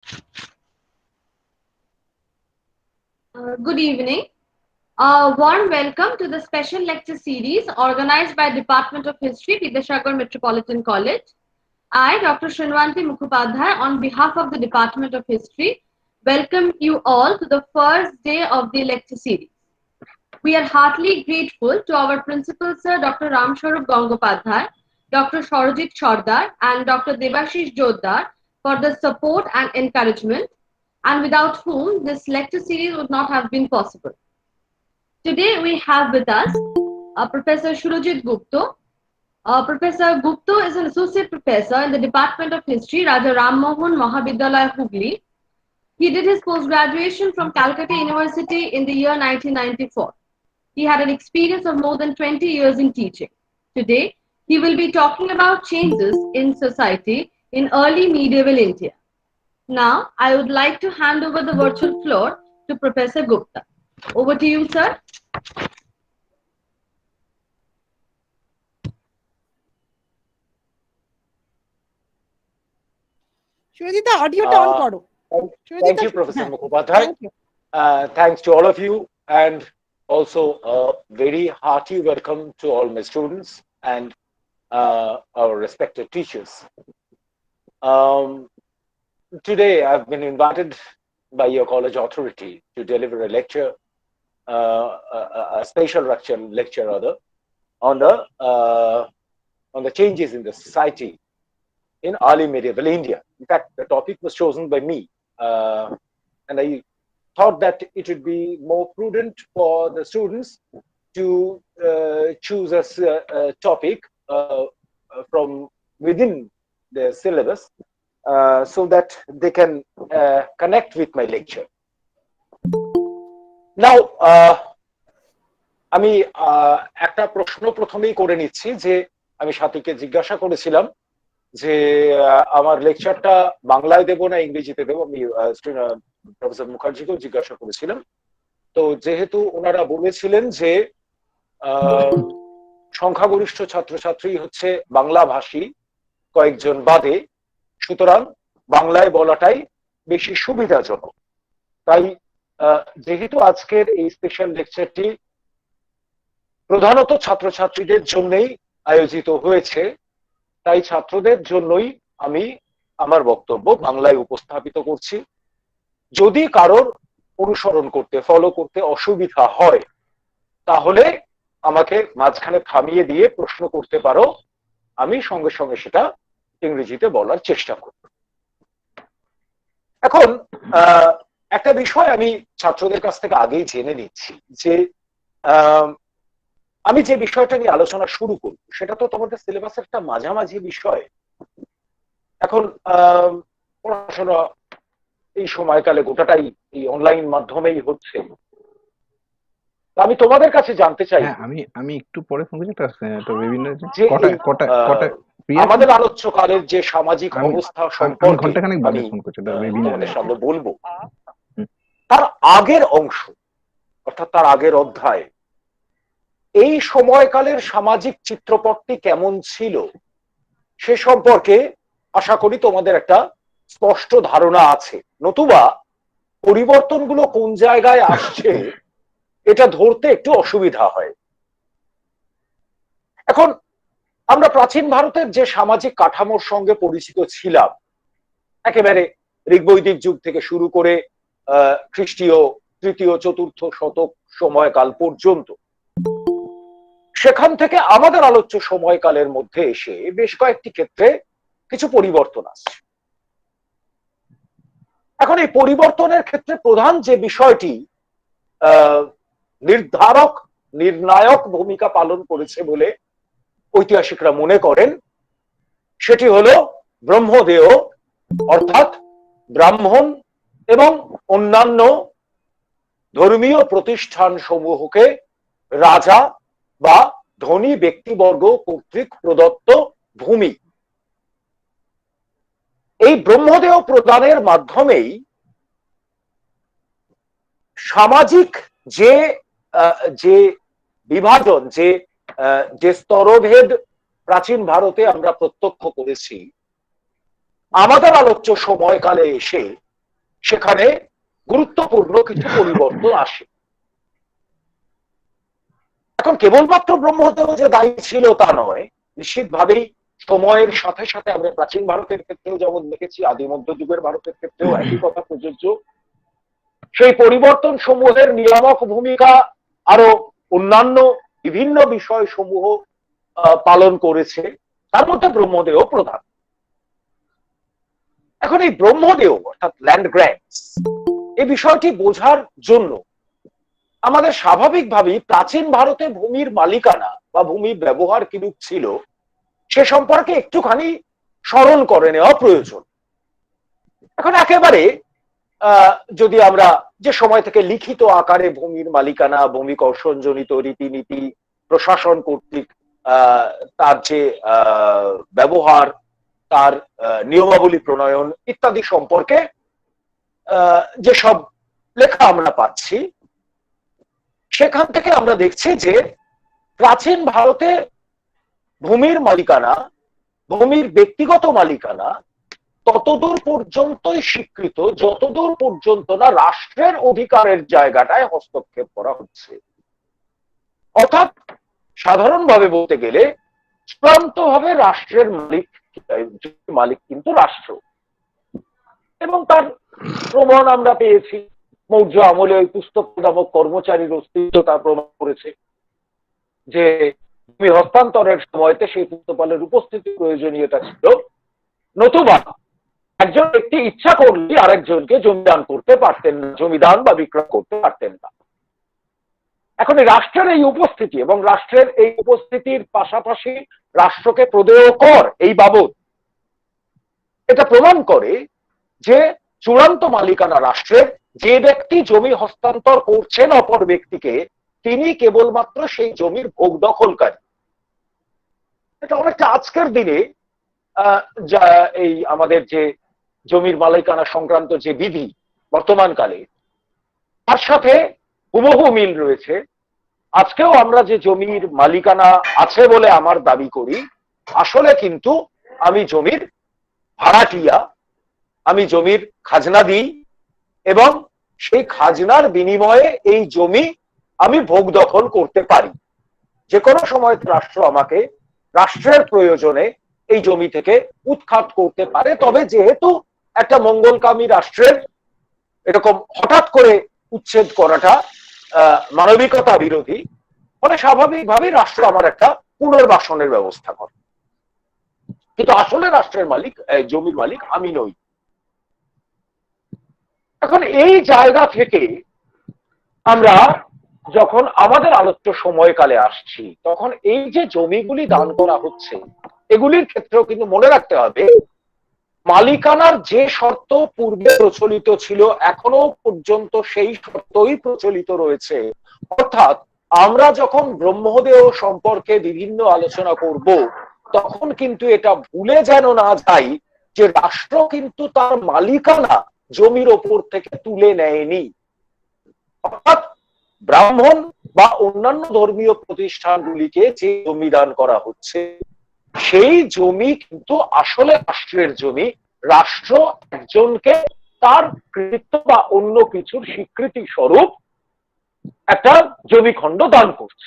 Good evening. A warm welcome to the special lecture series organized by Department of History, Vidyasagar Metropolitan College. I, Dr. Shrinwanti Mukhopadhyay, on behalf of the Department of History, welcome you all to the first day of the lecture series. We are heartily grateful to our Principal Sir Dr. Ramswarup Gangopadhyay, Dr. Shorajit Sardar, and Dr. Debashish Jodhar for the support and encouragement, and without whom this lecture series would not have been possible. Today we have with us Professor Surajit Gupta. Professor Gupta is an associate professor in the Department of History, Raja Ram Mohan Mahavidyalaya, Hooghly. He did his post-graduation from Calcutta University in the year 1994. He had an experience of more than 20 years in teaching. Today, he will be talking about changes in society in early medieval India. Now, I would like to hand over the virtual floor to Professor Gupta. Over to you, sir. Surajita, audio on karo. Thank you, Professor Mukhopadhyay. Thanks to all of you, and also a very hearty welcome to all my students and our respected teachers. Today, I've been invited by your college authority to deliver a lecture, a special lecture rather, on the changes in the society in early medieval India. In fact, the topic was chosen by me, and I thought that it would be more prudent for the students to choose a topic from within the syllabus so that they can connect with my lecture. Now, আমি একটা প্রশ্ন প্রথমেই করে নিচ্ছি যে আমি সাথীকে জিজ্ঞাসা করেছিলাম যে আমার লেকচারটা বাংলায় দেব না ইংরেজিতে দেব। আমি প্রফেসর মুখার্জিকেও জিজ্ঞাসা করেছিলাম। তো যেহেতু ওনারা বলেছিলেন যে সংখ্যাগরিষ্ঠ ছাত্রছাত্রী হচ্ছে বাংলা ভাষী কয়েকজন বাদে, সুতরাং বাংলায় বলাটাই বেশি সুবিধাজনক। তাই যেহেতু আজকের এই স্পেশাল লেকচারটি প্রধানত ছাত্রছাত্রীদের জন্যই আয়োজিত হয়েছে, তাই ছাত্রদের জন্যই আমি আমার বক্তব্য বাংলায় উপস্থাপিত করছি। যদি কারোর অনুসরণ করতে, ফলো করতে অসুবিধা হয়, তাহলে আমাকে মাঝখানে থামিয়ে দিয়ে প্রশ্ন করতে পারো, আমি সঙ্গে সঙ্গে সেটা ইংরেজিতে বলার চেষ্টা করব। এখন একটা বিষয় আমি ছাত্রদের কাছ থেকে আগেই জেনে নিচ্ছি যে আমি যে বিষয়টা নিয়ে আলোচনা শুরু করব সেটা তো তোমাদের সিলেবাসের একটা মাঝামাঝি বিষয়। এখন পড়াশোনা এই সময়কালে গোটাটাই এই অনলাইন মাধ্যমেই হচ্ছে। আমি তোমাদের কাছে জানতে চাই, আমি একটু পরে ফোন করছি, আমাদের আলোচ্যকালের যে সামাজিক অবস্থা সম্পর্কে আমি তোমাদের সামনে বলবো, তার আগের অংশ অর্থাৎ তার আগের অধ্যায় এই সময়কালের সামাজিক চিত্রপটটি কেমন ছিল সে সম্পর্কে আশা করি তোমাদের একটা স্পষ্ট ধারণা আছে, নতুবা পরিবর্তনগুলো কোন জায়গায় আসছে এটা ধরতে একটু অসুবিধা হয়। এখন আমরা প্রাচীন ভারতের যে সামাজিক কাঠামোর সঙ্গে পরিচিত ছিলাম, একেবারে ঋগ্বৈদিক যুগ থেকে শুরু করে খ্রিস্টীয় তৃতীয় চতুর্থ শতক সময়কাল পর্যন্ত, সেখান থেকে আমাদের আলোচ্য সময়কালের মধ্যে এসে বেশ কয়েকটি ক্ষেত্রে কিছু পরিবর্তন আসছে। এখন এই পরিবর্তনের ক্ষেত্রে প্রধান যে বিষয়টি নির্ণায়ক ভূমিকা পালন করেছে বলে ঐতিহাসিকরা মনে করেন, সেটি হলো ব্রহ্মদেহ অর্থাৎ ব্রাহ্মণ এবং অন্যান্য ধর্মীয় প্রতিষ্ঠান সমূহকে রাজা বা ধনী ব্যক্তিবর্গ কর্তৃক প্রদত্ত ভূমি। এই ব্রহ্মদেহ প্রদানের মাধ্যমেই সামাজিক যে যে বিভাজন, যে স্তরভেদ প্রাচীন ভারতে আমরা প্রত্যক্ষ করেছি, আমাদের আলোচ্য সময়কালে এসে সেখানে গুরুত্বপূর্ণ কিছু পরিবর্তন আসে। এখন কেবলমাত্র ব্রহ্মদেব যে দায়ী ছিল তা নয়, নিশ্চিতভাবেই সময়ের সাথে সাথে আমরা প্রাচীন ভারতের ক্ষেত্রেও যেমন দেখেছি, আদি মধ্যযুগের ভারতের ক্ষেত্রেও একই কথা প্রযোজ্য। সেই পরিবর্তন সমূহের নিয়ামক ভূমিকা আরো অন্যান্য বিভিন্ন বিষয় সমূহ পালন করেছে, তার মধ্যে ব্রহ্মদেব প্রধান। এখন এই ব্রহ্মদেব অর্থাৎ ল্যান্ড গ্র্যান্টস এই বিষয়টি বোঝার জন্য আমাদের স্বাভাবিকভাবেই প্রাচীন ভারতে ভূমির মালিকানা বা ভূমি ব্যবহার কিরূপ ছিল সে সম্পর্কে একটুখানি স্মরণ করে নেওয়া প্রয়োজন। এখন একেবারে যদি আমরা যে সময় থেকে লিখিত আকারে ভূমির মালিকানা, ভূমি কর্ষণজনিত রীতিনীতি, প্রশাসন কর্তৃক তার যে ব্যবহার, তার নিয়মাবলী প্রণয়ন ইত্যাদি সম্পর্কে যেসব লেখা আমরা পাচ্ছি, সেখান থেকে আমরা দেখছি যে প্রাচীন ভারতে ভূমির মালিকানা, ভূমির ব্যক্তিগত মালিকানা ততদূর পর্যন্তই স্বীকৃত যতদূর পর্যন্ত না রাষ্ট্রের অধিকারের জায়গাটায় হস্তক্ষেপ করা হচ্ছে। অর্থাৎ সাধারণভাবে বলতে গেলে চূড়ান্তভাবে রাষ্ট্রের মালিক কিন্তু রাষ্ট্র, এবং তার প্রমাণ আমরা পেয়েছি মৌর্য আমলে ওই পুস্তক নামক কর্মচারীর অস্তিত্ব তা প্রমাণ করেছে যে ভূমি হস্তান্তরের সময়তে সেই পুস্তকালের উপস্থিতি প্রয়োজনীয়তা ছিল, নতুবা একজন ব্যক্তি ইচ্ছা করলে আরেকজনকে জমিদান করতে পারতেন না, জমিদান বা বিক্রয় করতে পারতেন না। এখন এই রাষ্ট্রের এই উপস্থিতি এবং রাষ্ট্রের এই উপস্থিতির পাশাপাশি রাষ্ট্রকে প্রদেয় কর এই বাবদ এটা প্রমাণ করে যে চূড়ান্ত মালিকানা রাষ্ট্রের, যে ব্যক্তি জমি হস্তান্তর করছেন অপর ব্যক্তিকে তিনি কেবলমাত্র সেই জমির ভোগ দখলকারী। এটা অনেকটা আজকের দিনে যা এই আমাদের যে জমির মালিকানা সংক্রান্ত যে বিধি বর্তমানকালে, তার সাথে হুবহু মিল রয়েছে। আজকেও আমরা যে জমির মালিকানা আছে বলে আমার দাবি করি, আসলে কিন্তু আমি জমির ভাড়াটিয়া, আমি জমির খাজনা দিই এবং সেই খাজনার বিনিময়ে এই জমি আমি ভোগ দখল করতে পারি। যে কোনো সময় রাষ্ট্র আমাকে রাষ্ট্রের প্রয়োজনে এই জমি থেকে উৎখাত করতে পারে। তবে যেহেতু একটা মঙ্গলকামী রাষ্ট্রের এরকম হঠাৎ করে উচ্ছেদ করাটা মানবিকতা বিরোধী, ফলে স্বাভাবিকভাবে রাষ্ট্র আমার একটা পুনর্বাসনের ব্যবস্থা করে। কিন্তু আসলে রাষ্ট্রের মালিক, জমির মালিক আমি নই। এখন এই জায়গা থেকে আমরা যখন আমাদের আলোচ্য সময়কালে আসছি, তখন এই যে জমিগুলি দান করা হচ্ছে এগুলির ক্ষেত্রেও কিন্তু মনে রাখতে হবে মালিকানার যে শর্ত পূর্বে প্রচলিত ছিল এখনো পর্যন্ত সেই শর্তই প্রচলিত রয়েছে। অর্থাৎ আমরা যখন ব্রহ্মদেব সম্পর্কে বিভিন্ন আলোচনা করব তখন কিন্তু এটা ভুলে যেন না যাই যে রাষ্ট্র কিন্তু তার মালিকানা জমির ওপর থেকে তুলে নেয়নি। অর্থাৎ ব্রাহ্মণ বা অন্যান্য ধর্মীয় প্রতিষ্ঠানগুলিকে যে জমি দান করা হচ্ছে সেই জমি কিন্তু আসলে রাষ্ট্রের জমি। রাষ্ট্র একজনকে তার কৃতিত্ব বা অন্য কিছুর স্বীকৃতি স্বরূপ একটা জমিখণ্ড দান করছে।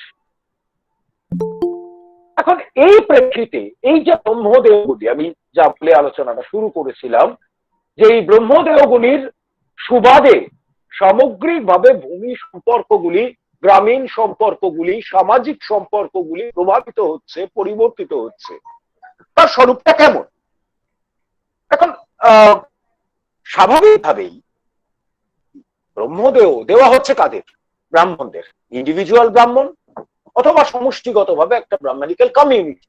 এখন এই প্রেক্ষিতে এই যে ব্রহ্মদেবগুলি, আমি যা বলে আলোচনাটা শুরু করেছিলাম, যে এই ব্রহ্মদেবগুলির সুবাদে সামগ্রিকভাবে ভূমি সম্পর্কগুলি, গ্রামীণ সম্পর্কগুলি, সামাজিক সম্পর্কগুলি প্রভাবিত হচ্ছে, পরিবর্তিত হচ্ছে, তার স্বরূপটা কেমন? এখন স্বাভাবিকভাবেই ব্রহ্মদেব দেওয়া হচ্ছে কাদের? ব্রাহ্মণদের, ইন্ডিভিজুয়াল ব্রাহ্মণ অথবা সমষ্টিগতভাবে একটা ব্রাহ্মণিক্যাল কমিউনিটি।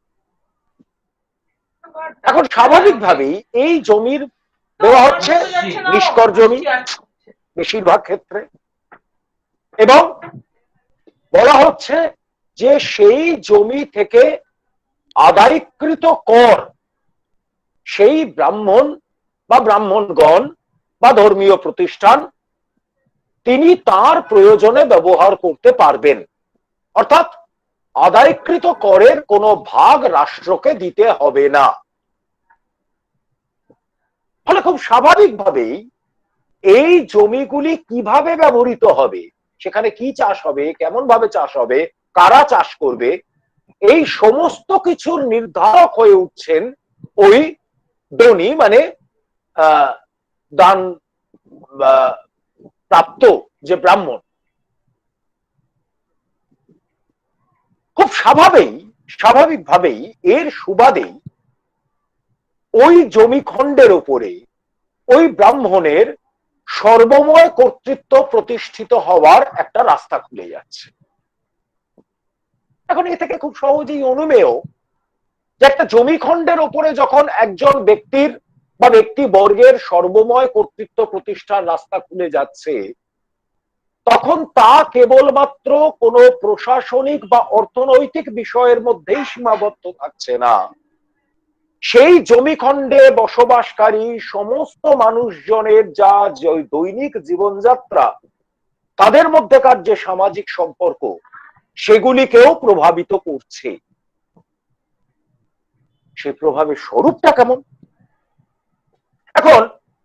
এখন স্বাভাবিকভাবেই এই জমির দেওয়া হচ্ছে নিষ্কর জমি বেশিরভাগ ক্ষেত্রে, এবং বলা হচ্ছে যে সেই জমি থেকে আদায়কৃত কর সেই ব্রাহ্মণ বা ব্রাহ্মণগণ বা ধর্মীয় প্রতিষ্ঠান তিনি তার প্রয়োজনে ব্যবহার করতে পারবেন। অর্থাৎ আদায়কৃত করের কোনো ভাগ রাষ্ট্রকে দিতে হবে না। ফলে খুব স্বাভাবিকভাবেই এই জমিগুলি কিভাবে ব্যবহৃত হবে, সেখানে কি চাষ হবে, কেমন ভাবে চাষ হবে, কারা চাষ করবে, এই সমস্ত কিছুর নির্ধারক হয়ে উঠছেন ওই ধনী, মানে দান প্রাপ্ত যে ব্রাহ্মণ। খুব স্বাভাবিকভাবেই এর সুবাদেই ওই জমিখণ্ডের উপরে ওই ব্রাহ্মণের সর্বময় কর্তৃত্ব প্রতিষ্ঠিত হওয়ার একটা রাস্তা খুলে যাচ্ছে। এখন এ থেকে খুব সহজেই অনুমেয় যে একটা জমিখণ্ডের উপরে যখন একজন ব্যক্তির বা ব্যক্তিবর্গের সর্বময় কর্তৃত্ব প্রতিষ্ঠার রাস্তা খুলে যাচ্ছে, তখন তা কেবলমাত্র কোনো প্রশাসনিক বা অর্থনৈতিক বিষয়ের মধ্যেই সীমাবদ্ধ থাকছে না। সেই জমিখণ্ডে বসবাসকারী সমস্ত মানুষজনের যা দৈনিক জীবনযাত্রা, তাদের মধ্যেকার যে সামাজিক সম্পর্ক, সেগুলিকেও প্রভাবিত করছে। সেই প্রভাবের স্বরূপটা কেমন? এখন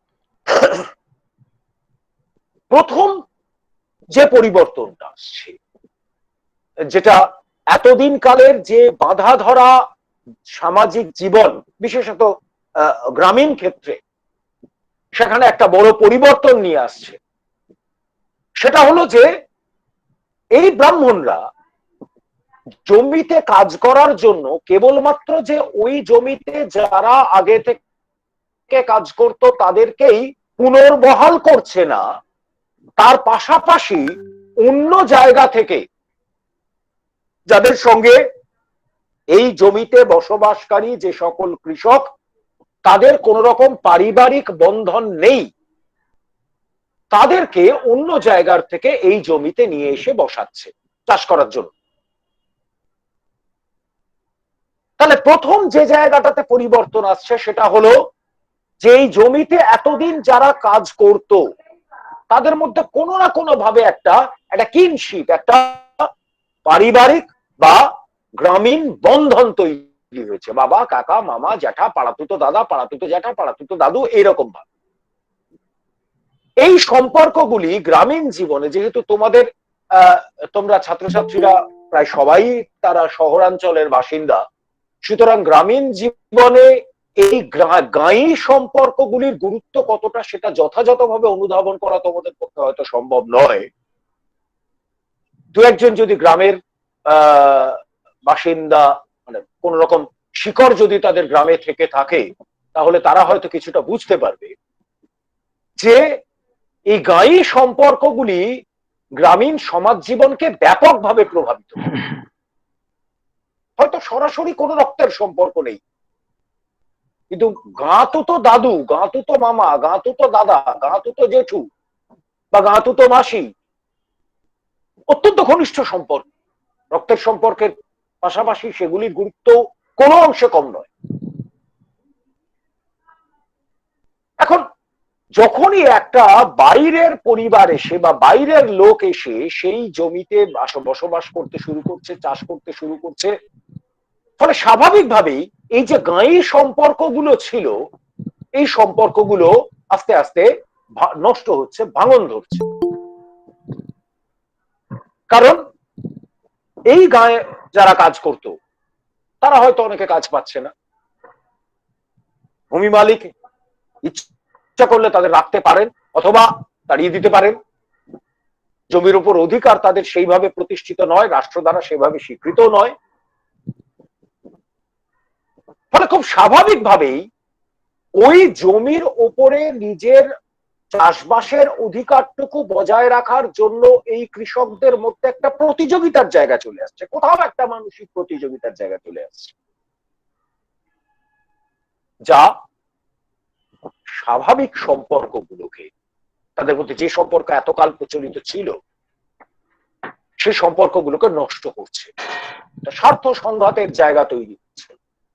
প্রথম যে পরিবর্তনটা আসছে, যেটা এতদিন কালের যে বাঁধা ধরা সামাজিক জীবন, বিশেষত গ্রামীণ ক্ষেত্রে, সেখানে একটা বড় পরিবর্তন নিয়ে আসছে, সেটা হলো যে এই ব্রাহ্মণরা জমিতে কাজ করার জন্য কেবলমাত্র যে ওই জমিতে যারা আগে থেকে কাজ করত তাদেরকেই পুনর্বহাল করছে না, তার পাশাপাশি অন্য জায়গা থেকে যাদের সঙ্গে এই জমিতে বসবাসকারী যে সকল কৃষক, তাদের কোন রকম পারিবারিক বন্ধন নেই, তাদেরকে অন্য জায়গার থেকে এই জমিতে নিয়ে এসে বসাচ্ছে চাষ করার জন্য। তাহলে প্রথম যে জায়গাটাতে পরিবর্তন আসছে সেটা হলো যে এই জমিতে এতদিন যারা কাজ করত তাদের মধ্যে কোনো না কোনো ভাবে একটা কিনশিপ, একটা পারিবারিক বা গ্রামীণ বন্ধন তৈরি হয়েছে। বাবা, কাকা, মামা, জ্যাঠা, পাড়াতুতো দাদা, পাড়াতুতো জ্যাঠা, পাড়াতুতো দাদু, এইরকম ভাবে এই সম্পর্কগুলি গ্রামীণ জীবনে, যেহেতু তোমরা ছাত্রছাত্রীরা প্রায় সবাই তারা শহরাঞ্চলের বাসিন্দা, সুতরাং গ্রামীণ জীবনে এই গাঁয়ী সম্পর্কগুলির গুরুত্ব কতটা সেটা যথাযথভাবে অনুধাবন করা তোমাদের পক্ষে হয়তো সম্ভব নয়। দু একজন যদি গ্রামের বাসিন্দা, মানে কোন রকম শিকড় যদি তাদের গ্রামে থেকে থাকে, তাহলে তারা হয়তো কিছুটা বুঝতে পারবে যে এই গাঁয়ী সম্পর্কগুলি গ্রামীণ সমাজ জীবনকে ব্যাপকভাবে প্রভাবিত করে। হয়তো সরাসরি কোনো রক্তের সম্পর্ক নেই, কিন্তু গাঁতুতো দাদু, গাঁতুতো মামা, গাঁতুতো দাদা, গাঁতুতো জেঠু বা গাঁতুতো মাসি অত্যন্ত ঘনিষ্ঠ সম্পর্ক। রক্তের সম্পর্কের পাশাপাশি সেগুলির গুরুত্ব কোনো অংশে কম নয়। এখন যখনই একটা বাইরের পরিবার এসে বা বাইরের লোক এসে সেই জমিতে বসবাস করতে শুরু করছে, চাষ করতে শুরু করছে, ফলে স্বাভাবিকভাবেই এই যে গাঁয়ী সম্পর্কগুলো ছিল, এই সম্পর্কগুলো আস্তে আস্তে নষ্ট হচ্ছে, ভাঙন ধরছে। কারণ এই গাঁয়ে যারা কাজ করত তারা হয়তো অনেকে কাজ পাচ্ছে না, ভূমি মালিক ইচ্ছা করলে তাদের রাখতে পারেন অথবা তাড়িয়ে দিতে পারেন। জমির উপর অধিকার তাদের সেইভাবে প্রতিষ্ঠিত নয়, রাষ্ট্র দ্বারা সেভাবে স্বীকৃত নয়। ফলে খুব স্বাভাবিকভাবেই ওই জমির উপরে নিজের চাষবাসের অধিকারটুকু বজায় রাখার জন্য এই কৃষকদের মধ্যে একটা প্রতিযোগিতার জায়গা চলে আসছে, কোথাও একটা মানসিক প্রতিযোগিতার জায়গা চলে আসছে, যা স্বাভাবিক সম্পর্কগুলোকে, তাদের মধ্যে যে সম্পর্ক এতকাল প্রচলিত ছিল সেই সম্পর্কগুলোকে নষ্ট করছে, স্বার্থ সংঘাতের জায়গা তৈরি হচ্ছে।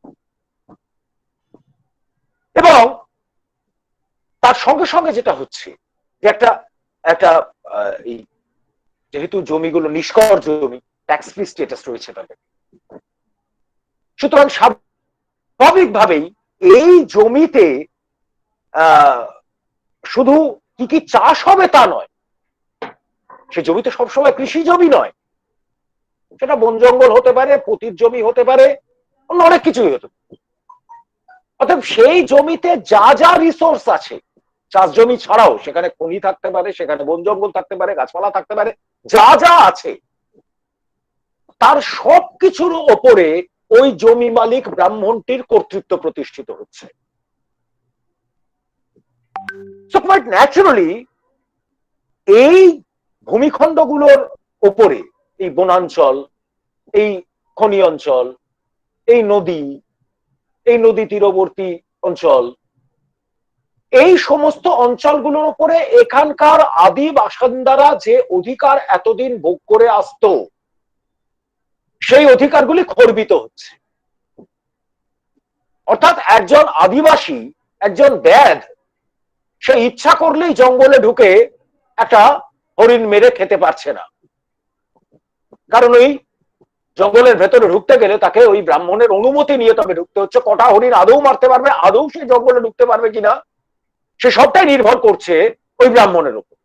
এবং তার সঙ্গে সঙ্গে যেটা হচ্ছে যে একটা যেহেতু জমিগুলো নিষ্কর জমি, ট্যাক্স ফ্রি স্ট্যাটাস রয়েছে তাদের, সুতরাং স্বাভাবিকভাবেই এই জমিতে শুধু কি কি চাষ হবে তা নয়, সে জমি তো সবসময় কৃষি জমি নয়, সেটা বন জঙ্গল হতে পারে, পতির জমি হতে পারে, অন্য অনেক কিছুই হতে পারে। অর্থাৎ সেই জমিতে যা যা রিসোর্স আছে, চাষ জমি ছাড়াও সেখানে খনি থাকতে পারে, সেখানে বন জঙ্গল থাকতে পারে, গাছপালা থাকতে পারে, যা যা আছে তার সবকিছুর ওপরে ওই জমি মালিক ব্রাহ্মণটির কর্তৃত্ব প্রতিষ্ঠিত হচ্ছে। সো কোয়াইট ন্যাচারালি এই ভূমিখণ্ডগুলোর ওপরে এই বনাঞ্চল, এই খনি অঞ্চল, এই নদী তীরবর্তী অঞ্চল, এই সমস্ত অঞ্চলগুলোর উপরে এখানকার আদি বাসিন্দারা যে অধিকার এতদিন ভোগ করে আসতো, সেই অধিকারগুলি খর্বিত হচ্ছে। অর্থাৎ একজন আদিবাসী, একজন ব্যাধ, সে ইচ্ছা করলেই জঙ্গলে ঢুকে একটা হরিণ মেরে খেতে পারছে না, কারণ ওই জঙ্গলের ভেতরে ঢুকতে গেলে তাকে ওই ব্রাহ্মণের অনুমতি নিয়ে তবে ঢুকতে হচ্ছে। কটা হরিণ আদৌ মারতে পারবে, আদৌ সে জঙ্গলে ঢুকতে পারবে কিনা, সে সবটাই নির্ভর করছে ওই ব্রাহ্মণের উপর।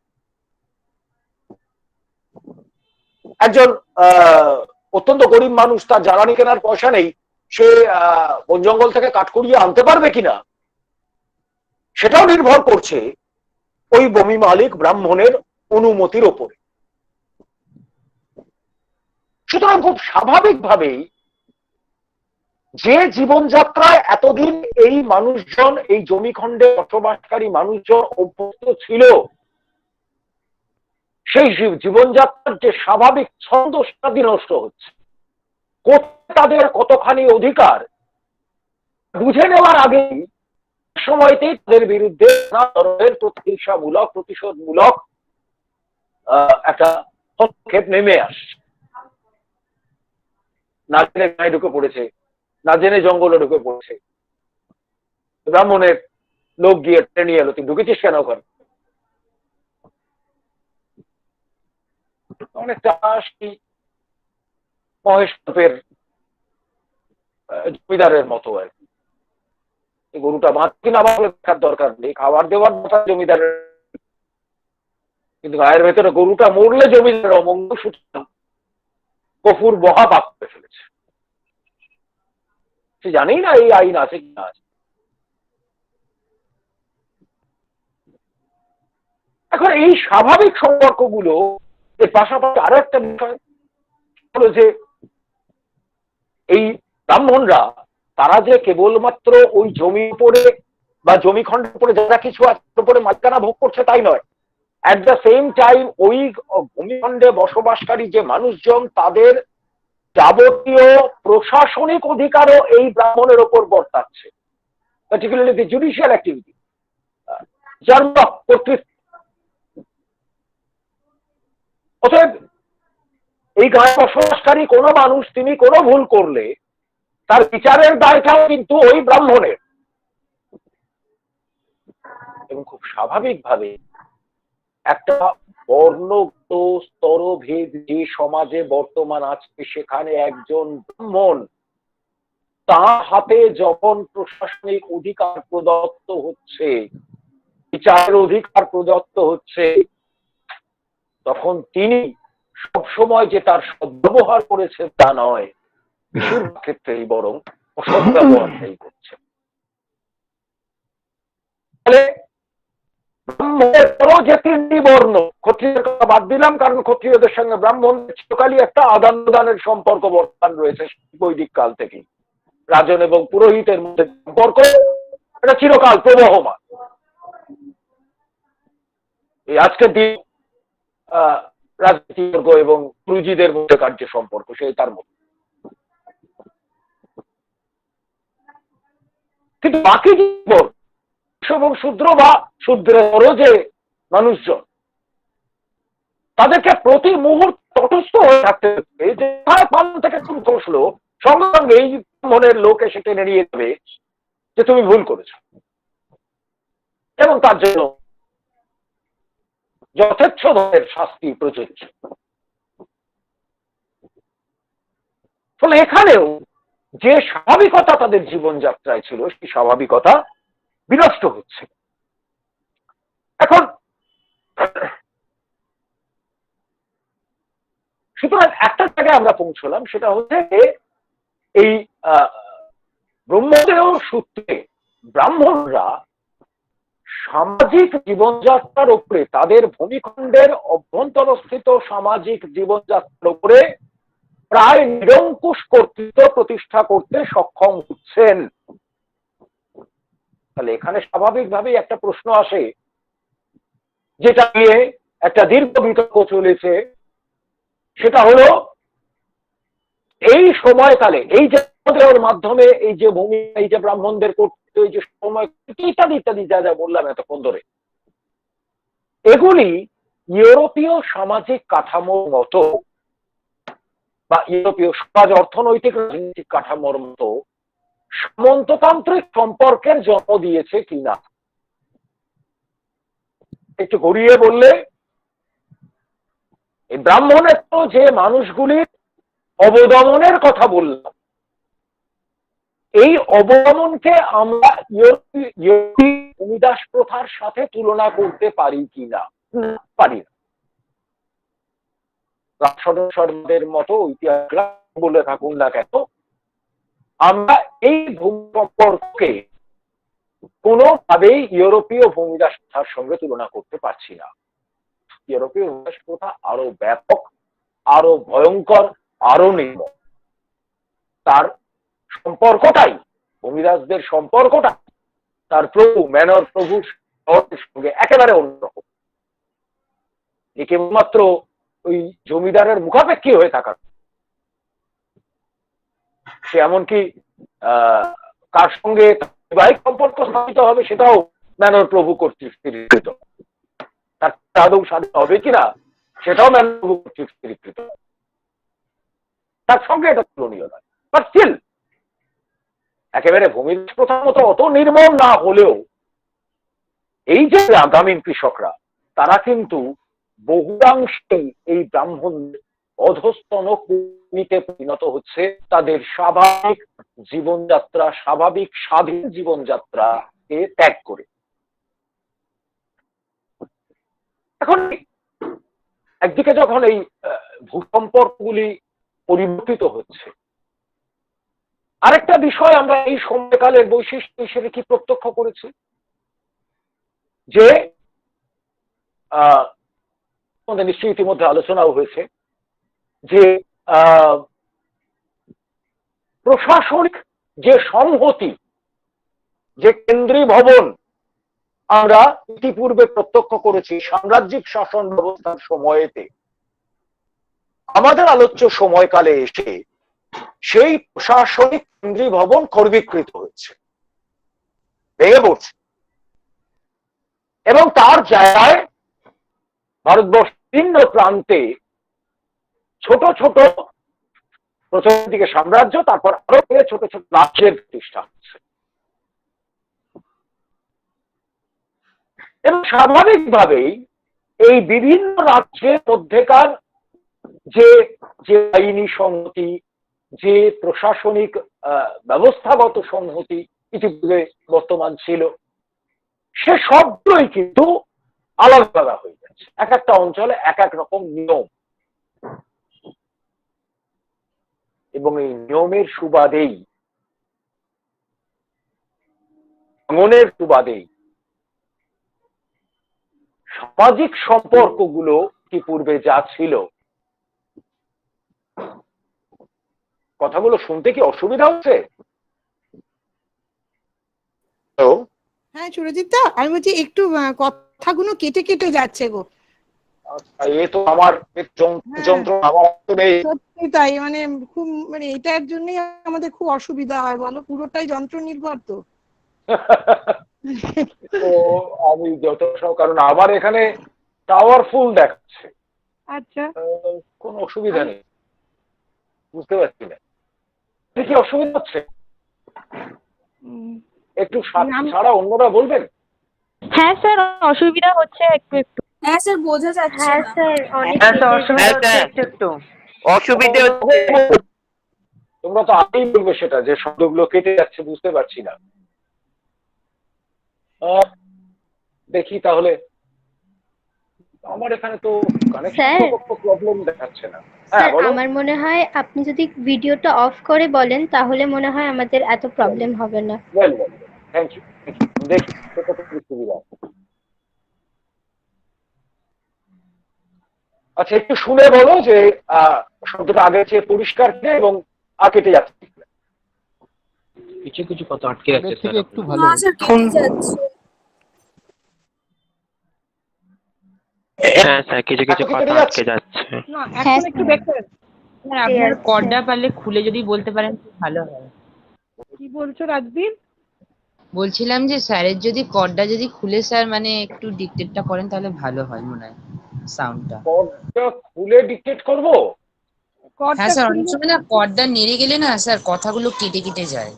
একজন অত্যন্ত গরিব মানুষ, তার জ্বালানি কেনার পয়সা নেই, সে বন জঙ্গল থেকে কাঠ কুড়িয়ে আনতে পারবে কিনা, সেটাও নির্ভর করছে ওই ভূমি মালিক ব্রাহ্মণের অনুমতির ওপরে। সুতরাং খুব স্বাভাবিকভাবেই যে জীবনযাত্রায় এতদিন এই মানুষজন, এই জমিখণ্ডে বসবাসকারী মানুষজন অভ্যস্ত ছিল, সেই জীবনযাত্রার যে স্বাভাবিক ছন্দ সেটা নষ্ট হচ্ছে। তাদের কতখানি অধিকার বুঝে নেওয়ার আগেই সময়তেই তাদের বিরুদ্ধে নানা ধরনের প্রতিহিংসামূলক, প্রতিশোধমূলক একটা হস্তক্ষেপ নেমে আসছে। না জেনে গায়ে ঢুকে পড়েছে, না জেনে জঙ্গলে ঢুকে পড়েছে। ব্রাহ্মণের লোক গিয়ে টেনে এলো, তুই ঢুকেছিস কেন ওখানে? অনেকটা মহেশের জমিদারের মতো আর কি। গরুটা বাঁধ কিনা দেখার দরকার নেই, খাবার দেওয়ার দরকার জমিদারের, কিন্তু গায়ের ভেতরে গরুটা মরলে জমিদারের অমঙ্গল। সুতরাং কফুর বহা পাপ করে ফেলেছে। সে জানি না এই আইন আছে কিনা আছে। এখন এই স্বাভাবিক সম্পর্কগুলো এর পাশাপাশি আরো একটা বিষয় হলো যে এই ব্রাহ্মণরা, তারা যে কেবলমাত্র ওই জমির উপরে বা জমিখণ্ডের উপরে যারা কিছু আছে উপরে মালিকানা ভোগ করছে তাই নয়, অ্যাট দ্য সেম টাইম ওই ভূমিখণ্ডে বসবাসকারী যে মানুষজন, তাদের যাবতীয় প্রশাসনিক অধিকারও এই ব্রাহ্মণের ওপর বর্তাচ্ছে, পার্টিকুলারলি দি জুডিশিয়াল অ্যাক্টিভিটি, যার কর্তৃত্ব। অতএব এই গায়ে বসবাসকারী কোনো মানুষ, তিনি কোনো ভুল করলে তার বিচারের দায়টাও কিন্তু ওই ব্রাহ্মণের। এবং খুব স্বাভাবিকভাবে একটা বর্ণগত স্তরভেদ যে সমাজে বর্তমান আছে, সেখানে একজন ব্রাহ্মণ তার হাতে যখন প্রশাসনিক অধিকার প্রদত্ত হচ্ছে, বিচারের অধিকার প্রদত্ত হচ্ছে, তখন তিনি সবসময় যে তার সদ্ব্যবহার করেছে তা নয়, বেশিরভাগ ক্ষেত্রেই বরং অসৎ ব্যবহারটাই করছে। ব্রাহ্মণের পরও যে তিনটি বর্ণ, ক্ষত্রিয়ের কথা বাদ দিলাম, কারণ ক্ষত্রিয়দের সঙ্গে ব্রাহ্মণদের চিরকালই একটা আদান প্রদানের সম্পর্ক বর্তমান রয়েছে বৈদিক কাল থেকেই। রাজন এবং পুরোহিতের মধ্যে সম্পর্ক এটা চিরকাল প্রবহমান। এই আজকের দিন রাজনীতিবর্গ এবং গুরুজিদের মধ্যে কার্য সম্পর্ক সেই তার মধ্যে। কিন্তু বাকি জীবন এবং শূদ্র বা শূদ্রের যে মানুষজন, তাদেরকে প্রতি মুহূর্তে তটস্থ হয়ে থাকতে হবে যে পান থেকে চুল খসলো, সঙ্গে সঙ্গে এই মনের লোক এসে টেনে নিয়ে যাবে যে তুমি ভুল করেছ, এবং তার জন্য যথেচ্ছ ধরনের শাস্তি প্রযোজ্য। ফলে এখানেও যে স্বাভাবিকতা তাদের জীবনযাত্রায় ছিল, সেই স্বাভাবিকতা বিনষ্ট হচ্ছে। এখন সুতরাং একটা জায়গায় আমরা পৌঁছলাম, সেটা হচ্ছে এই ব্রহ্মদেব সূত্রে ব্রাহ্মণরা সামাজিক জীবনযাত্রার উপরে, তাদের ভূমিখণ্ডের অভ্যন্তরস্থিত সামাজিক জীবনযাত্রার উপরে প্রায় নিরঙ্কুশ কর্তৃত্ব প্রতিষ্ঠা করতে সক্ষম হচ্ছেন। তাহলে এখানে স্বাভাবিকভাবেই একটা প্রশ্ন আসে, যেটা নিয়ে একটা দীর্ঘ বিতর্ক চলেছে, সেটা হলো এই সময়কালে এই যে মাধ্যমে এই যে ভূমিকা, এই যে ব্রাহ্মণদের কর্তৃত্ব, এই যে সময় ইত্যাদি ইত্যাদি যা যা বললাম এতক্ষণ ধরে, এগুলি ইউরোপীয় সামাজিক কাঠামোর মতো বা ইউরোপীয় সমাজ অর্থনৈতিক রাজনৈতিক কাঠামোর মতো সামন্ততান্ত্রিক সম্পর্কের জন্ম দিয়েছে কিনা। একটু ঘুরিয়ে বললে, এই ব্রাহ্মণের তো যে মানুষগুলির অবদমনের কথা বললাম, এই অবদমনকে আমরা ইউরোপীয় ভূমিদাস প্রথার সাথে তুলনা করতে পারি কিনা? পারি না। রাজসদস্যদের মতো ইতিহাস বলে থাকুন না কেন, আমরা এই ভূমি সম্পর্ককে কোনোভাবেই ইউরোপীয় ভূমিদাস প্রথার সঙ্গে তুলনা করতে পারছি না। ইউরোপীয় ভূমিদাস প্রথা আরো ব্যাপক, আরো ভয়ঙ্কর, আরো নির্মম। তার সম্পর্কটাই, ভূমিদাসদের সম্পর্কটা তার প্রভু ম্যানর প্রভুর সঙ্গে একেবারে অন্যরকম। কেবলমাত্র ওই জমিদারের মুখাপেক্ষী হয়ে থাকা, সে এমনকি কার সঙ্গে বৈবাহিক সম্পর্ক স্থাপিত হবে সেটাও ম্যানর প্রভু কর্তৃক স্থিরীকৃত। তার আদৌ স্বাধীন হবে কিনা সেটাও ম্যানর প্রভু কর্তৃক স্থিরীকৃত। তার সঙ্গে এটা তুলনীয় নয়। বাট স্টিল একেবারে ভূমিদাস প্রথার মতো অত নির্মম না হলেও এই যে গ্রামীণ কৃষকরা, তারা কিন্তু বহুলাংশেই এই ব্রাহ্মণদের অধস্তন কর্মীতে পরিণত হচ্ছে, তাদের স্বাভাবিক জীবনযাত্রা, স্বাভাবিক স্বাধীন জীবনযাত্রাকে ত্যাগ করে। এখন একদিকে যখন এই ভূসম্পর্কগুলি পরিবর্তিত হচ্ছে, আরেকটা বিষয় আমরা এই সময়কালের বৈশিষ্ট্য হিসেবে কি প্রত্যক্ষ করেছি, যে আমাদের নিশ্চয়ই ইতিমধ্যে আলোচনাও হয়েছে, যে প্রশাসনিক যে সংহতি, যে কেন্দ্রীয় ভবন আমরা ইতিপূর্বে প্রত্যক্ষ করেছি সাম্রাজ্যিক শাসন ব্যবস্থার সময়েতে, আমাদের আলোচ্য সময়কালে এসে সেই প্রশাসনিক কেন্দ্রীয় ভবন খর্বীকৃত হচ্ছে, ভেঙে পড়ছে, এবং তার জায়গায় ভারতবর্ষের বিভিন্ন প্রান্তে ছোট ছোট, প্রথম দিকে সাম্রাজ্য, তারপর আরো ছোট ছোট রাজ্যের প্রতিষ্ঠা হচ্ছে। এবং স্বাভাবিকভাবেই এই বিভিন্ন রাজ্যের মধ্যেকার যে যে আইনি সংহতি, যে প্রশাসনিক ব্যবস্থাগত সংহতি ইতিপূর্বে বর্তমান ছিল, সে সবগুলোই কিন্তু আলাদা আলাদা হয়ে যাচ্ছে। এক একটা অঞ্চলে এক এক রকম নিয়ম, এবং এই নিয়মের সুবাদেই, ভাঙনের সুবাদেই সামাজিক সম্পর্কগুলো কি পূর্বে যা ছিল, কথাগুলো শুনতে কি অসুবিধা হচ্ছে? হ্যাঁ সুরজিৎ দা, আমি বলছি একটু কথাগুলো কেটে কেটে যাচ্ছে গো। এ তো আমার যন্ত্র, আমার সত্যি তাই, মানে খুব, মানে এটার জন্যই আমাদের খুব অসুবিধা হয়, বলো, পুরোটাই যন্ত্র নির্ভর তো। আমি যত, কারণ আমার এখানে টাওয়ার ফুল দেখাচ্ছে। আচ্ছা, কোনো অসুবিধা নেই, বুঝতে পারছি না কি অসুবিধা হচ্ছে। একটু ছাড়া অন্যরা বলবেন। হ্যাঁ স্যার, অসুবিধা হচ্ছে একটু একটু। হ্যাঁ স্যার, বোঝা যাচ্ছে। হ্যাঁ স্যার, অনেক অসুবিধা হচ্ছে। তোমরা তো আগেই বলবে সেটা, যে শব্দগুলো কেটে যাচ্ছে, বুঝতে পারছি না। দেখি তাহলে আমার এখানে তো কানেকশন স্যার তো প্রবলেম দেখাচ্ছে না। হ্যাঁ স্যার বলো। আমার মনে হয় আপনি যদি ভিডিওটা অফ করে বলেন তাহলে মনে হয় আমাদের এত প্রবলেম হবে না। Well well, thank you. দেখি সেটা তো খুব সুবিধা। আচ্ছা একটু শুনে বলো যে শব্দটা আগের চেয়ে পরিষ্কার কিনা এবং কেটে যাচ্ছে কিনা। কিছু কিছু কথা আটকে যাচ্ছে থেকে স্যার। একটু ভালো হ্যাঁ স্যার, কিছু কিছু কেটে কথা যাচ্ছে। আটকে যাচ্ছে। না হ্যাঁ, এখন একটু বেটার। স্যার আপনার কর্ডটা পারলে খুলে যদি বলতে পারেন খুব ভালো হয়। কি বলছো রাজদীপ? বলছিলাম যে স্যারের যদি কর্ডটা যদি খুলে স্যার মানে একটু ডিকটেটটা করেন তাহলে ভালো হয় মনে হয় সাউন্ডটা। কর্ডটা খুলে ডিকটেট করব? হ্যাঁ স্যার, অনেক সময় না কর্ডটা নেড়ে গেলে না স্যার কথাগুলো কেটে কেটে যায়।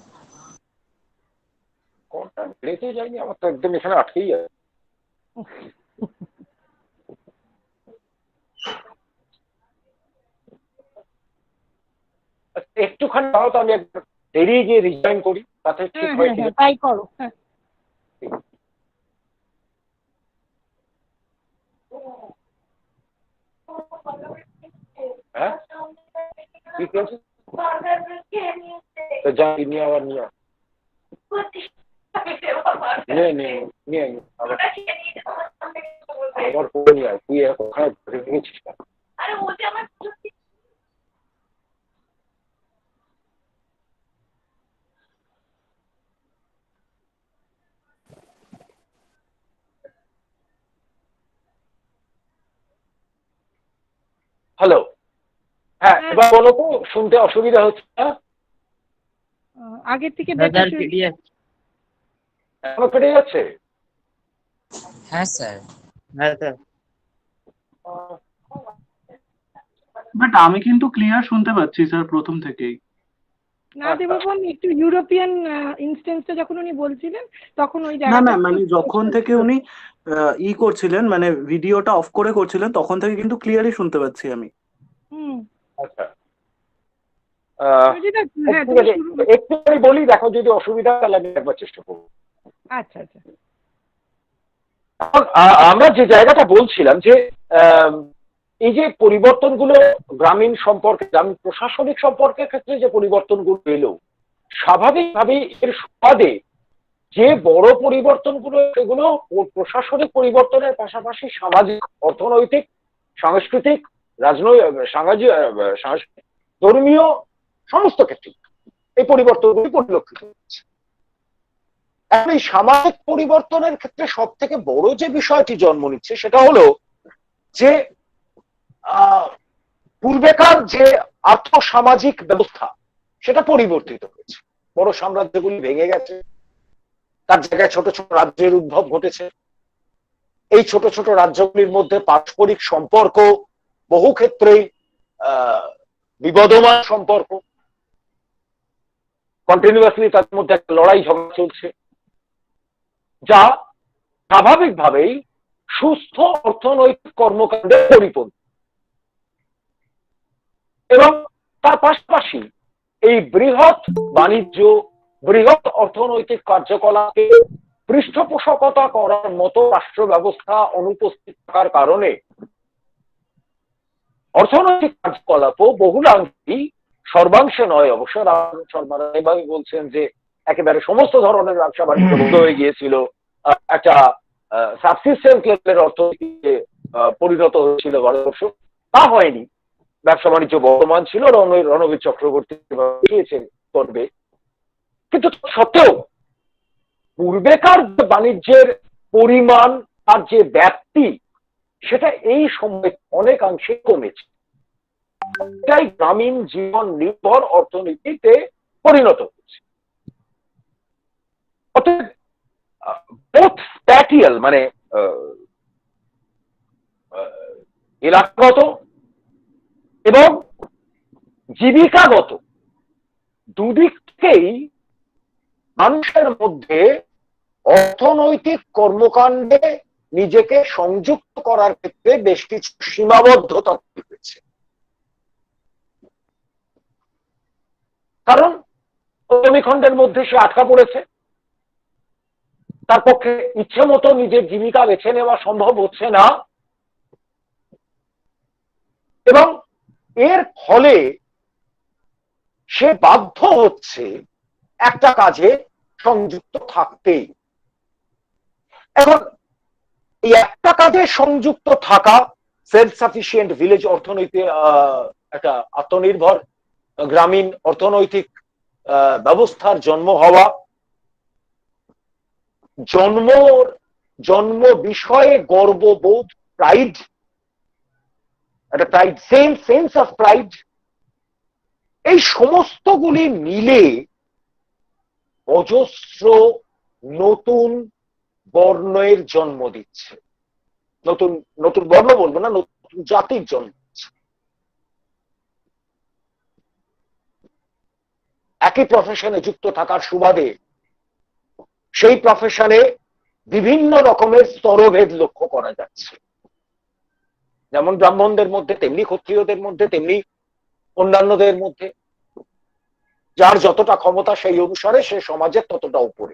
কর্ডটা বেড়েতে যায়নি, আমার তো একদম এখানে আটকেই আছে। একটুখানি দাও তো, আমি একবার বেরিয়ে গিয়ে রিজয়েন করি, তাতে ঠিক হয় কিনা। তাই করো। হ্যাঁ হ্যাঁ ঠিক আছে, তো যা নিয়ে আবার নিয়ে নিয়ে আবার আবার করে নিয়ে আয়। তুই ওখানে ধরে রেখেছিস কেন? হ্যালো, হ্যাঁ এবার বলো তো, শুনতে অসুবিধা হচ্ছে না? আগের থেকে স্যার বেটার। কেটে যাচ্ছে। এখনো কেটে যাচ্ছে? হ্যাঁ স্যার। হ্যাঁ স্যার। বাট আমি কিন্তু ক্লিয়ার শুনতে পাচ্ছি স্যার প্রথম থেকেই। না দেবপ্রভু, একটু ইউরোপিয়ান ইনস্টেন্সটা যখন উনি বলছিলেন তখন ওই না জায়গাটা না, মানে যখন থেকে উনি করছিলেন, মানে ভিডিওটা অফ করে করছিলেন, তখন থেকে কিন্তু ক্লিয়ারই শুনতে পাচ্ছি আমি। আচ্ছা হ্যাঁ ঠিক আছে, একটুখানি বলি, দেখো যদি অসুবিধা তাহলে আমি একবার চেষ্টা করবো। আচ্ছা আচ্ছা। আমরা যে জায়গাটা বলছিলাম যে এই যে পরিবর্তনগুলো গ্রামীণ সম্পর্কে, গ্রামীণ প্রশাসনিক সম্পর্কের ক্ষেত্রে যে পরিবর্তনগুলো এলো, স্বাভাবিকভাবেই এর সুবাদে যে বড় পরিবর্তনগুলো, সেগুলো প্রশাসনিক পরিবর্তনের পাশাপাশি সামাজিক, অর্থনৈতিক, সাংস্কৃতিক, রাজনৈতিক, সাংস্কৃতিক, ধর্মীয় সমস্ত ক্ষেত্রে এই পরিবর্তনগুলি পরিলক্ষিত হচ্ছে। এখন এই সামাজিক পরিবর্তনের ক্ষেত্রে সব থেকে বড় যে বিষয়টি জন্ম নিচ্ছে সেটা হলো যে পূর্বেকার যে আর্থসামাজিক ব্যবস্থা সেটা পরিবর্তিত হয়েছে। বড় সাম্রাজ্যগুলি ভেঙে গেছে, তার জায়গায় ছোট ছোট রাজ্যের উদ্ভব ঘটেছে। এই ছোট ছোট রাজ্যগুলির মধ্যে পারস্পরিক সম্পর্ক বহু ক্ষেত্রেই বিবদমান সম্পর্ক, কন্টিনিউয়াসলি তাদের মধ্যে একটা লড়াই ঝগড়া চলছে, যা স্বাভাবিকভাবেই সুস্থ অর্থনৈতিক কর্মকাণ্ডের পরিপন্থী। এবং তার পাশাপাশি এই বৃহৎ বাণিজ্য, বৃহৎ অর্থনৈতিক কার্যকলাপে পৃষ্ঠপোষকতা করার মতো রাষ্ট্র ব্যবস্থা অনুপস্থিত থাকার কারণে অর্থনৈতিক কার্যকলাপও বহুলাংশই, সর্বাংশে নয় অবশ্য, সর্বাংশে বলছেন যে একেবারে সমস্ত ধরনের ব্যবসা বাণিজ্য বন্ধ হয়ে গিয়েছিল, একটা সাবসিস্টেন্স লেভেলের অর্থনীতিতে পরিণত হয়েছিল ভারতবর্ষ। তা হয়নি, ব্যবসা বাণিজ্য বর্তমান ছিল, রণবীর চক্রবর্তী করবে। কিন্তু সত্ত্বেও পূর্বেকার যে বাণিজ্যের পরিমাণ আর যে ব্যাপ্তি, সেটা এই সময় অনেকাংশে কমেছে। এটাই গ্রামীণ জীবন নির্ভর অর্থনীতিতে পরিণত হচ্ছে। অতএব বোথ স্প্যাটিয়াল মানে এলাকাগত এবং জীবিকাগত দুদিক থেকেই মানুষের মধ্যে অর্থনৈতিক কর্মকাণ্ডে নিজেকে সংযুক্ত করার ক্ষেত্রে বেশ কিছু সীমাবদ্ধতা তৈরি হয়েছে। কারণ জমিখণ্ডের মধ্যে সে আটকা পড়েছে, তার পক্ষে ইচ্ছে মতো নিজের জীবিকা বেছে নেওয়া সম্ভব হচ্ছে না। এবং এর ফলে সে বাধ্য হচ্ছে একটা কাজে সংযুক্ত থাকতেই। এখন এই একটা কাজে সংযুক্ত থাকা, সেলফ সাফিসিয়েন্ট ভিলেজ অর্থনৈতিক, একটা আত্মনির্ভর গ্রামীণ অর্থনৈতিক ব্যবস্থার জন্ম হওয়া, জন্ম বিষয়ে গর্ববোধ, প্রাইড, একটা প্রাইড, সেন্স অফ প্রাইড, এই সমস্তগুলি মিলে অজস্র নতুন বর্ণের জন্ম দিচ্ছে। নতুন বর্ণ বলবো না, নতুন জাতির জন্ম দিচ্ছে। একই প্রফেশনে যুক্ত থাকার সুবাদে সেই প্রফেশনে বিভিন্ন রকমের স্তরভেদ লক্ষ্য করা যাচ্ছে। যেমন ব্রাহ্মণদের মধ্যে, তেমনি ক্ষত্রিয়দের মধ্যে, তেমনি অন্যান্যদের মধ্যে। যার যতটা ক্ষমতা সেই অনুসারে সে সমাজের ততটা উপরে।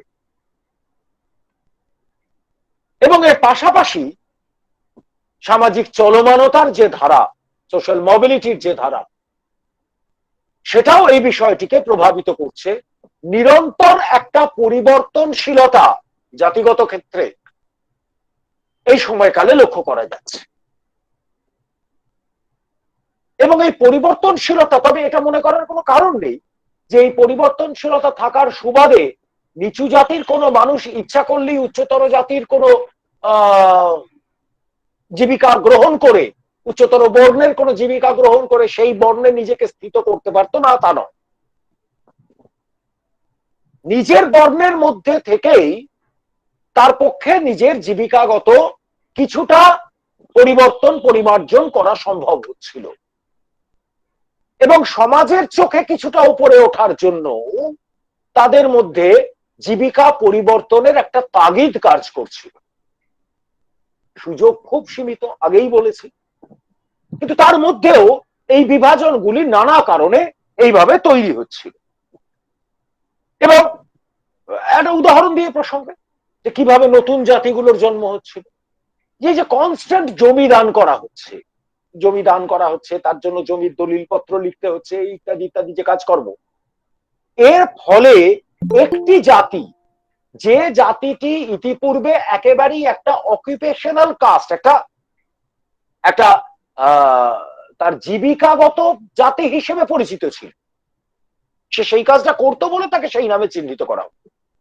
এবং এর পাশাপাশি সামাজিক চলমানতার যে ধারা, সোশ্যাল মোবিলিটির যে ধারা, সেটাও এই বিষয়টিকে প্রভাবিত করছে। নিরন্তর একটা পরিবর্তনশীলতা জাতিগত ক্ষেত্রে এই সময়কালে লক্ষ্য করা যাচ্ছে। এবং এই পরিবর্তনশীলতা, তবে এটা মনে করার কোনো কারণ নেই যে এই পরিবর্তনশীলতা থাকার সুবাদে নিচু জাতির কোনো মানুষ ইচ্ছা করলেই উচ্চতর জাতির কোনো জীবিকা গ্রহণ করে, উচ্চতর বর্ণের কোনো জীবিকা গ্রহণ করে সেই বর্ণে নিজেকে স্থিত করতে পারতো না, তা নয়। নিজের বর্ণের মধ্যে থেকেই তার পক্ষে নিজের জীবিকাগত কিছুটা পরিমার্জন করা সম্ভব হচ্ছিল। এবং সমাজের চোখে কিছুটা উপরে ওঠার জন্য তাদের মধ্যে জীবিকা পরিবর্তনের একটা তাগিদ কাজ করছিল। সুযোগ খুব সীমিত, আগেই বলেছি, কিন্তু তার মধ্যেও এই বিভাজনগুলি নানা কারণে এইভাবে তৈরি হচ্ছিল। এবং একটা উদাহরণ দিয়ে প্রসঙ্গে, যে কিভাবে নতুন জাতিগুলোর জন্ম হচ্ছিল। যে কনস্ট্যান্ট জমি দান করা হচ্ছে, তার জন্য জমির দলিলপত্র লিখতে হচ্ছে, ইত্যাদি ইত্যাদি যে কাজকর্ম, এর ফলে একটি জাতি, যে জাতিটি ইতিপূর্বে একেবারেই একটা অকুপেশনাল কাস্ট, একটা তার জীবিকাগত জাতি হিসেবে পরিচিত ছিল, সে সেই কাজটা করতো বলে তাকে সেই নামে চিহ্নিত করা হতো।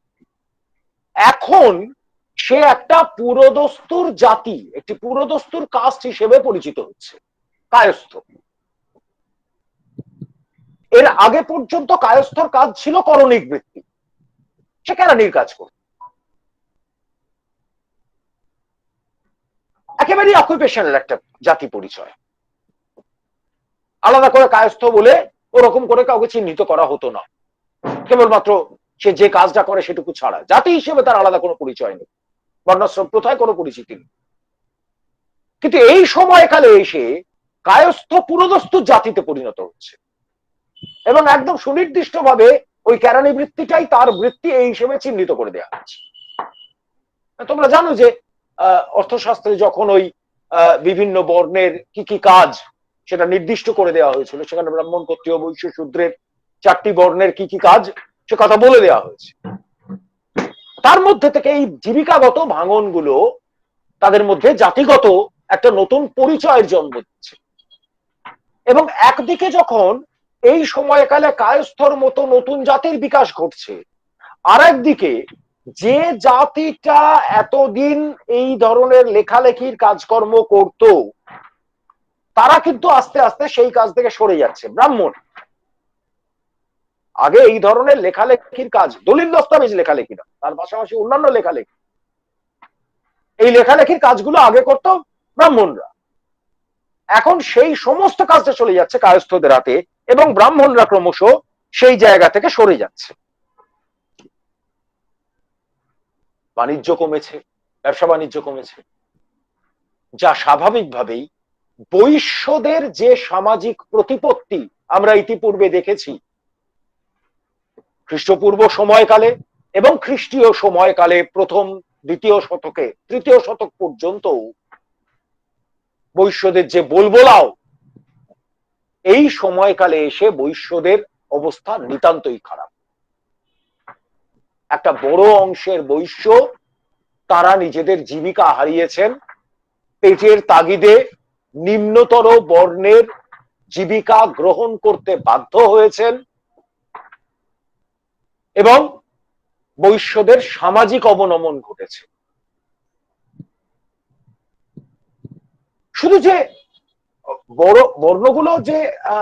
এখন সে একটা পুরোদস্তুর জাতি, একটি পুরোদস্তুর কাস্ট হিসেবে পরিচিত হচ্ছে, কায়স্থ। এর আগে পর্যন্ত কায়স্থর কাজ ছিল করণিক বৃত্তি, সে কেরানির কাজ করত, একেবারেই অকুপেশনাল একটা জাতি পরিচয়। আলাদা করে কায়স্থ বলে ওরকম করে কাউকে চিহ্নিত করা হতো না, কেবলমাত্র সে যে কাজটা করে সেটুকু ছাড়া জাতি হিসেবে তার আলাদা কোনো পরিচয় নেই, বর্ণাশ্রম প্রথায় কোনো পরিচিতি নেই। কিন্তু এই সময়কালে এসে কায়স্থ পুরোদস্তুর জাতিতে পরিণত হচ্ছে এবং একদম সুনির্দিষ্টভাবে ওই কেরানি বৃত্তিটাই তার বৃত্তি এই হিসেবে চিহ্নিত করে দেওয়া হচ্ছে। তোমরা জানো যে অর্থশাস্ত্রে যখন ওই বিভিন্ন বর্ণের কি কি কাজ সেটা নির্দিষ্ট করে দেওয়া হয়েছিল, সেখানে ব্রাহ্মণ, ক্ষত্রিয়, বৈশ্য, শূদ্রের 4টি বর্ণের কি কি কাজ সে কথা বলে দেওয়া হয়েছে। তার মধ্যে থেকে এই জীবিকাগত ভাঙনগুলো তাদের মধ্যে জাতিগত একটা নতুন পরিচয়ের জন্ম দিচ্ছে। এবং একদিকে যখন এই সময়কালে কায়স্থর মতো নতুন জাতির বিকাশ ঘটছে, আর একদিকে যে জাতিটা এতদিন এই ধরনের লেখালেখির কাজকর্ম করত, তারা কিন্তু আস্তে আস্তে সেই কাজ থেকে সরে যাচ্ছে। ব্রাহ্মণ আগে এই ধরনের লেখালেখির কাজ, দলিল দস্তাবেজ লেখালেখি না, তার পাশাপাশি অন্যান্য লেখালেখি, এই লেখালেখির কাজগুলো আগে করতো ব্রাহ্মণরা। এখন সেই সমস্ত কাজটা চলে যাচ্ছে কায়স্থদের হাতে এবং ব্রাহ্মণরা ক্রমশ সেই জায়গা থেকে সরে যাচ্ছে। বাণিজ্য কমেছে, ব্যবসা বাণিজ্য কমেছে, যা স্বাভাবিকভাবেই বৈশ্যদের যে সামাজিক প্রতিপত্তি আমরা ইতিপূর্বে দেখেছি খ্রিস্টপূর্ব সময়কালে এবং খ্রিস্টীয় সময়কালে, প্রথম, দ্বিতীয় শতকে, তৃতীয় শতক পর্যন্ত বৈশ্যদের যে বলবোলাও, এই সময়কালে এসে বৈশ্যদের অবস্থা নিতান্তই খারাপ। একটা বড় অংশের বৈশ্য তারা নিজেদের জীবিকা হারিয়েছেন, পেটের তাগিদে নিম্নতর বর্ণের জীবিকা গ্রহণ করতে বাধ্য হয়েছেন এবং বৈশ্যদের সামাজিক অবনমন ঘটেছে। শুধু যে বড় বর্ণগুলো যে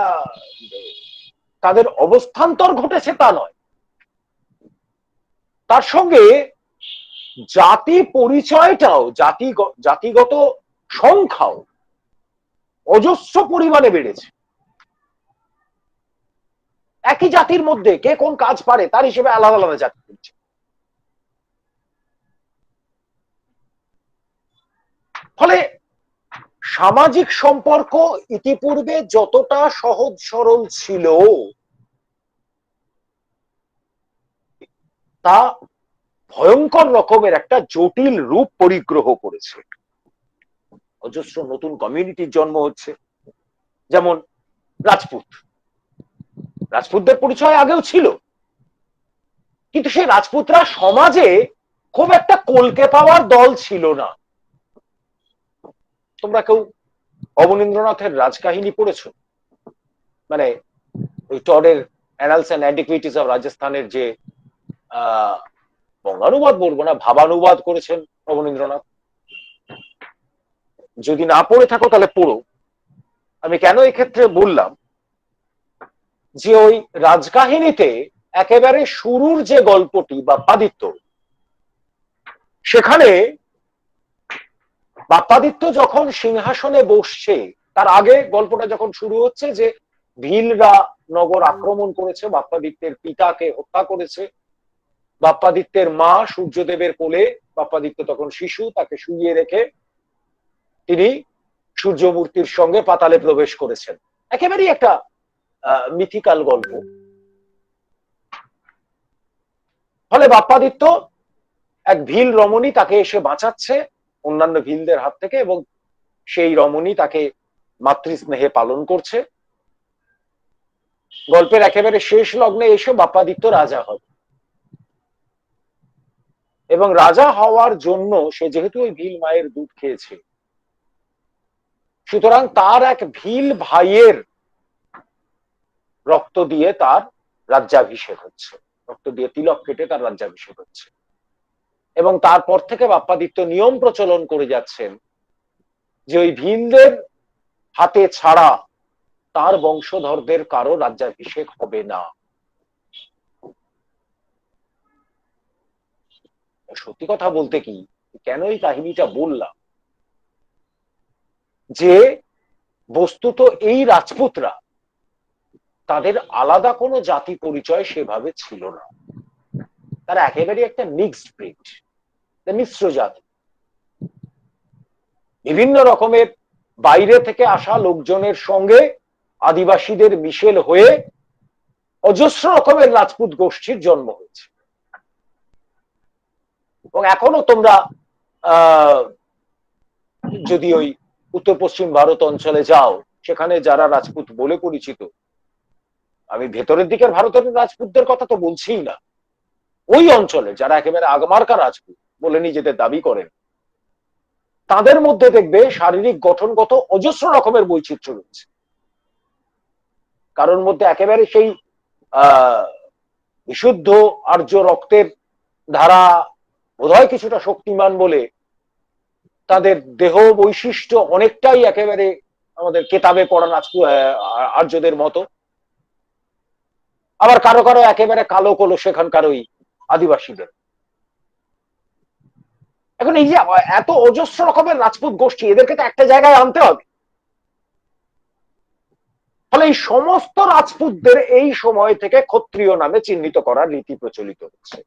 তাদের অবস্থান্তর ঘটেছে তা নয়, তার সঙ্গে জাতি পরিচয়টাও, জাতিগত সংখ্যাও অজস্র পরিমাণে বেড়েছে। একই জাতির মধ্যে কে কোন কাজ পারে তার হিসেবে আলাদা আলাদা জাতি করছে। ফলে সামাজিক সম্পর্ক ইতিপূর্বে যতটা সহজ সরল ছিল তা ভয়ঙ্কর রকমের একটা জটিল রূপ পরিগ্রহ করেছে। অজস্র নতুন কমিউনিটির জন্ম হচ্ছে, যেমন রাজপুতদের পরিচয় আগেও ছিল, কিন্তু সেই রাজপুতরা সমাজে খুব একটা কলকে পাওয়ার দল ছিল না। তোমরা কেউ অবনীন্দ্রনাথের রাজকাহিনী পড়েছো? মানে ওই টডের অ্যানালস এন্ড অ্যান্টিকুইটিস অফ রাজস্থানের যে বঙ্গানুবাদ বলবো না, ভাবানুবাদ করেছেন অবনীন্দ্রনাথ। যদি না পড়ে থাকো তাহলে পড়ো। আমি কেন এক্ষেত্রে বললাম যে ওই রাজকাহিনীতে একেবারে শুরুর যে গল্পটি বাপ্পাদিত্য, সেখানে বাপ্পাদিত্য যখন সিংহাসনে বসছে তার আগে গল্পটা যখন শুরু হচ্ছে যে ভিলরা নগর আক্রমণ করেছে, বাপ্পাদিত্যের পিতাকে হত্যা করেছে। বাপ্পাদিত্যের মা সূর্যদেবের কোলে, বাপ্পাদিত্য তখন শিশু, তাকে শুইয়ে রেখে তিনি সূর্যমূর্তির সঙ্গে পাতালে প্রবেশ করেছেন। একেবারেই একটা মিথিক্যাল গল্প। ফলে বাপ্পাদিত্য এক ভিল রমণী তাকে এসে বাঁচাচ্ছে অন্যান্য ভিলদের হাত থেকে, এবং সেই রমণী তাকে মাতৃস্নেহে পালন করছে। গল্পের একেবারে শেষ লগ্নে এসে বাপ্পাদিত্য রাজা হবে, এবং রাজা হওয়ার জন্য সে যেহেতু ওই ভিল মায়ের দুধ খেয়েছে, সুতরাং তার এক ভিল ভাইয়ের রক্ত দিয়ে তার রাজ্যাভিষেক হচ্ছে, রক্ত দিয়ে তিলক কেটে তার রাজ্যাভিষেক হচ্ছে। এবং তারপর থেকে বাপ্পাদিত্য নিয়ম প্রচলন করে যাচ্ছেন যে ওই ভিলদের হাতে ছাড়া তার বংশধরদের কারো রাজ্যাভিষেক হবে না। সত্যি কথা বলতে কি, কেন এই কাহিনীটা বললাম, যে বস্তুত এই রাজপুতরা তাদের আলাদা কোনো জাতি পরিচয় সেভাবে ছিল না। তারা একেবারে একটা মিক্সড ব্রিড, মিশ্র জাতি। বিভিন্ন রকমের বাইরে থেকে আসা লোকজনের সঙ্গে আদিবাসীদের মিশেল হয়ে অজস্র রকমের রাজপুত গোষ্ঠীর জন্ম হয়েছে। এবং এখনো তোমরা যদি ওই উত্তর পশ্চিম ভারত অঞ্চলে যাও, সেখানে যারা রাজপুত বলে পরিচিত, আমি ভেতরের দিকের ভারতের রাজপুতদের কথা তো বলছিই না, ওই অঞ্চলে যারা একেবারে আগমার্কা রাজপুত বলে নিজেদের দাবি করেন, তাদের মধ্যে দেখবে শারীরিক গঠনগত অজস্র রকমের বৈচিত্র্য রয়েছে। কারোর মধ্যে একেবারে সেই বিশুদ্ধ আর্য রক্তের ধারা বোধহয় কিছুটা শক্তিমান বলে তাদের দেহ বৈশিষ্ট্য অনেকটাই একেবারে আমাদের কেতাবে পড়া আর্যদের মতো। আবার কারো কারো একেবারে কালো কলো সেখানকার ওই আদিবাসীদের। এখন এই যে এত অজস্র রকমের রাজপুত গোষ্ঠী, এদেরকে তো একটা জায়গায় আনতে হবে। ফলে এই সমস্ত রাজপুতদের এই সময় থেকে ক্ষত্রিয় নামে চিহ্নিত করার রীতি প্রচলিত হচ্ছে।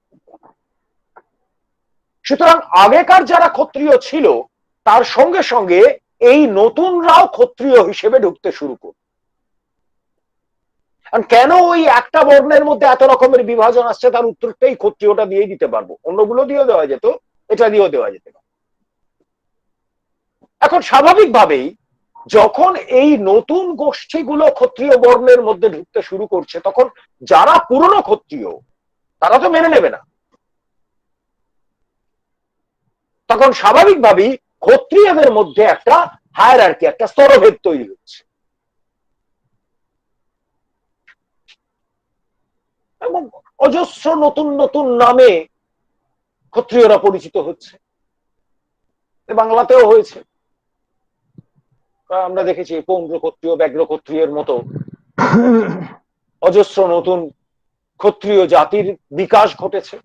সুতরাং আগেকার যারা ক্ষত্রিয় ছিল তার সঙ্গে সঙ্গে এই নতুনরাও ক্ষত্রিয় হিসেবে ঢুকতে শুরু করল। কেন ওই একটা বর্ণের মধ্যে এত রকমের বিভাজন আসছে তার উত্তরটাই ক্ষত্রিয়টা দিয়ে দিতে পারবো, অন্যগুলো দিয়েও দেওয়া যেত, এটা দিয়েও দেওয়া যেতে পারে। এখন স্বাভাবিকভাবেই যখন এই নতুন গোষ্ঠীগুলো ক্ষত্রিয় বর্ণের মধ্যে ঢুকতে শুরু করছে, তখন যারা পুরনো ক্ষত্রিয় তারা তো মেনে নেবে না। তখন স্বাভাবিকভাবেই ক্ষত্রিয়দের মধ্যে একটা হায়ারার্কি, একটা স্তরভেদ তৈরি হচ্ছে, এবং অজস্র নতুন নতুন নামে ক্ষত্রিয়রা পরিচিত হচ্ছে। বাংলাতেও হয়েছে, আমরা দেখেছি পৌন্দ্র ক্ষত্রিয়, ব্যাঘ্র ক্ষত্রিয়ের মতো অজস্র নতুন ক্ষত্রিয় জাতির বিকাশ ঘটেছে।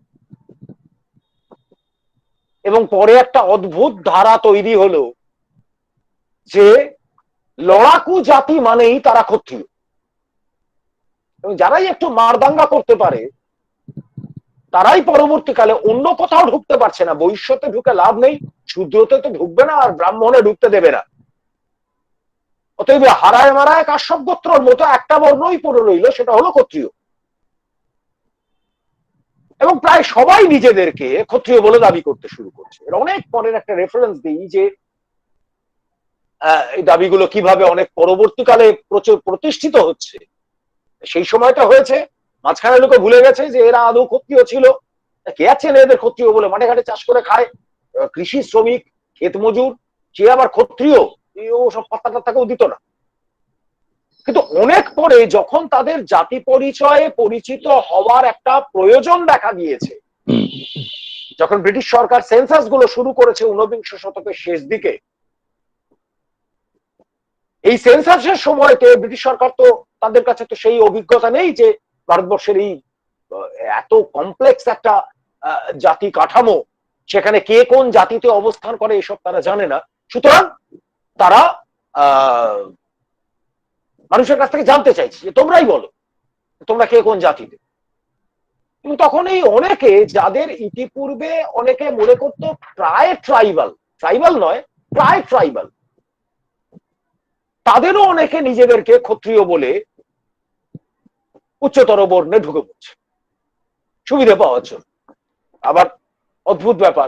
এবং পরে একটা অদ্ভুত ধারা তৈরি হলো যে লড়াকু জাতি মানেই তারা ক্ষত্রিয়, এবং যারাই একটু মারদাঙ্গা করতে পারে তারাই পরবর্তীকালে অন্য কোথাও ঢুকতে পারছে না। বৈশ্যতে ঢুকে লাভ নেই, শূদ্রতে তো ঢুকবে না, আর ব্রাহ্মণে ঢুকতে দেবে না। অতএব হারায় মারায় কাশ্যপ গোত্রর মতো একটা বর্ণই পড়ে রইল, সেটা হলো ক্ষত্রিয়। এবং প্রায় সবাই নিজেদেরকে ক্ষত্রিয় বলে দাবি করতে শুরু করছে। এর অনেক পরের একটা রেফারেন্স দিই যে এই দাবিগুলো কিভাবে অনেক পরবর্তীকালে প্রচুর প্রতিষ্ঠিত হচ্ছে। সেই সময়টা হয়েছে, মাঝখানে লোকে ভুলে গেছে যে এরা আদৌ ক্ষত্রিয় ছিল। কে আছে এদের ক্ষত্রিয় বলে? মাঠে ঘাটে চাষ করে খায়, কৃষি শ্রমিক, ক্ষেত মজুর, সে আবার ক্ষত্রিয়? ও সব পাত্তা টাত্তাকেও দিত না। কিন্তু অনেক পরে যখন তাদের জাতি পরিচয়ে পরিচিত হওয়ার একটা প্রয়োজন দেখা দিয়েছে, যখন ব্রিটিশ সরকার সেন্সাস গুলো শুরু করেছে 19বিংশ শতকের শেষ দিকে, এই সেন্সাসের সময়তে ব্রিটিশ সরকার তো, তাদের কাছে তো সেই অভিজ্ঞতা নেই যে ভারতবর্ষের এই এত কমপ্লেক্স একটা জাতি কাঠামো, সেখানে কে কোন জাতিতে অবস্থান করে এসব তারা জানে না। সুতরাং তারা মানুষের কাছ থেকে জানতে চাইছে যে তোমরাই বলো তোমরা কে কোন জাতিতে। কিন্তু তখন এই অনেকে, যাদের ইতিপূর্বে অনেকে মনে করতো প্রায় ট্রাইবাল, ট্রাইবাল নয় প্রায় ট্রাইবাল, তাদেরও অনেকে নিজেদেরকে ক্ষত্রিয় বলে উচ্চতর বর্ণে ঢুকে পড়ছে সুবিধা পাওয়ার জন্য। আবার অদ্ভুত ব্যাপার,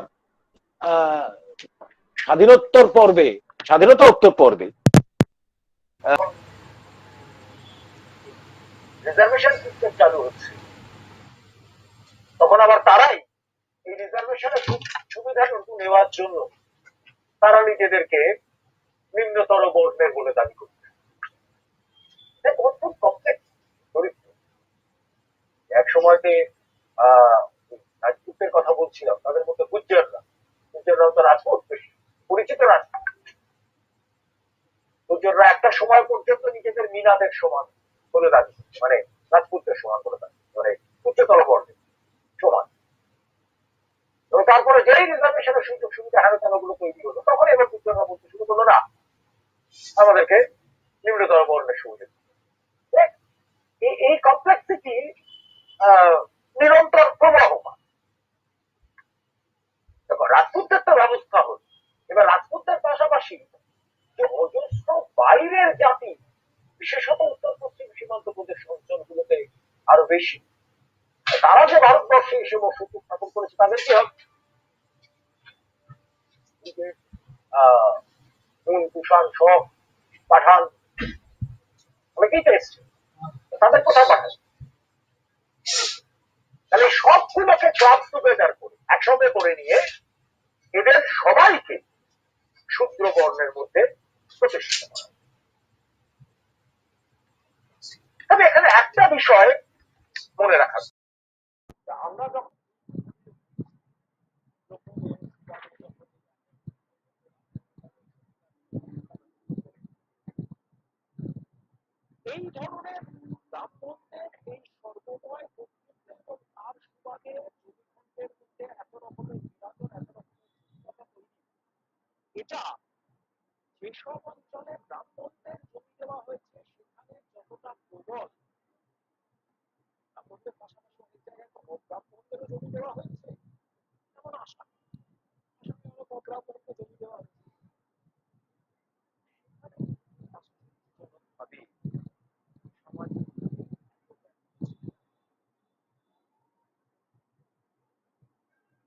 স্বাধীনোত্তর পর্বে রিজার্ভেশন সিস্টেম চালু হচ্ছে, তখন আবার তারাই এই রিজার্ভেশনের সুবিধাটুকু নেওয়ার জন্য তারা নিজেদেরকে নিম্নতর বর্ণের বলে দাবি করছে। অদ্ভুত কমপ্লেক্স চরিত্র। এক সময়তে রাজপুতের কথা বলছিলাম, তাদের মধ্যে গুজ্জররাও তো রাজপুত, বেশি পরিচিত রাজপুত। গুজ্জররা একটা সময় পর্যন্ত নিজেদের মিনাদের সমান বলে দাবি, মানে রাজপুতদের সমান বলে দাবি, মানে উচ্চতর বর্ণের সমান। এবং তারপরে যেই রিজার্ভেশনের সুযোগ সুবিধা হারাতানাগুলো তৈরি হলো, তখন এবার গুজ্জররা বলতে শুরু করলো না, আমাদেরকে নিম্নতর বর্ণের সুবিধা। এই কমপ্লেক্সিটি নিরন্তর প্রবাহমান। দেখো, রাজপুতদের তো ব্যবস্থা হল, এবার রাজপুতদের পাশাপাশি যে অজস্র বাইরের জাতি, বিশেষত উত্তর পশ্চিম সীমান্ত প্রদেশ অঞ্চলগুলোতে আরো বেশি, তারা যে ভারতবর্ষে এসে বসতি স্থাপন করেছে, তাদের কি হবে? কুষাণ, শক, পাঠান অনেকেই তো এসছে, তাদের কোথায় পাঠাচ্ছে? তাহলে সবগুলোকে ক্লাব টুগেদার করে একসঙ্গে করে নিয়ে এদের সবাইকে শূদ্র বর্ণের মধ্যে প্রতিষ্ঠিত করা। তবে এখানে একটা বিষয় মনে রাখা, আমরা যখন এই ধরনের ব্রাহ্মণদের এই সর্বময় এবং তার সুবাদে জমিখণ্ডের মধ্যে এত রকমের বিভাজন, এত রকমের এটা যেসব অঞ্চলে ব্রাহ্মণদের জমি দেওয়া হয়েছে সেখানে যতটা প্রবল, ব্রাহ্মণদের পাশাপাশি অনেক জায়গায় তো ব্রাহ্মণদেরও জমি দেওয়া হয়েছে, যেমন আসাম, ব্রাহ্মণকে জমি দেওয়া হয়েছে।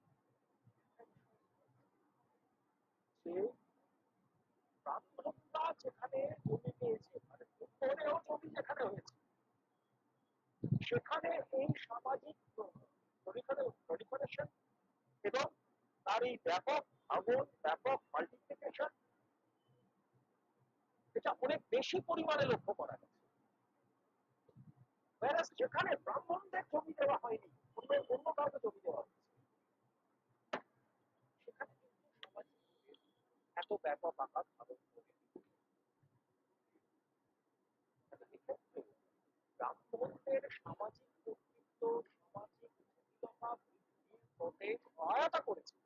ব্রাহ্মণরা যেখানে জমি পেয়েছে, মানে উত্তরেও জমি যেখানে হয়েছে, সেখানে এই সামাজিক প্রলিফারেশন এবং তার এই ব্যাপক আগুন, ব্যাপক মাল্টিপ্লিকেশন, এটা অনেক বেশি পরিমাণে লক্ষ্য করা গেছে। যেখানে ব্রাহ্মণদের জমি দেওয়া হয়নি, অন্য কাউকে জমি দেওয়া হয়েছে, সেখানে কিন্তু সামাজিক এত ব্যাপক আকার ধারণ করে। ব্রাহ্মণদের সামাজিক কর্তৃত্ব, সামাজিক জটিলতা বৃদ্ধির পথে সহায়তা করেছে,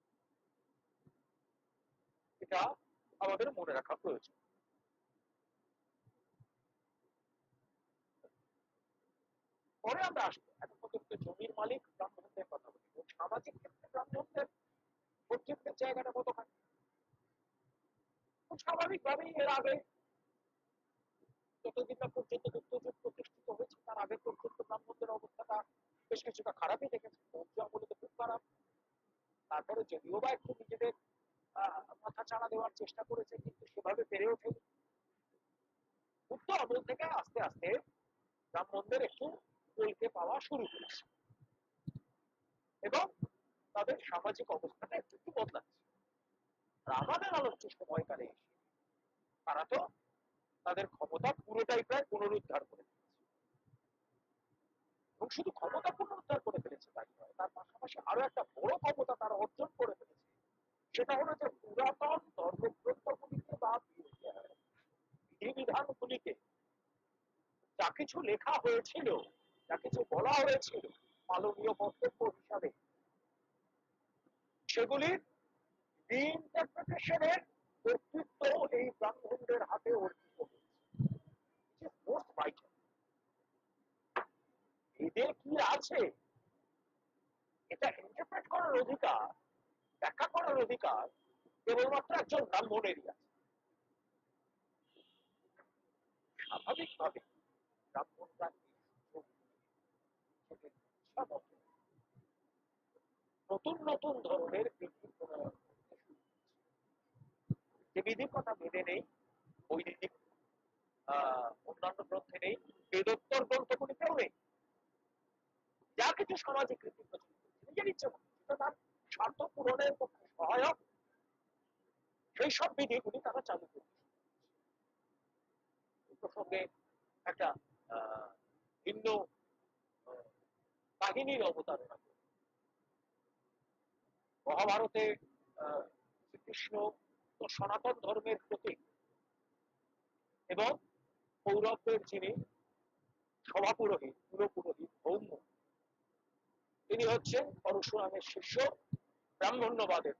এটা আমাদের মনে রাখা প্রয়োজন। পরে আমরা আসবো, এখন পর্যন্ত জমির মালিক ব্রাহ্মণদের কথা বলি, সামাজিক ক্ষেত্রে ব্রাহ্মণদের কর্তৃত্বের জায়গাটা কতখানি। খুব স্বাভাবিকভাবেই এর আগে যতদিন না পর্যন্ত গুপ্তযুগ প্রতিষ্ঠিত হয়েছে তার আগে পর্যন্ত ব্রাহ্মণদের অবস্থাটা বেশ কিছুটা খারাপই দেখেছে, মৌর্য আমলে তো খুব খারাপ। তারপরে যদিও বা একটু নিজেদের মাথা চাড়া দেওয়ার চেষ্টা করেছে, কিন্তু সেভাবে পেরে ওঠেনি। গুপ্ত আমল থেকে আস্তে আস্তে ব্রাহ্মণদের একটু বলকে পাওয়া শুরু করেছে এবং তাদের সামাজিক অবস্থাটা একটু একটু বদলাচ্ছে। আর আমাদের আলোচ্য সময়কালে এসে তারা তো তাদের ক্ষমতা পুরোটাই প্রায় পুনরুদ্ধার করে ফেলেছে, এবং শুধু ক্ষমতা পুনরুদ্ধার করে ফেলেছে তাই নয়, তার পাশাপাশি আরো একটা বড় ক্ষমতা তারা অর্জন করে ফেলেছে। সেটা হলো যে পুরাতন ধর্মগ্রন্থগুলিকে বা বিধিবিধানগুলিকে যা কিছু লেখা হয়েছিল, যা কিছু বলা হয়েছিল পালনীয় কর্তব্য হিসাবে, সেগুলির রিইন্টারপ্রিটেশনের কর্তৃত্ব এই ব্রাহ্মণদের হাতে অর্পিত হয়েছে। Most vital. এদের কি আছে এটা ইন্টারপ্রেট করার অধিকার, ব্যাখ্যা করার অধিকার কেবলমাত্র একজন ব্রাহ্মণেরই আছে। স্বাভাবিকভাবে ব্রাহ্মণরা নতুন নতুন ধরনের বিধি প্রণয়ন করতে শুরু করেছে, যে বিধির কথা বেদে নেই, বৈদিক অন্যান্য গ্রন্থে নেই, বেদোত্তর গ্রন্থগুলিতেও নেই। যা কিছু সামাজিক রীতি প্রচলিত নিজের ইচ্ছে মতো, সেটা তার স্বার্থ পূরণের পক্ষে সহায়ক, সেই সব বিধিগুলি তারা চালু করতে শুরু করেছে। এই প্রসঙ্গে একটা ভিন্ন কাহিনীর অবতারণা করে। মহাভারতে শ্রীকৃষ্ণ তো সনাতন ধর্মের প্রতীক, এবং কৌরবদের যিনি সভাপুরোহিত, পুরোপুরোহিত ভৌম, তিনি হচ্ছেন পরশুরামের শিষ্য, ব্রাহ্মণ্যবাদের।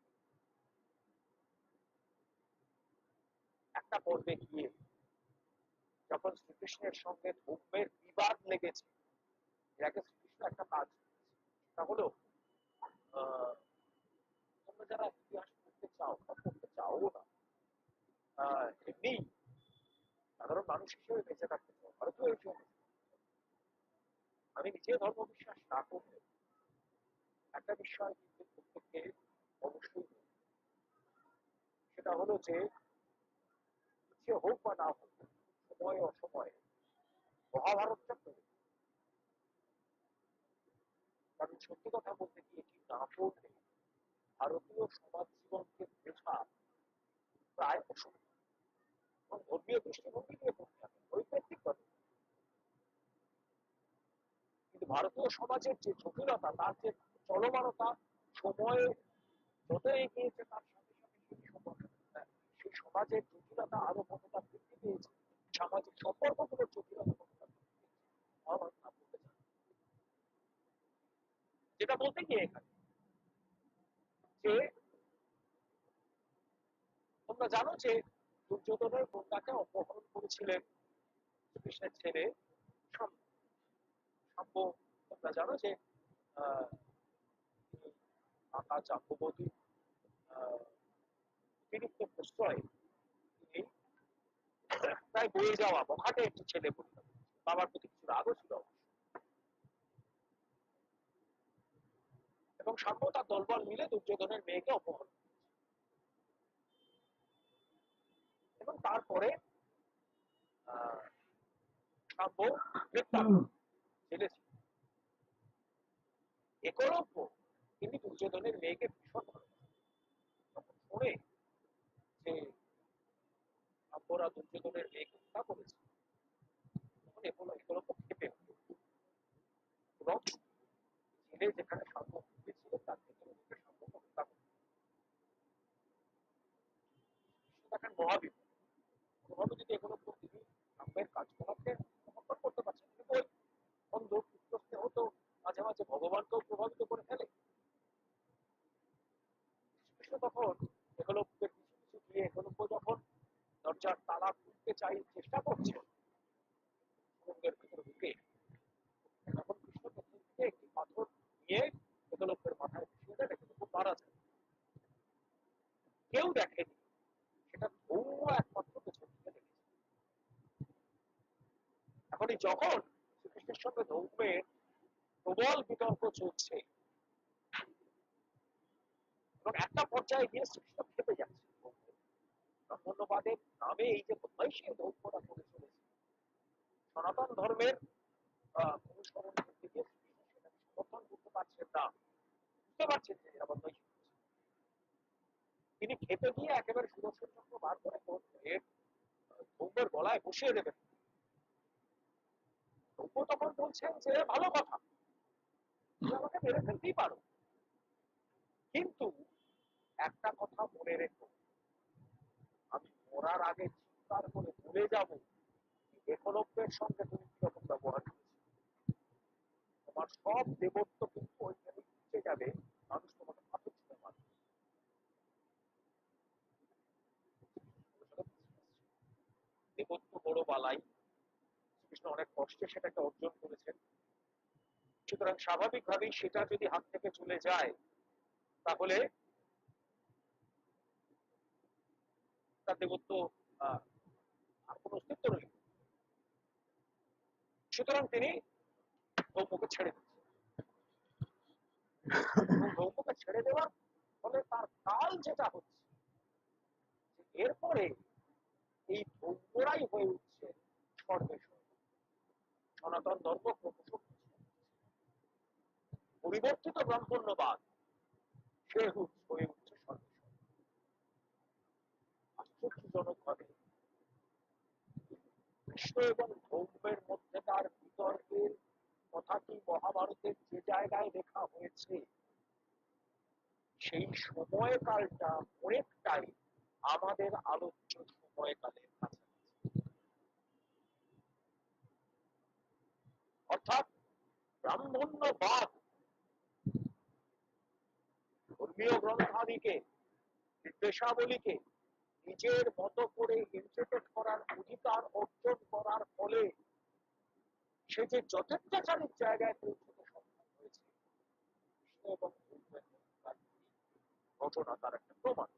একটা পর্বে গিয়ে যখন শ্রীকৃষ্ণের সঙ্গে ধৌমের বিবাদ লেগেছে, এর আগে শ্রীকৃষ্ণ একটা কাজ করেছে, সেটা হলো তোমরা যারা ইতিহাস পড়তে চাও বা পড়তে চাও না, এমনি সাধারণ মানুষ হিসেবে বেঁচে থাকতে চাও, ভারতীয় এই জন্য আমি নিজে ধর্ম বিশ্বাস না করলে একটা বিষয় কিন্তু প্রত্যেককে অবশ্যই, সেটা হলো যে ইচ্ছে হোক বা না হোক, সময়ে অসময়ে মহাভারতটা পড়ে। কারণ সত্যি কথা বলতে কি, এটি না পড়লে ভারতীয় সমাজ জীবনকে বোঝা প্রায় অসম্ভব। এবং ধর্মীয় দৃষ্টিভঙ্গি নিয়ে পড়তে হবে ঐতিহাসিক ভাবে, কিন্তু ভারতীয় সমাজের যে জটিলতা, তার যে চলমানতা, সময়ে যত এগিয়েছে তার সাথে সাথে সেই সমাজের জটিলতা আরো কতটা বৃদ্ধি পেয়েছে, সামাজিক সম্পর্কগুলোর জটিলতা কতটা বৃদ্ধি পেয়েছে মহাভারত না পড়তে চান। যেটা বলতে গিয়ে এখানে যে তোমরা জানো যে দুর্যোধনের কন্যাকে অপহরণ করেছিলেন কৃষ্ণের ছেলে শাম্ব। তোমরা জানো যে মাতা জাম্ববতী অতিরিক্ত প্রশ্রয়ে তিনি প্রায় বয়ে যাওয়া বখাটে একটি ছেলে পরিণত, বাবার প্রতি কিছু রাগও ছিল এবং শাম্ব তার দলবল মিলে দুর্যোধনের মেয়েকে অপহরণ করেছে। এবং তারপরে শাম্ব গ্রেপ্তার জেলে ছিল। একলব্য তিনি দুর্যোধনের মেয়েকে ভীষণ ভালোবাসেন। যখন শোনে যে শাম্বরা দুর্যোধনের মেয়েকে হত্যা করেছে, তখন একলব্য ক্ষেপে উঠে এবং জেলে যেখানে শাম্ব ছিল তার ভেতরে শাম্বকে হত্যা করে। দেখেন মহাবিপদ, কোনোভাবে যদি একলব্য তিনি শাম্বের কাজকলাপকে সমর্থন করতে পারছেন, কিন্তু ওই অন্ধ পুত্র স্নেহ তো মাঝে মাঝে ভগবানকেও প্রভাবিত করে ফেলে। কৃষ্ণ তখন একলব্যের পিছু পিছু গিয়ে একলব্য যখন দরজার তালা খুলতে চেষ্টা করছে সুরঙ্গের ভিতরে ঢুকে, তখন কৃষ্ণ পেছন থেকে একটি পাথর নিয়ে একলব্যের মাথায় বসিয়ে দেন, একলব্য মারা যায়। কেউ দেখেনি, সেটা ধৌম একমাত্র পেছন থেকে দেখেছে। এখনই যখন শ্রীকৃষ্ণের সঙ্গে ধৌমের প্রবল বিতর্ক চলছে এবং একটা পর্যায়ে গিয়ে শ্রীকৃষ্ণ খেপে যাচ্ছে, ব্রাহ্মণ্যবাদের নামে এই যে বদমাইশি ধৌমরা করে চলেছে, সনাতন ধর্মের অনুসরণ করতে গিয়ে শ্রীকৃষ্ণ সেটাকে সমর্থন করতে পারছেন না, বুঝতে পারছেন যে এরা বদমাইশি করছে। তিনি খেপে গিয়ে একেবারে সুদর্শন চক্র বার করে ধৌমের গলায় বসিয়ে দেবেন। ধৌম তখন বলছেন যে ভালো কথা, তুমি আমাকে মেরে ফেলতেই পারো, কিন্তু একটা কথা মনে রেখো, আমি মরার আগে চিৎকার করে ভুলে যাবো একলব্যের সঙ্গে তুমি কিরকম ব্যবহার করেছো। তোমার সব দেবত্ব কিন্তু ওইখানে পিছিয়ে যাবে, মানুষ তোমাকে পাথর ছুঁড়ে মারবে। দেবত্ব বড় বালাই, শ্রীকৃষ্ণ অনেক কষ্টে সেটাকে অর্জন করেছেন। সুতরাং স্বাভাবিকভাবেই সেটা যদি হাত থেকে চলে যায় তাহলে তার দেবত্ব আর কোন অস্তিত্ব রইল। সুতরাং তিনি ধৌমকে ছেড়ে দিচ্ছেন এবং ধৌমকে ছেড়ে দেওয়ার ফলে তার কাল যেটা হচ্ছে, এরপরে এই ধৌমরাই হয়ে উঠছে সর্বেশ্বর। সনাতন ধর্ম ক্রমশ পরিবর্তিত ব্রাহ্মণ্যবাদ সে হয়ে উঠছে সর্বেশ্বর। আশ্চর্যজনক ভাবে কৃষ্ণ এবং ধৌমের মধ্যেকার বিতর্কের কথাটি মহাভারতের যে জায়গায় লেখা হয়েছে, সেই সময়কালটা অনেকটাই আমাদের আলোচ্য সময়কালের কাছাকাছি। অর্থাৎ ব্রাহ্মণ্যবাদ ধর্মীয় গ্রন্থাদিকে, নির্দেশাবলীকে নিজের মতো করে ইন্টারপ্রেট করার অধিকার অর্জন করার ফলে সে যে যথেচ্ছাচারীর জায়গায় পৌঁছতে সক্ষম হয়েছে, কৃষ্ণ এবং ধর্মের ঘটনা তার একটা প্রমাণ।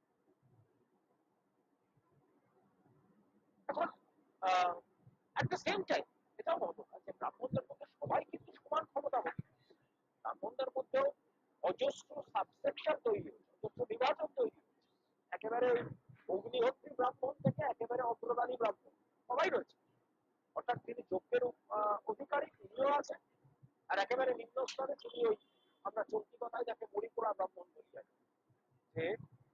এখন at the same time এটাও বলবো না যে ব্রাহ্মণদের মধ্যে সবাই কিন্তু সমান ক্ষমতাবতী। ব্রাহ্মণদের মধ্যেও অজস্র সাবসেকশন তৈরি হয়েছে, অজস্র বিভাজন তৈরি হয়েছে। একেবারে ওই অগ্নিহোত্রী ব্রাহ্মণ থেকে একেবারে অগ্রগামী ব্রাহ্মণ সবাই রয়েছে। অর্থাৎ তিনি যজ্ঞের অধিকারী, তিনিও আছেন, আর একেবারে নিম্ন স্তরে তিনি ওই আমরা চলতি কথায় যাকে মরিপুরা ব্রাহ্মণ বলি জানি, যে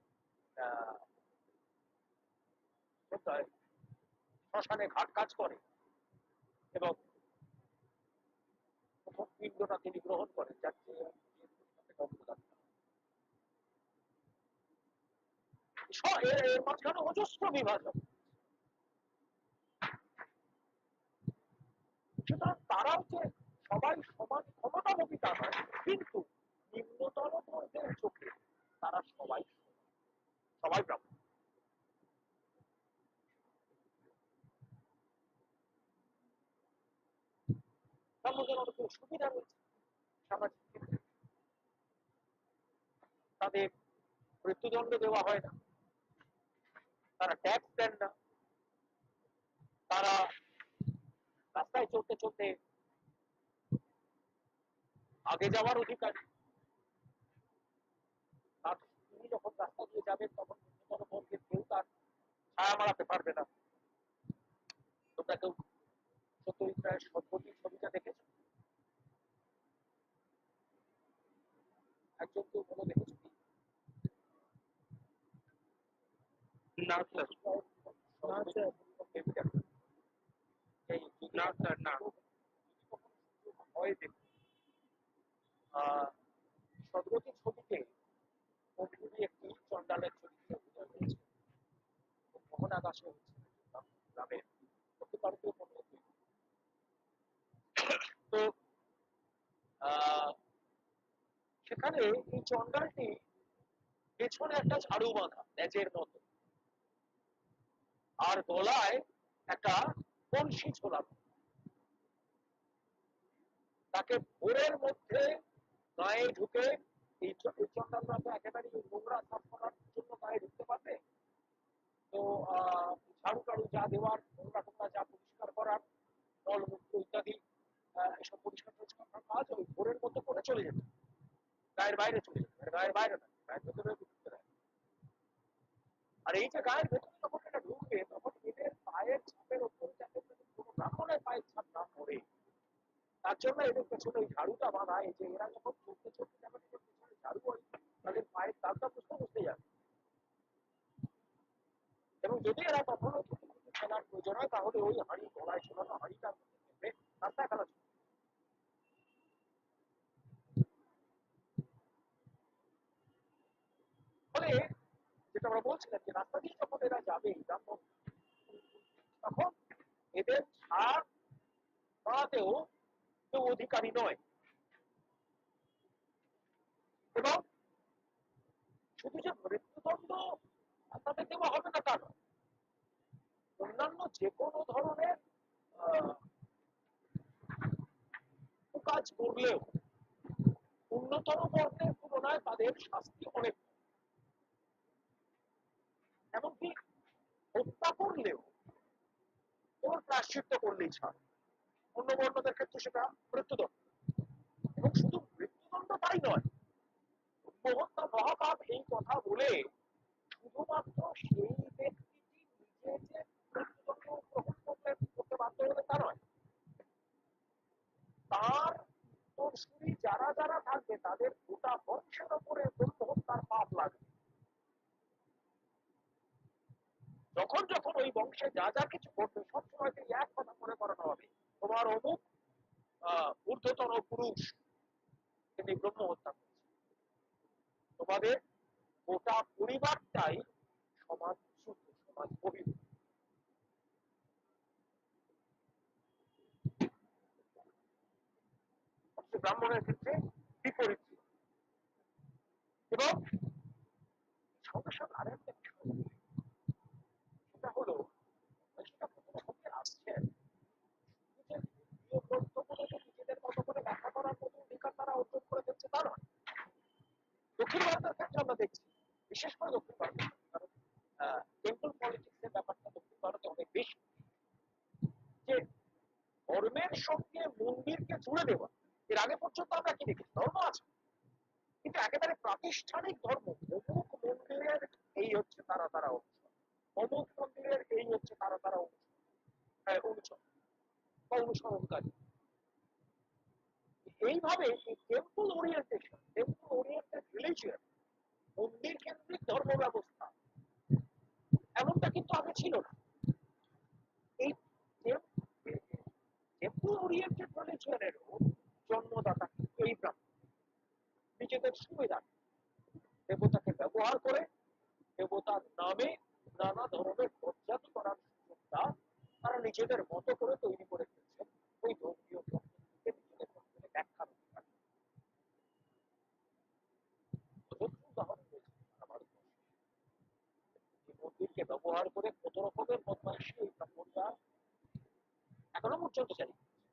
শ্মশানে ঘাট কাজ করে এবং প্রথম পিণ্ডটা তিনি গ্রহণ করেন, যার এর মাঝখানে অজস্র বিভাজন। সুতরাং তারাও যে সবাই সমান ক্ষমতাবতী তা নয়, কিন্তু নিম্নতর বর্গের চোখে তারা সবাই সবাই ব্রাহ্মণ। ব্রাহ্মণদের অনেক সুবিধা রয়েছে সামাজিক ক্ষেত্রে, তাদের মৃত্যুদণ্ড দেওয়া হয় না, তারা ট্যাক্স দেন না, তারা রাস্তায় চলতে চলতে আগে যাওয়ার অধিকারী। তিনি যখন রাস্তা দিয়ে যাবেন তখন নিম্নতর বর্গের কেউ তার ছায়া মারাতে পারবে না। তোমরা কেউ সত্যজিৎ রায়ের সত্যজিৎ ছবিটা দেখেছো? একজন কেউ বলে দেখেছো কি? না স্যার, না স্যার, না। হয় দেখুন, সদগতি ছবিতে অভিনয় একটি চন্ডালের চরিত্রে অভিনয় করেছে। মোহন আকাশে হচ্ছে গ্রামের প্রতিপালিত কোনো তো সেখানে এই চন্ডালটি পেছনে একটা ঝাড়ু বাঁধা লেজের মতো, আর গলায় একটা বংশী ঝোলানো। তাকে ভোরের মধ্যে গায়ে ঢুকে এই চন্ডালরা তো একেবারে নোংরা সাফ করার জন্য গায়ে ঢুকতে পারবে, তো ঝাড়ু টাড়ু যা দেওয়ার, নোংরা টোংরা যা পরিষ্কার করার, মলমূত্র ইত্যাদি এসব পরিষ্কার পরিষ্কার কাজ ওই ভোরের মধ্যে করে চলে যেত, গায়ের বাইরে চলে যেত, গায়ের বাইরে না, গায়ের ভেতরে ঢুকতে দেয়। আর এই যে গায়ের ভেতরে যখন এটা ঢুকবে তখন এদের পায়ের ছাপের ওপর যাতে কোনো ব্রাহ্মণের পায়ের ছাপ না পড়ে, তার জন্য এদের পেছনে ওই ঝাড়ুটা বাঁধা। এই যে এরা যখন চলতে চলতে যাবে এদের পেছনে ঝাড়ু হয়, তাদের পায়ের দাগটা বুঝতে বুঝতে যাবে। এবং যদি এরা কখনো খেলার প্রয়োজন হয় তাহলে ওই হাঁড়ি গলায় ঝোলানো হাঁড়িটার মধ্যে নেবে রাস্তায় খেলা চলবে। ফলে যেটা আমরা বলছিলাম যে রাস্তা দিয়ে যখন এরা যাবে ব্রাহ্মণ, তখন এদের ছাড় পাওয়াতেও কেউ অধিকারী নয়। এবং শুধু যে মৃত্যুদণ্ড তাদের দেওয়া হবে না তা নয়, অন্যান্য যে কোনো ধরনের কাজ করলেও উন্নতর বর্ণের তুলনায় তাদের শাস্তি অনেক, এমনকি হত্যা করলেও তোমার প্রায়শ্চিত্ত করলেই ছাড়। অন্য বর্ণদের ক্ষেত্রে সেটা মৃত্যুদণ্ড। এবং শুধু মৃত্যুদণ্ড তাই নয়, মহত্তা মহাপাপ এই কথা বলে শুধুমাত্র সেই ব্যক্তিটি নিজে যে মৃত্যুদণ্ড গ্রহণ করতে বাধ্য হলে তা নয়, তার উত্তরসূরি যারা যারা থাকবে তাদের গোটা বংশের ওপরে হত্যার পাপ লাগবে। যখন যখন ওই বংশে যা যা কিছু করবে সবসময় এক কথা মনে করানো হবে, তোমার অমুক ঊর্ধ্বতন পুরুষ তিনি ব্রহ্ম হত্যা করেছে, তোমাদের গোটা পরিবারটাই সমাজ শুদ্ধ, সমাজ পবিত্র। ব্রাহ্মণের ক্ষেত্রে বিপরীত। এবং সঙ্গে সঙ্গে আরেকটা বিষয় সেটা হলো, সেটা প্রথমে আসছে নিজেদের মতো করে ব্যাখ্যা করার মতো অধিকার তারা অর্জন করে ফেলছে তা নয়। দক্ষিণ ভারতের ক্ষেত্রে আমরা দেখছি, বিশেষ করে দক্ষিণ ভারতে, কারণ টেম্পল পলিটিক্স এর ব্যাপারটা দক্ষিণ ভারতে অনেক বেশি, যে ধর্মের সঙ্গে মন্দিরকে জুড়ে দেওয়া। এর আগে পর্যন্ত আমরা কি দেখি, ধর্ম আছে কিন্তু একেবারে প্রাতিষ্ঠানিক ধর্ম, অমুক মন্দিরের এই হচ্ছে তারা তারা অনুসরণ, অমুক মন্দিরের এই হচ্ছে তারা তারা অনুসরণ বা অনুসরণকারী। এইভাবে এই temple orientation, temple oriented religion, মন্দির কেন্দ্রিক ধর্ম ব্যবস্থা, এমনটা কিন্তু আগে ছিল না। এই টেম্পল ওরিয়েন্টেড রিলিজিয়নেরও জন্মদাতা এই ব্রাহ্মণ। নিজেদের সুবিধা দেবতাকে ব্যবহার করে দেবতার নামে নানা ধরনের বজ্জাতি করার সুযোগটা তারা নিজেদের মতো করে তৈরি করে ফেলছে ওই ধর্মীয় গ্রন্থকে নিজেদের মতো করে ব্যাখ্যার অধিকার। উদাহরণ রয়েছে ভারতবর্ষে, এই মন্দিরকে ব্যবহার করে কত রকমের বদমাইশি এই ব্রাহ্মণরা এখনো পর্যন্ত জানি,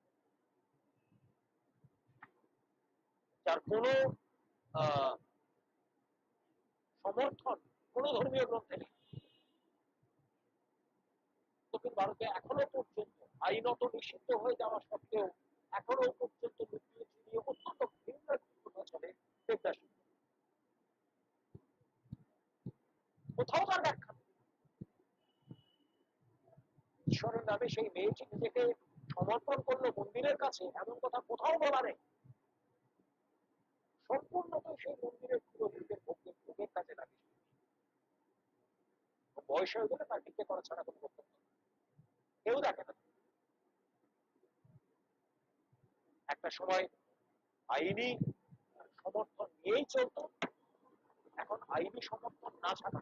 যার কোনো সমর্থন কোন ধর্মীয় গ্রন্থে নেই। দক্ষিণ ভারতে এখনো পর্যন্ত আইনত নিষিদ্ধ হয়ে যাওয়া সত্ত্বেও এখনো পর্যন্ত লুকিয়ে ছিনিয়ে অত্যন্ত ভিন্ন চলে দেবদাস। কোথাও তার ব্যাখ্যা, ঈশ্বরের নামে সেই মেয়েটি নিজেকে সমর্পণ করলো মন্দিরের কাছে, এমন কথা কোথাও বলা নেই। সম্পূর্ণত সেই মন্দিরের পুরোহিতের ভোগের কাজে লাগে। বয়স হয়ে গেলে তার ভিক্ষে করা ছাড়া কোনো বক্তব্য কেউ দেখে না। একটা সময় আইনি সমর্থন নিয়েই চলতো, এখন আইনি সমর্থন না ছাড়া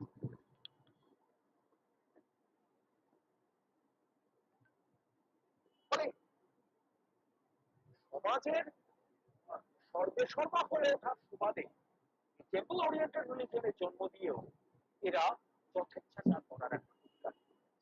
ফলে সমাজের সর্বেসর্বা হয়ে ওঠার সুবাদে টেম্পল ওরিয়েন্টেড রিলিজিয়নের জন্ম দিয়েও এরা যথেচ্ছাচার করার একটা অধিকার।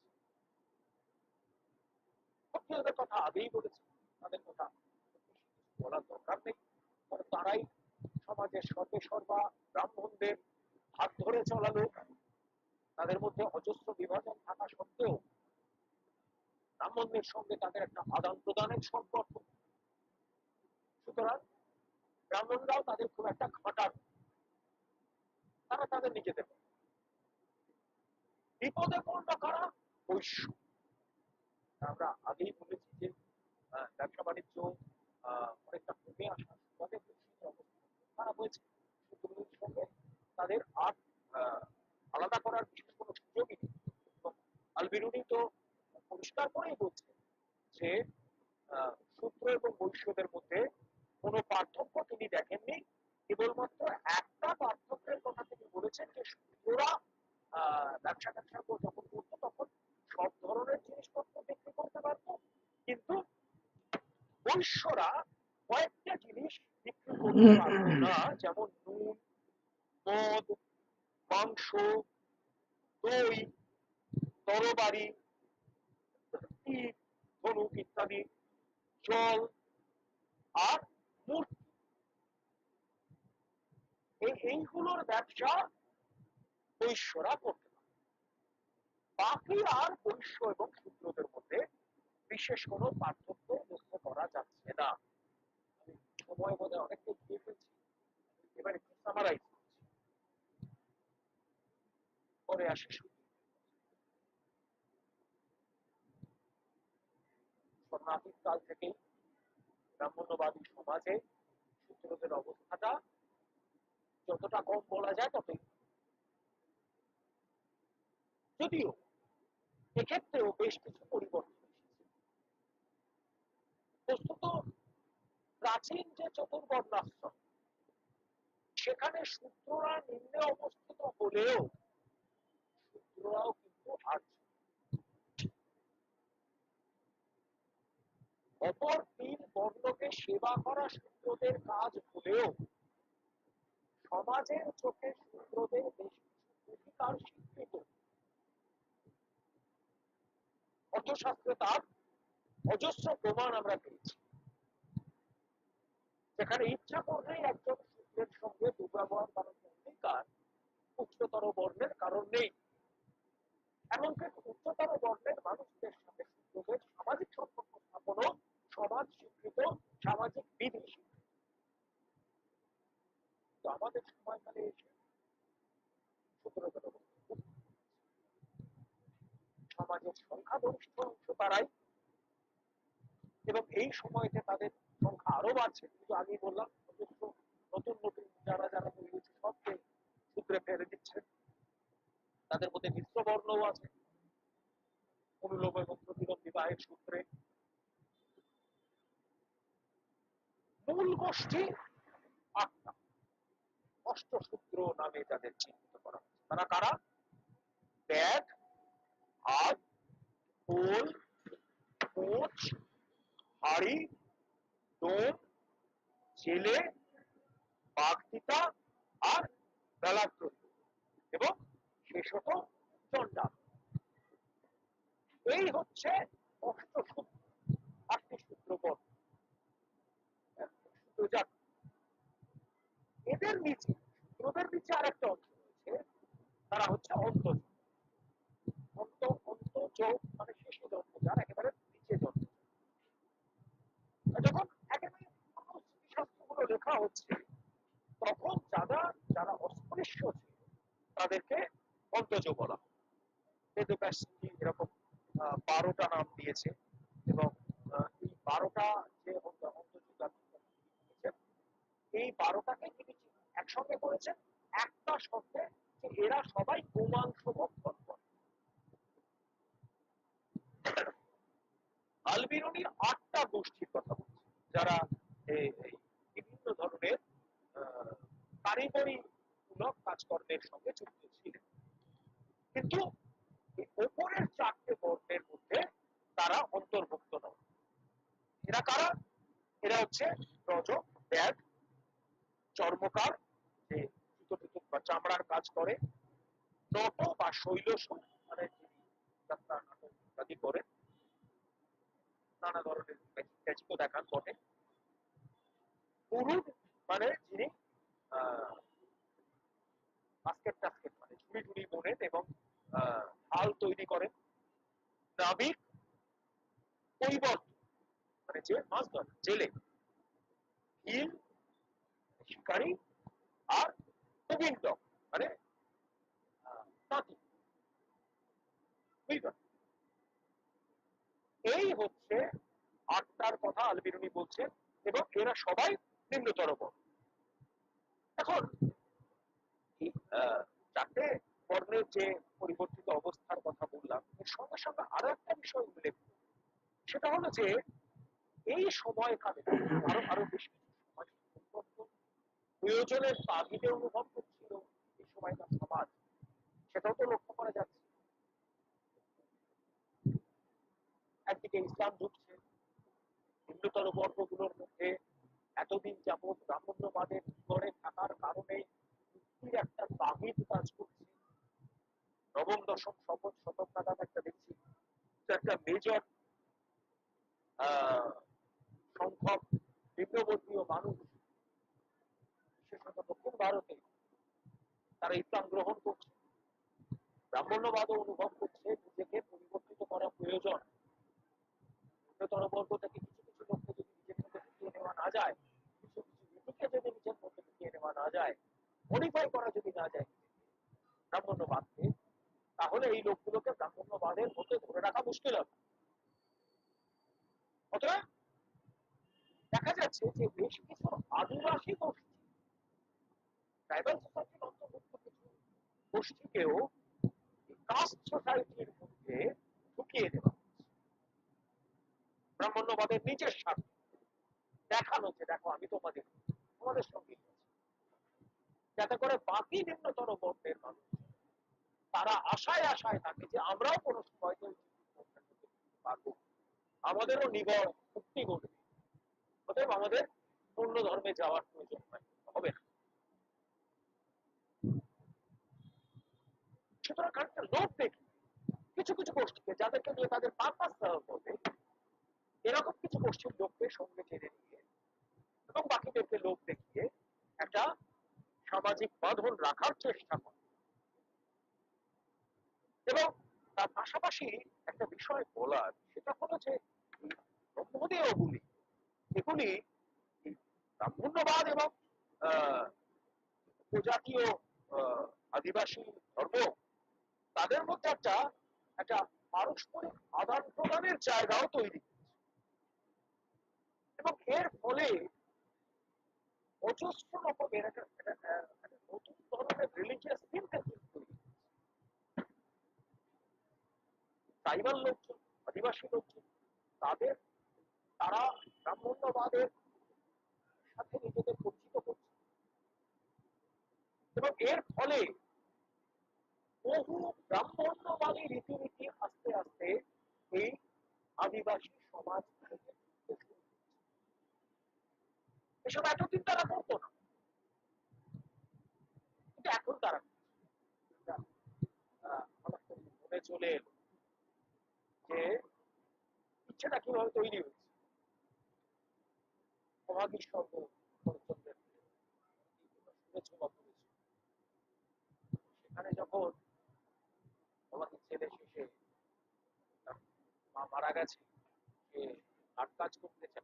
সত্যি ওদের কথা আগেই বলেছি, তাদের কথা বলার দরকার নেই। তারাই সমাজের সর্বেসর্বা ব্রাহ্মণদের হাত ধরে চলালো। তাদের মধ্যে অজস্র বিভাজন থাকা সত্ত্বেও ব্রাহ্মণদের সঙ্গে তাদের একটা আদান প্রদানের সম্পর্ক। সুতরাং ব্রাহ্মণরাও তাদের খুব একটা খাটার, তারা তাদের নিজেদের বিপদে পড়লো কারা? বৈশ্য। আমরা আগেই বলেছি যে ব্যবসা বাণিজ্য অনেকটা কমে আসা সুবাদে বৈশ্যদের অবস্থা খারাপ হয়েছে। সুতরাং সঙ্গে তাদের আর আলাদা করার বিশেষ কোনো সুযোগই নেই। এবং আল-বিরুনি তো পরিষ্কার করেই বলছে যে শূদ্র এবং বৈশ্যদের মধ্যে কোনো পার্থক্য তিনি দেখেননি। কেবলমাত্র একটা পার্থক্যের কথা তিনি বলেছেন যে শূদ্ররা ব্যবসা যখন করতো তখন সব ধরনের জিনিসপত্র বিক্রি করতে পারত, কিন্তু বৈশ্যরা কয়েকটা জিনিস বিক্রি করতে পারত না, যেমন নুন, মদ, মাংস, দই, তরবারি, ধনুক ইত্যাদি, জল আর মূর্তি। এইগুলোর ব্যবসা বৈশ্যরা করতে পারে। বাকি আর বৈশ্য এবং শূদ্রদের মধ্যে বিশেষ কোনো পার্থক্য লক্ষ্য করা যাচ্ছে না। আমি সময় বোধ হয় অনেকটা দিয়ে ফেলছি, এবার একটু সামারাইজ করছি, পরে আসি। স্বর্ণাতীত কাল থেকেই ব্রাহ্মণ্যবাদী সমাজে শূদ্রদের অবস্থাটা যতটা কম বলা যায় ততই, যদিও এক্ষেত্রেও বেশ কিছু পরিবর্তন এসেছে। বস্তুত প্রাচীন যে চতুর্বর্ণাশ্রম, সেখানে শূদ্ররা নিম্নে অবস্থিত হলেও শূদ্ররাও কিন্তু আর্য। অপর তিন বর্ণকে সেবা করা শূদ্রদের কাজ হলেও সমাজের চোখে শূদ্রদের বেশ কিছু অধিকার স্বীকৃত। অর্থশাস্ত্রে তার অজস্র প্রমাণ আমরা পেয়েছি, যেখানে ইচ্ছা করলেই একজন শূদ্রের সঙ্গে দুর্ব্যবহার করার অধিকার উচ্চতর বর্ণের কারণ নেই। এমনকি উচ্চতর বর্ণের মানুষদের সাথে শূদ্রদের সামাজিক সম্পর্ক স্থাপনও সমাজ স্বীকৃত সামাজিক বিধি। তো আমাদের সময়কালে এসে শূদ্রদের সমাজের সংখ্যাগরিষ্ঠ অংশ তারাই, এবং এই সময়তে তাদের সংখ্যা আরো বাড়ছে। কিন্তু আমি বললাম নতুন নতুন যারা যারা তৈরি হচ্ছে সবকে সূত্রে ফেলে দিচ্ছেন। তাদের মধ্যে মিশ্র বর্ণও আছে, অনুলোম এবং প্রতিলোম বিবাহের সূত্রে। মূল গোষ্ঠী আটটা, অষ্টশূদ্র নামে যাদের চিহ্নিত করা হচ্ছে। তারা কারা? ব্যাগ, হাত, খোল, কোচ, হাড়ি, ডোম, জেলে, বাগদিতা আর বেলাগ্রহী, এবং শেষত চণ্ডাল। এই হচ্ছে অষ্টশূদ্র, আটটি শূদ্রবর্ণ। এদের নিচে, শূদ্রদের নিচে আরেকটা অংশ রয়েছে, তারা হচ্ছে অন্তজ। অন্তযোগ মানে শেষে জন্ম, যার একেবারে নিচে জন্ম। যখন একেবারে শাস্ত্রগুলো লেখা হচ্ছে তখন যারা অস্পৃশ্য ছিল তাদেরকে অন্তজ বলা, এরকম 12টা নাম দিয়েছে এবং এই 12টা যে এই 12টাকে তিনি একসঙ্গে করেছেন একটা শব্দে, যে এরা সবাই গোমাংস ভক্ষণ করে। আল-বিরুনি 8টা গোষ্ঠীর কথা বলছে যারা এই বিভিন্ন ধরনের কারিগরিমূলক কাজকর্মের সঙ্গে যুক্ত ছিলেন, কিন্তু উপরের 4টে বর্ণের মধ্যে তারা অন্তর্ভুক্ত নয়। এরা কারা? এরা হচ্ছে রজক, ব্যাগ, চর্মকার, যে জুতো টুতো বা চামড়ার কাজ করে, নট বা শৈলসু, মানে যিনি যাত্রা নাটক ইত্যাদি করেন, নানা ধরনের ম্যাজিকও দেখান বটে। পুরুষ মানে যিনি বাস্কেট টাস্কেট মানে ঝুড়ি ঝুড়ি বোনেন এবং হাল তৈরি করেন। নাবিক, কৈবর্ত মানে যে মাছ ধরে, জেলে, হিল শিকারী, আর গোবিন্দক মানে তাঁতি। এই হচ্ছে 8টার কথা আল-বিরুনি বলছেন এবং এরা সবাই নিম্নতর বর্ণ। এখন এই 4টে বর্ণের যে পরিবর্তিত অবস্থার কথা বললাম, এর সঙ্গে সঙ্গে আরো একটা বিষয় উল্লেখ, সেটা হলো যে এই সময়কালে আরো বেশ কিছু সমাজ প্রয়োজনের তাগিদে অনুভব করছিল এই সময়কার সমাজ, সেটাও তো লক্ষ্য করা যাচ্ছে। একদিকে ইসলাম ঢুকছে, নিম্নতর বর্গগুলোর মধ্যে এতদিন যাবৎ ব্রাহ্মণ্যবাদের ভিতরে থাকার কারণে মুক্তির একটা তাগিদ কাজ করছে। নবম দশম শতক নাগাদ একটা দেখছি একটা মেজর সংখ্যক নিম্নবর্গীয় মানুষ, বিশেষত দক্ষিণ ভারতে, তারা ইসলাম গ্রহণ করছে, ব্রাহ্মণ্যবাদও অনুভব করছে, নিজেকে পরিবর্তিত করা প্রয়োজন। নিম্নতর বর্গ থেকে কিছু কিছু লোককে যদি নিজের মধ্যে ঢুকিয়ে নেওয়া না যায়, কিছু কিছু নীতিকে যদি নিজের মধ্যে ঢুকিয়ে নেওয়া না যায়, মডিফাই করা যদি না যায় ব্রাহ্মণ্যবাদকে, তাহলে এই লোকগুলোকে ব্রাহ্মণ্যবাদের মধ্যে ধরে রাখা মুশকিল হবে। অতএব দেখা যাচ্ছে যে বেশ কিছু আদিবাসী গোষ্ঠী, ট্রাইবাল সোসাইটির অন্তর্ভুক্ত কিছু গোষ্ঠীকেও কাস্ট সোসাইটির মধ্যে ঢুকিয়ে দেওয়া হচ্ছে ব্রাহ্মণ্যবাদের নিজের স্বার্থে, দেখানো যে দেখো আমি তোমাদের সঙ্গে, যাতে করে বাকি নিম্নতর বর্ণের মানুষ তারা আশায় থাকে যে আমরাও কোনো সময় পারবো, আমাদেরও নিগড় মুক্তি ঘটবে, অতএব আমাদের অন্য ধর্মে যাওয়ার প্রয়োজন হবে না। সুতরাং একটা লোক দেখি কিছু কিছু গোষ্ঠীকে, যাদেরকে নিয়ে তাদের পারপাস করবে, এরকম কিছু গোষ্ঠীর লোককে সঙ্গে টেনে নিয়ে এবং বাকিদেরকে লোক দেখিয়ে একটা সামাজিক বাঁধন রাখার চেষ্টা করে। এবং তার পাশাপাশি একটা বিষয় বলার, সেটা হলো যে ব্রহ্মদেহগুলি, এগুলি ব্রাহ্মণ্যবাদ এবং উপজাতীয় আদিবাসী ধর্ম, তাদের মধ্যে একটা পারস্পরিক আদান প্রদানের জায়গাও তৈরি হচ্ছে এবং এর ফলে অজস্র রকমের একটা নতুন ধরনের রিলিজিয়াস সিনথেসিস তৈরি হচ্ছে। ট্রাইবাল লোকজন, আদিবাসী লোকজন, তারা ব্রাহ্মণ্যবাদের সাথে নিজেদের পরিচিত করছে এবং এর ফলে বহু ব্রাহ্মণ্যবাদী রীতিনীতি আস্তে আস্তে এই আদিবাসী সমাজ থেকে এসব এতদিন তারা করতো না, কিন্তু এখন তারা মনে চলে এলো যে ইচ্ছেটা কিভাবে তৈরি হয়েছে। সমাধিস্বর্গ শরৎচন্দ্রের শুনেছো বা পড়েছো, সেখানে যখন আমাদের ছেলে শেষে মা মারা গেছে, সে আর কাজ করতে চায়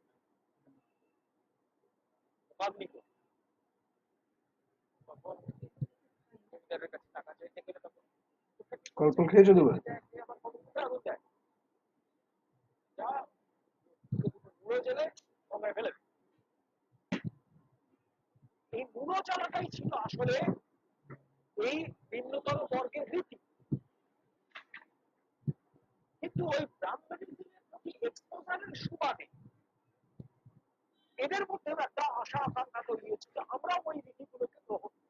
তখন জমিদারের কাছে টাকা চাইতে গেলে তখন কর্পূর খেয়েছো দুবার? আমার খবর কোথায় আগুন দেয়, করে ফেলে। এই মূলচালাটাই ছিল আসলে এই নিম্নতর বর্গের রীতি। কিন্তু ওই ব্রাহ্মণীদের প্রতি এক্সপোজারের সুবাদে এদের মধ্যে একটা আশা আকাঙ্ক্ষা তৈরি হয়েছে যে আমরা ওই রীতিগুলোকে গ্রহণ করি।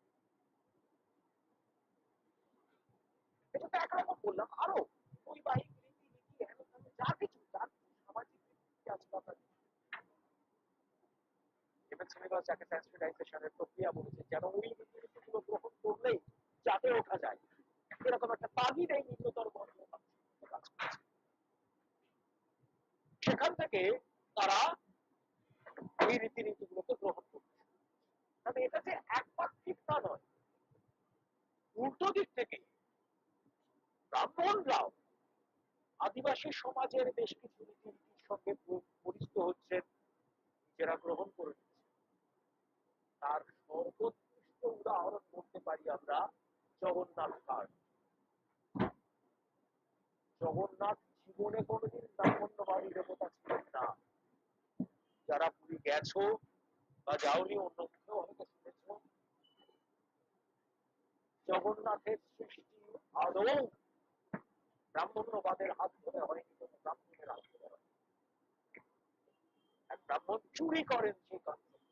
এটা তো একরকম বললাম, আরো বৈবাহিক রীতি নীতি যা কিছু সামাজিক রীতি আছে যাকে স্যান্সিটাইজেশনের প্রক্রিয়া বলেছে, যেন ওই রীতিগুলো গ্রহণ করলেই যাতে ওঠা যায় এরকম একটা তাগিদ এই নিম্নতর বর্গ কাজ করছে। সেখান থেকে তারা এই রীতিনীতিগুলোকে গ্রহণ করছে। তবে এটা যে একপাক্ষিক তা নয়, উল্টো দিক থেকে ব্রাহ্মণরাও আদিবাসী সমাজের বেশ কিছু রীতিনীতির সঙ্গে পরিচিত হচ্ছেন, যারা গ্রহণ করে নিচ্ছে। তার সর্বোৎকৃষ্ট উদাহরণ বলতে পারি আমরা জগন্নাথ ঘাট। জগন্নাথ জীবনে কোনোদিন ব্রাহ্মণ্যবাদী দেবতা ছিলেন না। যারা পুরী গেছো বা যাওনি, অন্য কোথাও হয়তো শুনেছ, জগন্নাথের সৃষ্টি আদৌ ব্রাহ্মণ্যবাদের হাত ধরে হয়নি, কোনো ব্রাহ্মণের হাত ধরে হয়নি। এক ব্রাহ্মণ চুরি করেন সেই কনসেপ্ট।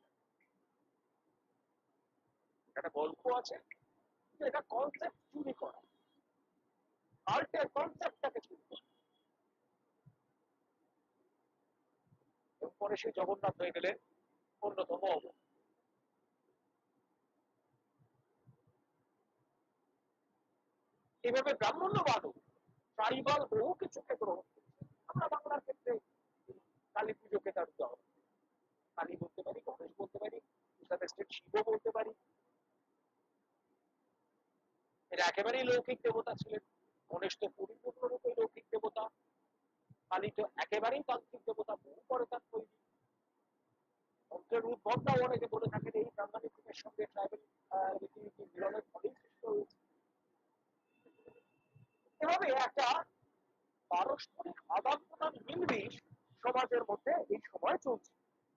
একটা গল্প আছে, এটা কনসেপ্ট চুরি করা, আর্টের কনসেপ্টটাকে চুরি করা। এবং পরে সে জগন্নাথ হয়ে গেলেন অন্যতম অবদান। এইভাবে ব্রাহ্মণ্যবাদও ট্রাইবাল বহু কিছুকে গ্রহণ করছে। আমরা বাংলার ক্ষেত্রে কালী পুজোকে তার উদাহরণ, কালী বলতে পারি, গণেশ বলতে পারি, শিব বলতে পারি। এরা একেবারেই লৌকিক দেবতা ছিলেন। গণেশ তো পরিপূর্ণরূপে লৌকিক দেবতা, কালী তো একেবারেই তান্ত্রিক দেবতা, বহু পরে তার তৈরি। মন্ত্রের উদ্ভবটাও অনেকে বলে থাকেন এই ব্রাহ্মণিক রূপের সঙ্গে ট্রাইবেল রীতিনীতি মিলনের ফলেই সৃষ্ট হয়েছে। এভাবে একটা পারস্পরিক আদান প্রদান মিলমিশ সমাজের মধ্যে এই সময় চলছে।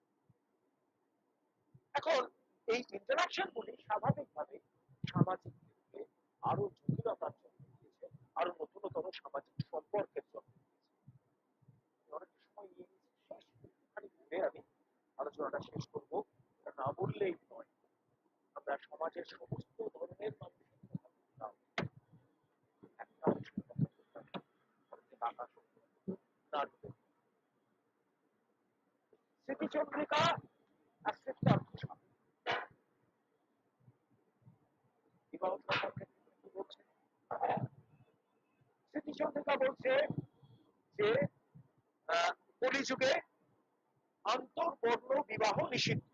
এখন এই ইন্টারাকশন গুলি স্বাভাবিকভাবে সামাজিক ক্ষেত্রে আরো জটিলতার জন্ম দিয়েছে, আরো নতুনতর সামাজিক সম্পর্কের জন্ম দিয়েছে। অনেক সময় ঘুরে আমি আলোচনাটা শেষ করবো, না বললেই নয়। আমরা সমাজের সমস্ত ধরনের মানুষের কথা বলতাম, একটা অংশের কথা বলতাম, স্মৃতিচন্দ্রিকা আর সিদ্ধার্থ বিবাহ সম্পর্কে বলছে। স্মৃতিচন্দ্রিকা বলছে যে কলিযুগে আন্তঃবর্ণ বিবাহ নিষিদ্ধ,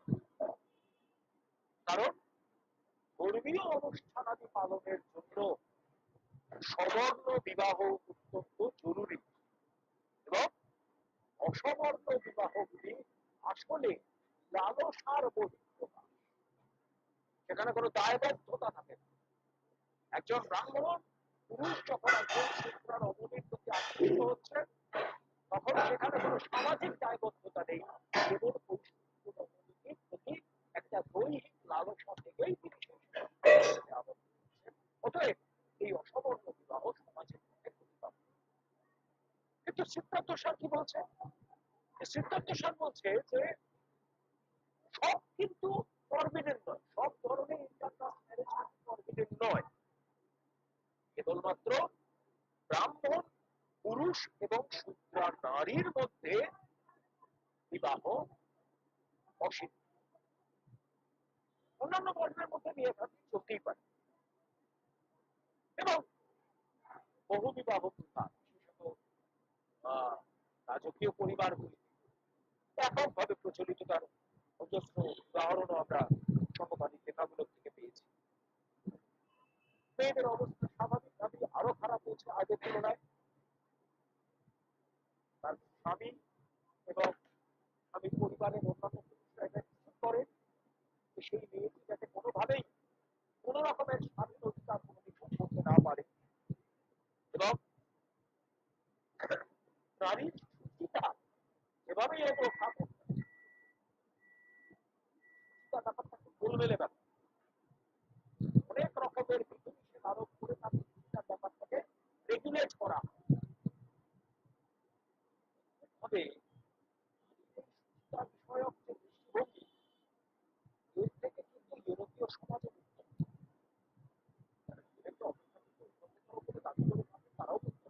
কারণ ধর্মীয় অনুষ্ঠানাদি পালনের জন্য সবর্ণ বিবাহ অত্যন্ত জরুরি এবং অসবর্ণ বিবাহগুলি আসলে লালসার বহিঃপ্রকাশ, সেখানে কোনো দায়বদ্ধতা থাকে না। একজন ব্রাহ্মণ পুরুষ যখন একজন শূদ্রার অবনীর প্রতি আকৃষ্ট হচ্ছে, তখন সেখানে কোনো সামাজিক দায়বদ্ধতা নেই, কেবল পরিস্থিতির প্রতি একটা দৈহিক লালসা থেকেই তিনি আবদ্ধ হচ্ছেন। অতএব এই অসবর্ণ বিবাহ সমাজের মধ্যে প্রতিবাদ। কিন্তু সিদ্ধার্থ স্যার কি বলছে? সিদ্ধার্থ স্যার বলছে যে সব কিন্তু ফরবিডেন নয়, সব ধরনের ইন্টারকাস্ট ম্যারেজ ফরবিডেন নয়, কেবলমাত্র ব্রাহ্মণ পুরুষ এবং শূদ্রা নারীর মধ্যে বিবাহ অসিদ্ধ। অন্যান্য বর্ণের মধ্যে বিয়ে থাকতে চলতেই পারে এবং বহু বিবাহ প্রথা বিশেষত রাজকীয় পরিবারগুলি ব্যাপকভাবে প্রচলিত, তার অজস্র উদাহরণও আমরা সমকালীন লেখাগুলো থেকে পেয়েছি। মেয়েদের অবস্থা স্বাভাবিকভাবে আরো খারাপ হয়েছে আগের তুলনায়। তার স্বামী এবং স্বামীর পরিবারের অন্যান্য পুরুষরা এটা নিশ্চিত করে সেই মেয়েটি যাতে কোনোভাবেই কোন রকমের স্বাধীন অধিকার কোনো কিছু করতে না পারে এবং নারীর সূচিটা এভাবেই রক্ষা করতে ভাবে বিষয়ক যে দৃষ্টিভঙ্গি এর থেকে কিন্তু ইউরোপীয় সমাজে দাবি করে থাকে তারাও কিন্তু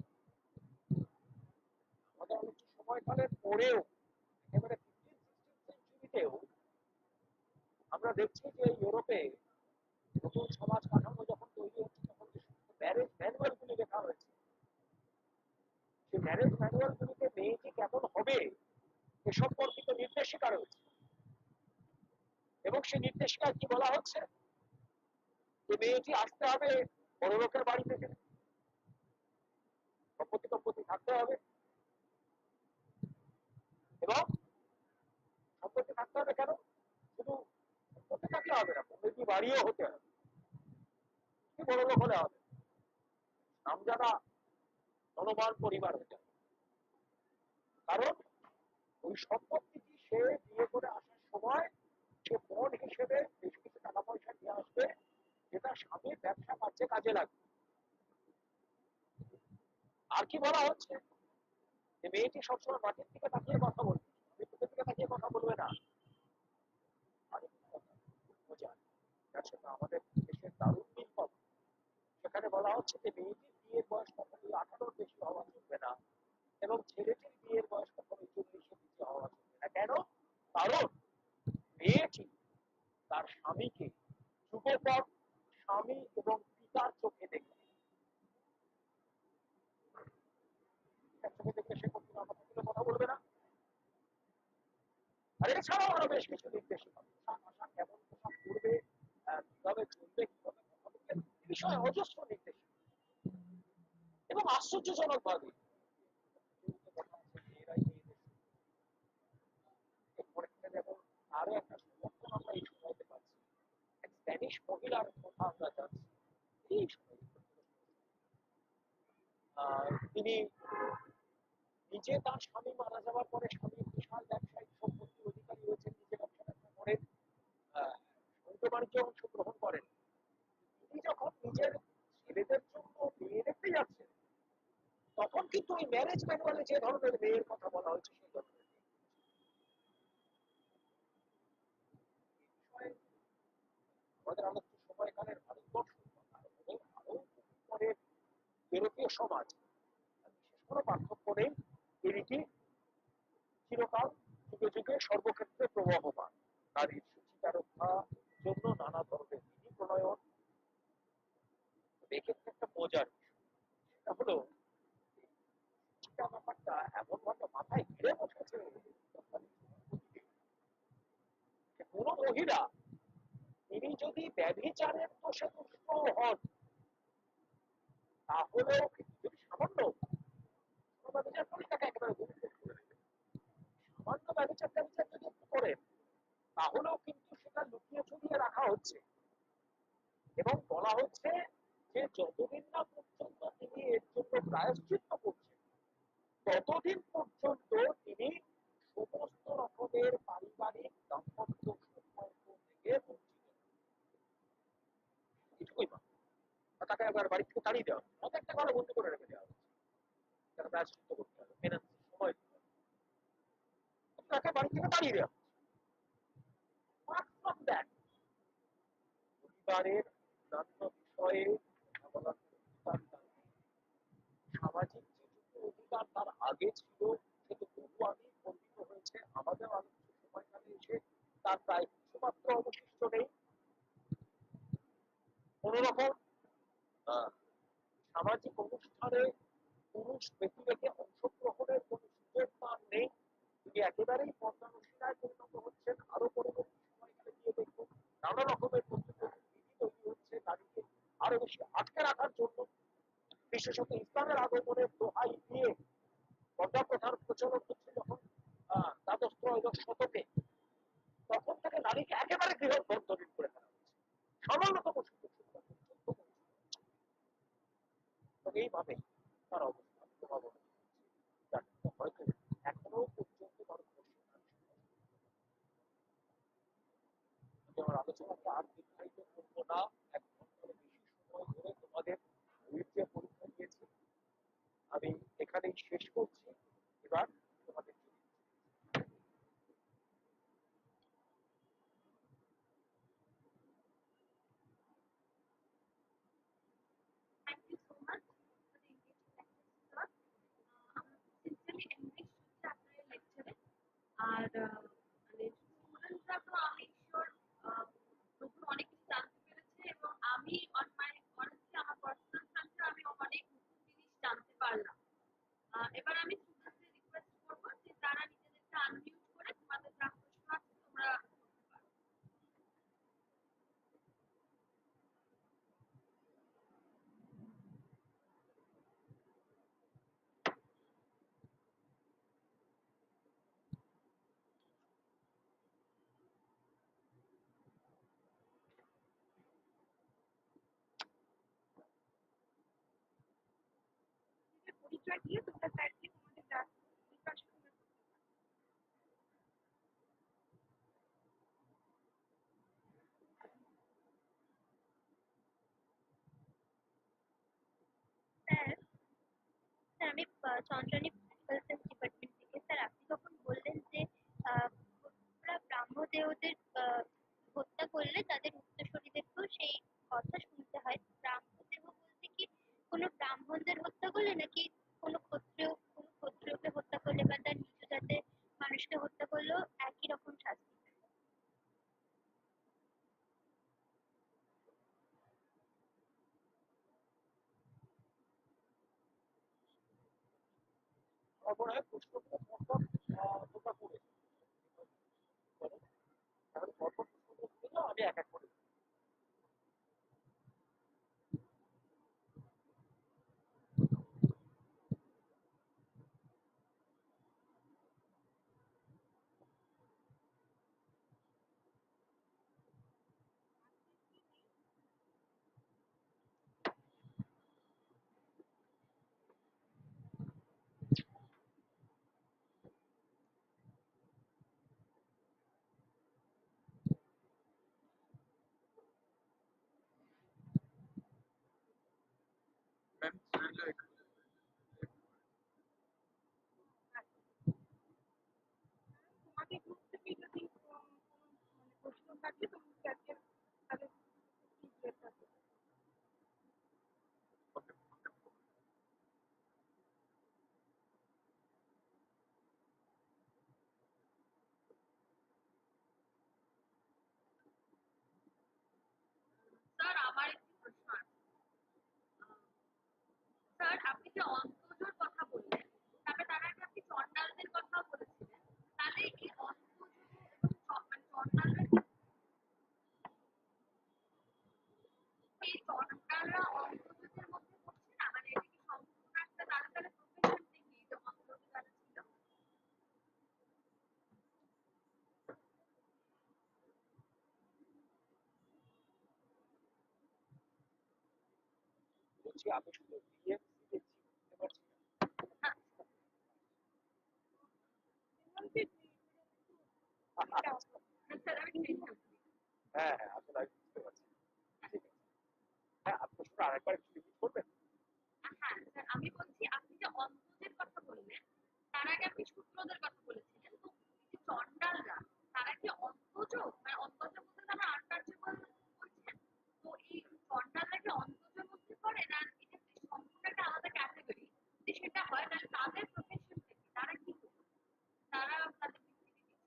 আমাদের অনেক সময়কালের পরেও একেবারে 15-16 সেঞ্চুরিতেও আমরা দেখছি যে ইউরোপে নতুন সমাজ কাঠামো যখন তৈরি হচ্ছে তখন যে ম্যারেজ ম্যানুয়াল গুলি লেখা হয়েছে সেই ম্যারেজ ম্যানুয়াল গুলিতে মেয়েটি কেমন হবে এ সম্পর্কিত নির্দেশিকা রয়েছে এবং সেই নির্দেশিকায় কি বলা হচ্ছে যে মেয়েটি আসতে হবে বড় লোকের বাড়ি থেকে, সম্পত্তি টম্পত্তি থাকতে হবে এবং সম্পত্তি থাকতে হবে কেন, শুধু সম্পত্তি থাকলে হবে না, সম্পত্তি বাড়িও হতে হবে, কি বড় লোক হলে হবে, নামজাদা ধনবান পরিবার হতে হবে। কারণ ওই সম্পত্তিটি সে বিয়ে করে আসার সময় সে বন্ড হিসেবে বেশ কিছু টাকা পয়সা নিয়ে আসবে, যেটা স্বামীর ব্যবসা কাজে কাজে লাগবে। আর কি বলা হচ্ছে যে মেয়েটি সবসময় মাটির দিকে তাকিয়ে কথা বলবে, মৃত্যুর দিকে তাকিয়ে কথা বলবে না। যার সঙ্গে আমাদের দেশের দারুণ মিল পাবে। সেখানে বলা হচ্ছে যে মেয়েটির বিয়ের বয়স কখনোই 18-র বেশি হওয়া চলবে না এবং ছেলেটির বিয়ের বয়স কখনোই 40-এর বেশি হওয়া চলবে না। কেন? কারণ মেয়েটি তার স্বামীকে যুগপৎ স্বামী এবং পিতার চোখে দেখবে, চোখে দেখলে সে কোনদিন আমাদের সাথে কথা বলবে না। আর এছাড়াও আরো বেশ কিছু নির্দেশিকা, পোশাক আশাক কেমন পোশাক পরবে, কিভাবে চলবে, কিভাবে কথা বলবে, এই বিষয়ে অজস্র নির্দেশিকা। এবং আশ্চর্যজনক ভাবে আরো একটা সমর্থন আমরা এই সময়তে পাচ্ছি, এক স্প্যানিশ মহিলার কথা আমরা জানছি। এই সময় তিনি নিজে তার স্বামী মারা যাওয়ার পরে স্বামী বিশাল ব্যবসায়িক সম্পত্তির অধিকারী হয়েছেন, নিজে ব্যবসা করেন, সমুদ্র বাণিজ্যে অংশগ্রহণ করেন। তিনি যখন নিজের ছেলেদের জন্য বিয়ে দেখতে যাচ্ছেন তখন কিন্তু ওই ম্যারেজ ম্যানুয়ালে যে ধরনের মেয়ের কথা বলা হয়েছে সেই ধরনের আমাদের আলোচ্য সময়কালের ভারতবর্ষ আরো পরে ইউরোপীয় সমাজ বিশেষ কোনো পার্থক্য নেই, এই রীতি চিরকাল যুগে যুগে সর্বক্ষেত্রে প্রবাহমান। নারীর সুচিতা রক্ষার জন্য নানা ধরনের বিধি প্রণয়ন, এক্ষেত্রে একটা মজার বিষয় সেটা হলো ব্যাপারটা এমন ভাবে মাথায় ঘিরে বসেছে কোন মহিলা তিনি যদি ব্যভিচারের দোষে দুষ্ট হন তাহলেও কিন্তু সামান্য ব্যভিচার করি তাকে একেবারে সামান্য ব্যভিচার যদি একটু করেন তাহলেও কিন্তু সেটা লুকিয়ে চুরিয়ে রাখা হচ্ছে এবং বলা হচ্ছে যে যতদিন না পর্যন্ত তিনি এর জন্য প্রায়শ্চিত্ত করছেন ততদিন পর্যন্ত তিনি সমস্ত রকমের পারিবারিক দাম্পত্য সম্পর্ক থেকে বঞ্চিত, কিছুই না। তাকে একবার বাড়ি থেকে তাড়িয়ে দেওয়া হচ্ছে, তাকে একটা ঘরে বন্দি করে রেখে দেওয়া হচ্ছে, তাকে প্রায়শ্চিত্ত করতে হবে, পেনান্সের সময় দিতে হবে, তাকে বাড়ি থেকে তাড়িয়ে দেওয়া হচ্ছে। পরিবারের অন্যান্য বিষয়ে সামাজিক যেটুকু অধিকার তার আগে ছিল সেটা বহু আগে বর্ধিত হয়েছে, আমাদের আলোচ্য সময়কালে এসে তার প্রায় কিছুমাত্র অবশিষ্ট নেই। কোন রকম সামাজিক অনুষ্ঠানে পুরুষ ব্যক্তি রেখে অংশগ্রহণের কোন সুযোগ তার নেই, তিনি একেবারেই পর্দানুশীলায় পরিণত হচ্ছেন। আরো পরবর্তী সময়কালে গিয়ে দেখুন নানা রকমের বিধি তৈরি হচ্ছে নারীকে আরো বেশি আটকে রাখার জন্য, বিশেষত ইসলামের আগমনের দোহাই দিয়ে পর্দা প্রথার প্রচলন হচ্ছে যখন দ্বাদশ ত্রয়োদশ শতকে, তখন থেকে নারীকে একেবারে গৃহ বন্ধনী করে ফেলা হচ্ছে, সামান্যতম সুযোগ সুবিধা এবং এইভাবে তার অবস্থা প্রভাবনা হয়তো এখনো পর্যন্ত ভারতবর্ষে আমার আলোচনাকে আর দীর্ঘায়িত করবো না। এক ঘন্টার বেশি সময় ধরে তোমাদের পরীক্ষা দিয়েছি, আমি এখানেই শেষ করছি। এবার তোমাদের মানে স্টুডেন্টরা তো আমি শিওর নতুন অনেক কিছু জানতে পেরেছে এবং আমি অন মাই অনেস্টলি আমার পার্সোনাল ফ্যাক্টর আমি অনেক নতুন জিনিস জানতে পারলাম। এবার আমি স্টুডেন্টদের রিকোয়েস্ট করবো যে তারা নিজেদেরকে আনমিউট করে তোমাদের যা প্রশ্ন আছে তোমরা করতে পারো। পরিচয় দিয়ে তোমরা স্যারকে তোমাদের যা প্রশ্ন করতে পারো। স্যার স্যার আমি চন্দ্রানী পলিটিক্যাল সায়েন্স ডিপার্টমেন্ট থেকে। স্যার আপনি তখন বললেন যে ওরা ব্রাহ্মদেবদের হত্যা করলে তাদের উত্তরসূরিদেরকেও সেই কথা শুনতে হয়। ব্রাহ্মদেহ বলতে কি কোনো ব্রাহ্মণদের হত্যা করলে নাকি কোনো ক্ষত্রিয়কে হত্যা করলে বা তার নিজ জাতের মানুষকে হত্যা করলেও একই রকম শাস্তি? আমার মনে হয় প্রশ্নগুলো পরপর তোমরা করে করো। তাহলে পরপর প্রশ্নগুলো করে দাও, আমি এক এক করে দিই। তোমাদের গ্রুপ থেকে যদি কোনো মানে প্রশ্ন থাকে তুমি স্যারকে তাহলে জিজ্ঞাসা করো। স্যার আমার একটি প্রশ্ন আছে। স্যার আপনি যে অন্তর্জোর কথা বললেন তারপরে তার আগে আপনি চন্ডালদের কথাও বলেছিলেন, তাহলে এই অন্তর্জোর এবং মানে চন্ডালরা কি এই চন্ডালরা অন্তর্জোরের মধ্যে পড়ছে না? মানে এটা কি সম্পূর্ণ একটা তারা তাহলে প্রফেশন থেকে যে অন্তর্জোর যারা ছিল? বলছি আমি শুধু বিএমসি দেখছি, বুঝতে পারছি না। স্যার আমি ঠিক আছে। হ্যাঁ হ্যাঁ, আসলে আমি বুঝতে পারছি। ঠিক আছে, হ্যাঁ আপনি প্রশ্নটা আরেকবার একটু রিপিট করবেন। হ্যাঁ স্যার আমি বলছি আপনি যে অন্তদের কথা বললেন তার আগে আপনি সূত্রদের কথা বলেছিলেন, তো এই যে চন্ডালরা তারা কি অন্তজ মানে অন্তজ বলতে তারা আনকার্যেবল বলছেন, তো এই চন্ডালরা কি অন্তজের মধ্যে পড়ে না এটা কি সম্পূর্ণ একটা আলাদা ক্যাটাগরি? যদি সেটা হয় তাহলে তাদের প্রফেশন থেকে তারা কি করবে? তারা তাদের বিবৃতি দিচ্ছে।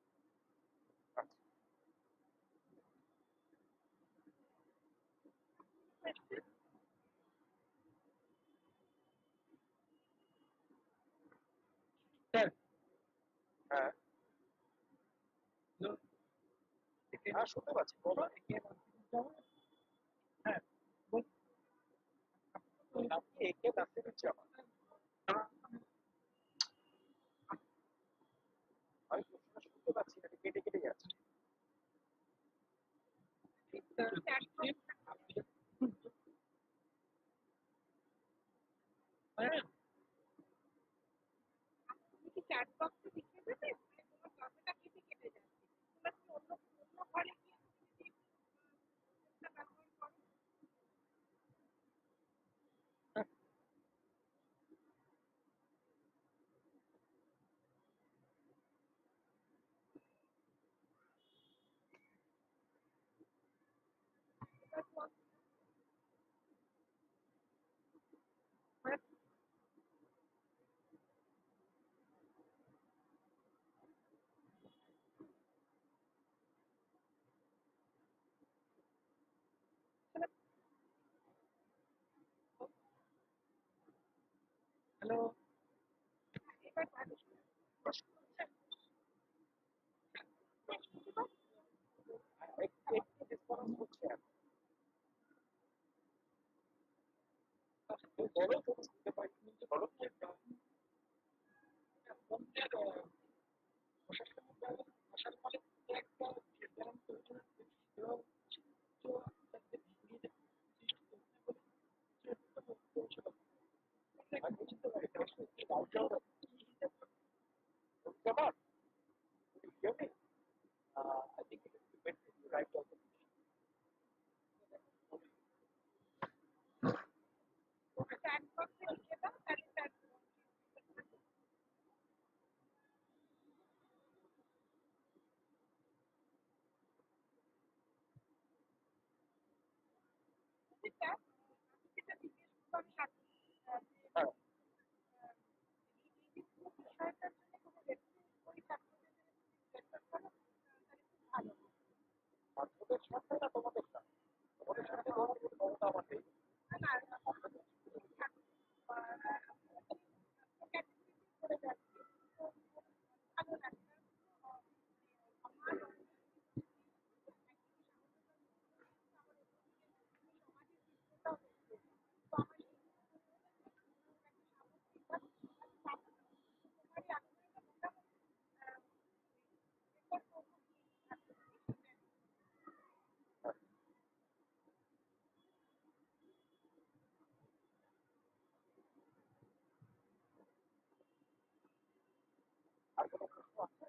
স্যার হ্যাঁ হ্যাঁ শুনতে পাচ্ছি, বলো। হ্যাঁ আপনি একে নাসিরুজ্জামান, আমি প্রশ্নটা শুনতে পাচ্ছি না, কেটে কেটে যাচ্ছে। তুমি কি চ্যাট বক্সে লিখে দেবে? মানে তোমার কথাটা কেটে কেটে যাচ্ছে। তোমরা কি অন্য অন্য ঘরে গিয়ে তুমি যদি ফোনটা ব্যবহার করো? এবার হ্যালো, এবার মানুষ প্রশ্ন করছে, একটু ডিসকাউন্ট হচ্ছে এখন। আচ্ছা, তো বলো তো বুঝতে পারি কিন্তু বলো কি একটা মন্দির প্রশাসনিক ভাষার ফলে একটা নির্ধারণ তৈরি হচ্ছে সেটা হচ্ছে যাতে ভিড় সৃষ্টি করতে বলে সেটা পৌঁছানো আমি বুঝতে পারি এটা আসলে কি কালচার কেমন কেমনি I think it is depends on the right organization. ওটা চ্যাট বক্সে লিখে দাও তাহলে চ্যাট যেটা আমি যেটা জিজ্ঞেস করলাম হ্যাঁ এই যে বিষয়টার জন্য কোনো রেফারেন্স বই ছাত্রদের রেফার করো তাহলে খুব ভালো ছাত্রদের সাথে না তোমাদের সাথে তোমাদের সাথে আমার কোনো ক্ষমতা আমার নেই না আপনাদের ক্যাটাগরিতে করে যাচ্ছি তো ভালো লাগে আমার সমাজের চিত্রটা হচ্ছে তো আমার সেই আর কোনো প্রশ্ন আছে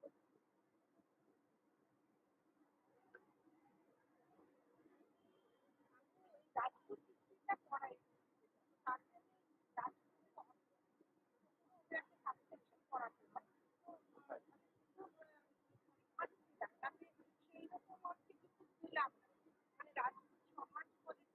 রাজপুত হিস্ট্রিটা পড়াই তার জন্য রাজপুতের একটা সাবসেকশন পড়াতে হয় তাকে সেই রকম অর্থে কিছু দিলাম না মানে রাজপুত সমাজ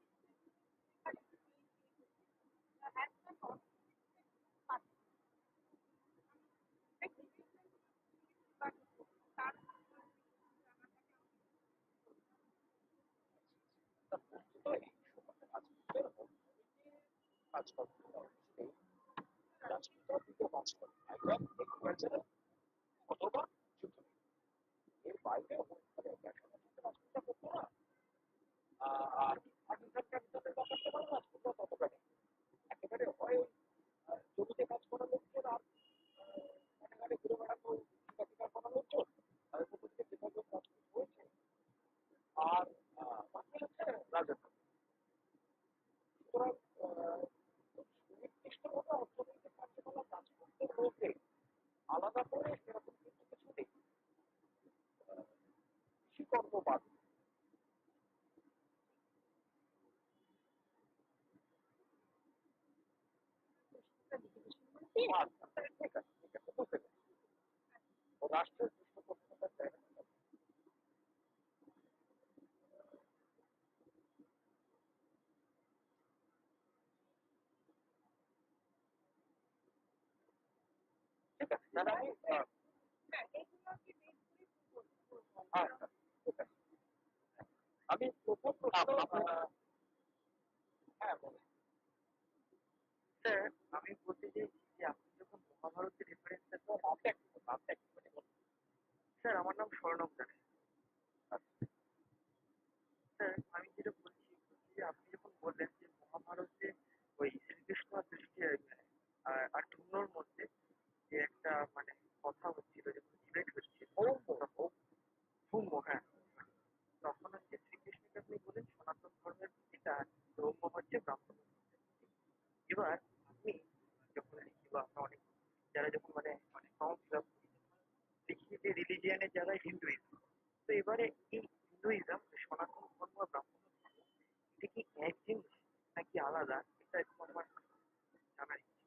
অথবা যুদ্ধ এর বাইরে রাজপুতটা করতো না আর পাকিস্তানের ব্যাপারটা মানে রাজপুতরা ততটা নেই একেবারে হয় জমিতে কাজ করা লোকজন আর ঘাটে ঘুরে বেড়ানো শিকার করা লোকজন তাদের মধ্যে থেকে যেভাবে রাজপুত হয়েছে আর বাকি হচ্ছে রাজত্ব সুতরাং সুনির্দিষ্টভাবে অর্থনৈতিক কার্যকলাপ রাজপুতদের মধ্যে আলাদা করে সেরকম কিন্তু কিছু নেই কৃষিকর্মবাদ ঠিক আছে ঠিক আছে বুঝতে পেরেছি রাষ্ট্রের পৃষ্ঠপোষকতার জায়গা ঠিক আছে তাহলে আমি আচ্ছা ঠিক আছে আমি প্রথম হ্যাঁ বলুন স্যার আমি বলতে চাইছি যে আপনি যখন মহাভারতের রেফারেন্সটা নামটা একটুখানি বলুন স্যার আমার নাম স্বর্ণব দাস স্যার আমি যেটা বলছি যে আপনি যখন বললেন যে মহাভারতে ওই শ্রীকৃষ্ণ আর আর ধুনোর মধ্যে যে একটা মানে কথা হচ্ছিল যখন ডিবেট হচ্ছিল ধূম্র হ্যাঁ তখন হচ্ছে শ্রীকৃষ্ণকে আপনি বলেন সনাতন ধর্মের প্রতীক আর ধর্ম হচ্ছে ব্রাহ্মণ এবার আপনি যখন লিখি বা আমরা অনেক যারা যখন মানে ফর্ম ফিল আপ করি দেখি যে রিলিজিয়ানের জায়গায় হিন্দুইজম তো এবারে এই হিন্দুইজম সনাতন ধর্ম আর ব্রাহ্মণ ধর্ম এটা কি এক জিনিস নাকি আলাদা এটা একটু আমার জানার ইচ্ছে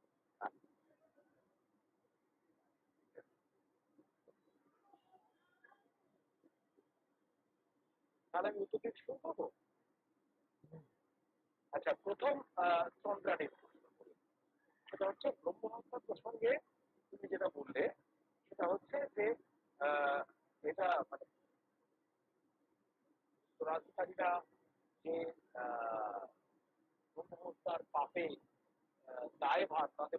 তাহলে আমি উত্তর দিতে শুরু করবো আচ্ছা প্রথম চন্দ্রাণীর প্রশ্ন করি সেটা হচ্ছে ব্রহ্মহত্যার প্রসঙ্গে তুমি যেটা বললে সেটা হচ্ছে যে এটা মানে রাজধানীরা যে ব্রহ্মহত্যার পাপে দায়ভার বা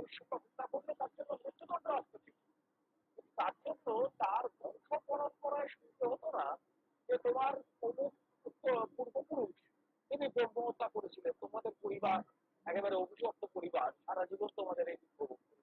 শিক্ষক হত্যা করলে তার জন্য মৃত্যুদণ্ড আসতে ছিল, তার জন্য তার বংশ পরম্পরায় শুনতে হতো না যে তোমার অমুক পূর্বপুরুষ তিনি ব্রহ্ম হত্যা করেছিলেন, তোমাদের পরিবার একেবারে অভিশপ্ত পরিবার, সারা জীবন তোমাদের এই উপভোগ করে।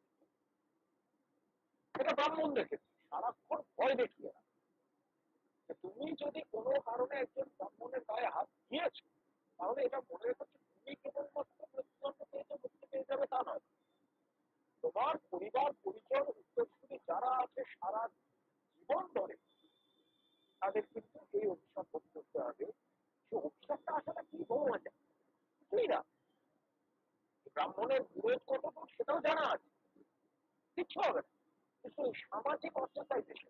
এটা ব্রাহ্মণদের ক্ষেত্রে সারাক্ষণ ভয় দেখিয়ে না, তুমি যদি কোনো কারণে একজন ব্রাহ্মণের গায়ে হাত দিয়েছো তাহলে এটা মনে রেখেছো তুমি কেবলমাত্র মৃত্যুদণ্ড পেয়েছো, মুক্তি পেয়ে যাবে তা নয়, তোমার পরিবার পরিজন উত্তরসূরি যারা আছে সারা জীবন ধরে তাদের কিন্তু এই অভিশাপ ভোগ করতে হবে। সে অভিশাপটা আসলে কি বহু যায় কিছুই না, ব্রাহ্মণের বিরোধ কতটুকু সেটাও জানা আছে, কিচ্ছু হবে না, কিন্তু সামাজিক অত্যাচার দেশে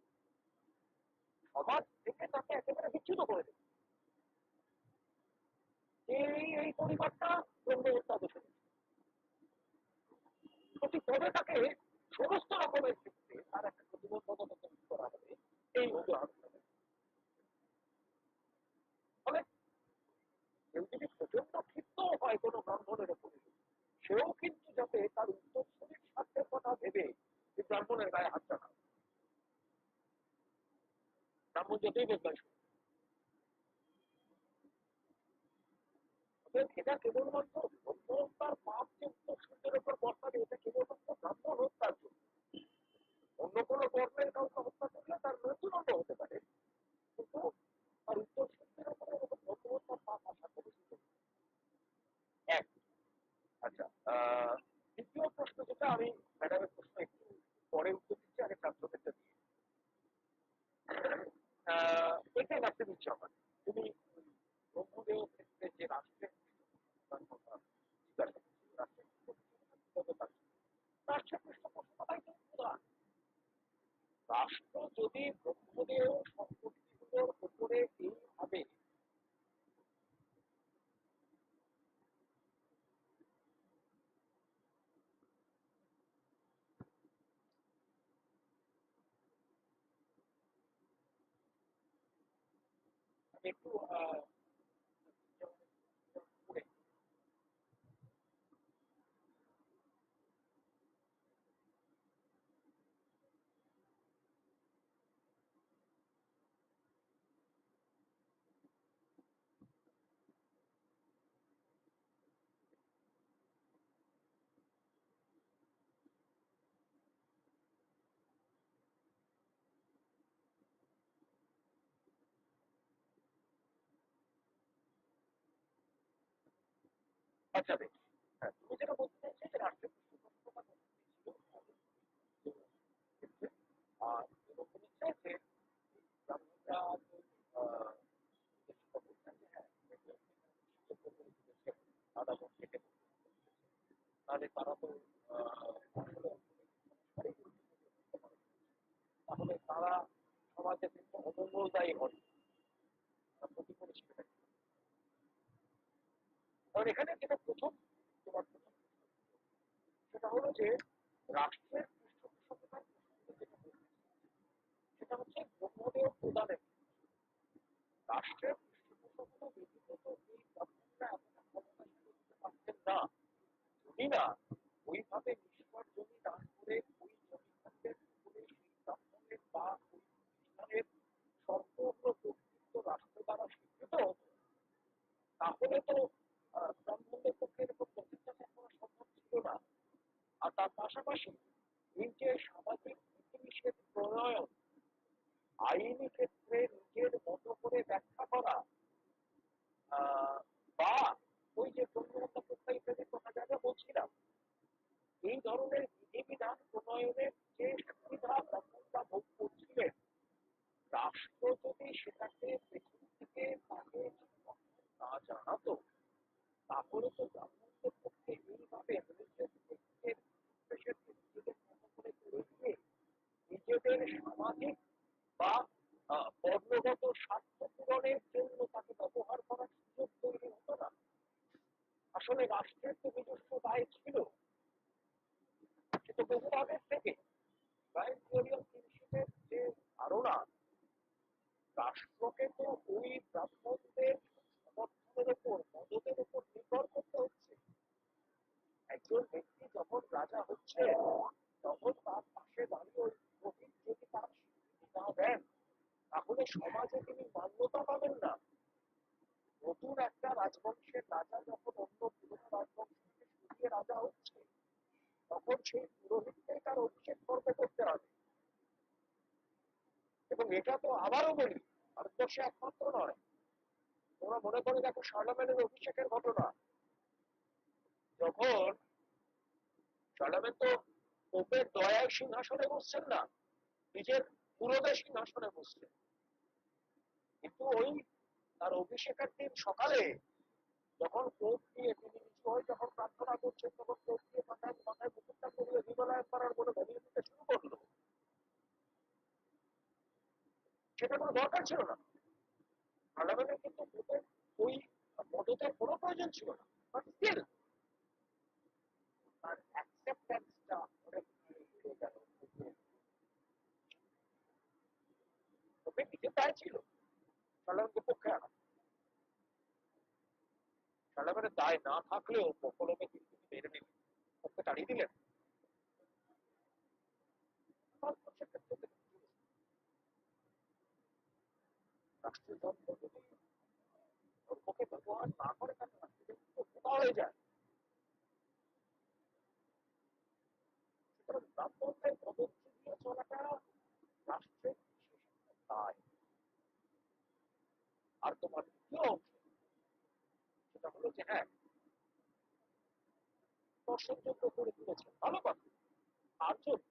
সমাজ থেকে তাকে একেবারে বিচ্যুত করে দেবে। এই পরিবারটা ব্রহ্ম হত্যা দোষে প্রতি পদে তাকে সমস্ত রকমের ক্ষেত্রে তার একটা প্রতিবন্ধকতা তৈরি করা হবে, এই উদাহরণ। ফলে কেউ যদি প্রচন্ড ক্ষিপ্ত হয় কোনো ব্রাহ্মণের উপরে, সেও কিন্তু যাতে তার উত্তরসূরির স্বার্থের কথা ভেবে এই ব্রাহ্মণের গায়ে হাতটা না, ব্রাহ্মণ যতই বদমাইশ হোক। এটা কেবলমাত্র ব্রহ্ম হত্যার পাপ যে উত্তরসূরিদের উপর বর্তাবে এটা কেবলমাত্র ব্রাহ্মণ হত্যার জন্য, অন্য কোনো বর্ণের কাউকে হত্যা করলে তার মৃত্যুদণ্ড হতে পারে, কিন্তু তার উত্তরসূরিদের উপরে ব্রহ্ম হত্যার পাপ আশা করে এক। আচ্ছা, দ্বিতীয় প্রশ্ন যেটা, আমি ম্যাডামের প্রশ্ন একটু পরে উত্তর দিচ্ছি, আগে ছাত্রদেরটা দিয়ে এটাই রাখতে দিচ্ছি আমার। তুমি ব্রহ্মদেহ ক্ষেত্রে যে রাষ্ট্রের রাষ্ট্র যদি ব্রহ্মদেহ সম্পত্তিগুলোর উপরে এইভাবে একটু আচ্ছা বেশ, হ্যাঁ তুমি যেটা বলতে চাইছো যে রাষ্ট্রের পৃষ্ঠপোষকতা ছিল, আর এবং তুমি চাইছে ব্রাহ্মণরা তাহলে তারা তো তাহলে তারা সমাজে কিন্তু অমঙ্গলদায়ী হন, ক্ষতি করেছিল। কারণ এখানে যেটা প্রথম তোমার প্রথম সেটা হলো যে রাষ্ট্রের পৃষ্ঠপোষকতার যেটা সেটা হচ্ছে ব্রহ্মদেহ প্রদানের রাষ্ট্রের পৃষ্ঠপোষকতা ব্যতীত তো এই ব্রাহ্মণরা এতটা ক্ষমতাশালী হতে পারতেন না, যদি না ওইভাবে নিষ্পার জমি দান করে ওই জমিদারদের উপরে সেই ব্রাহ্মণের বা ওই প্রতিষ্ঠানের সম্পূর্ণ কর্তৃত্ব রাষ্ট্র দ্বারা স্বীকৃত হতো, তাহলে তো ব্রাহ্মণদের পক্ষে এরকম অত্যাচার করা সম্ভব ছিল না। আর তার পাশাপাশি নিজের সামাজিক নীতিনিষেধ প্রণয়ন, আইনি ক্ষেত্রে নিজের মতো করে ব্যাখ্যা করা, বা ওই যে ব্রহ্মহত্যা প্রত্যা ইত্যাদির কথা যা যা বলছিলাম, এই ধরনের বিধিবিধান প্রণয়নের যে সুবিধা ব্রাহ্মণরা ভোগ করছিলেন, রাষ্ট্র যদি সেটাকে পেছন থেকে তাকে না জানাতো তাহলে তো ব্রাহ্মণদের পক্ষে এইভাবে নিজেদের মতো করে করে দিয়ে নিজেদের সামাজিক বা বর্ণগত স্বার্থ পূরণের জন্য তাকে ব্যবহার করার সুযোগ তৈরি হতো না। আসলে রাষ্ট্রের তো নিজস্ব দায় ছিল, সেটা বহু আগের থেকে যে ধারণা, রাষ্ট্রকে তো ওই ব্রাহ্মণদের সমর্থনের উপর মদতের উপর নির্ভর করতে হচ্ছে। একজন ব্যক্তি যখন রাজা হচ্ছে, তখন তার পাশে দাঁড়িয়ে ওই পুরোহিত যদি তার স্বীকৃতি না দেন, তাহলে সমাজে তিনি মান্যতা পাবেন না। নতুন একটা রাজবংশের রাজা যখন অন্য পুরোনো রাজবংশকে সরিয়ে রাজা হচ্ছে, তখন সেই পুরোহিতকে তার অভিষেক পর্ব করতে হবে। এবং এটা তো আবারও বলি, ভারতবর্ষে একমাত্র নয়। তোমরা মনে করে দেখো শার্লমেনের অভিষেকের ঘটনা, যখন শার্লমেন তো পোপের দয়ায় সিংহাসনে বসছেন না, নিজের পুরোদে সিংহাসনে বসছেন। কিন্তু ওই তার অভিষেকের দিন সকালে যখন পোপ দিয়ে তিনি নিচু হয়ে যখন প্রার্থনা করছেন, তখন পোপ দিয়ে মাথায় মাথায় মুকুটটা করিয়ে বিমলায়ন করার বলে ভেঙে দিতে শুরু করলো। সেটা কোনো দরকার ছিল না। শার্লমেনের কিন্তু পোপের ওই মদতের কোনো প্রয়োজন ছিল না, বাট স্টিল তার অ্যাকসেপ্টেন্সটা অনেক হয়ে গেল। পোপে নিজে দায় ছিল শার্লমেনকে পক্ষে আনা। শার্লমেনের দায় না থাকলেও পকলমে কিন্তু মেনে নিলেন, পক্ষে তাড়িয়ে দিলেন। রাষ্ট্রীয় যন্ত্র যদি ধর্মকে ব্যবহার না করে, তাহলে রাষ্ট্রীয় বোকা হয়ে যায়। সুতরাং ব্রাহ্মণদের পদচ্ছ দিয়ে চলাটা রাষ্ট্রের বিশেষ দায়। আর তোমার দ্বিতীয় অংশ সেটা হলো যে হ্যাঁ, দর্শনযোগ্য করে তুলেছে, ভালো কথা। আর জন্য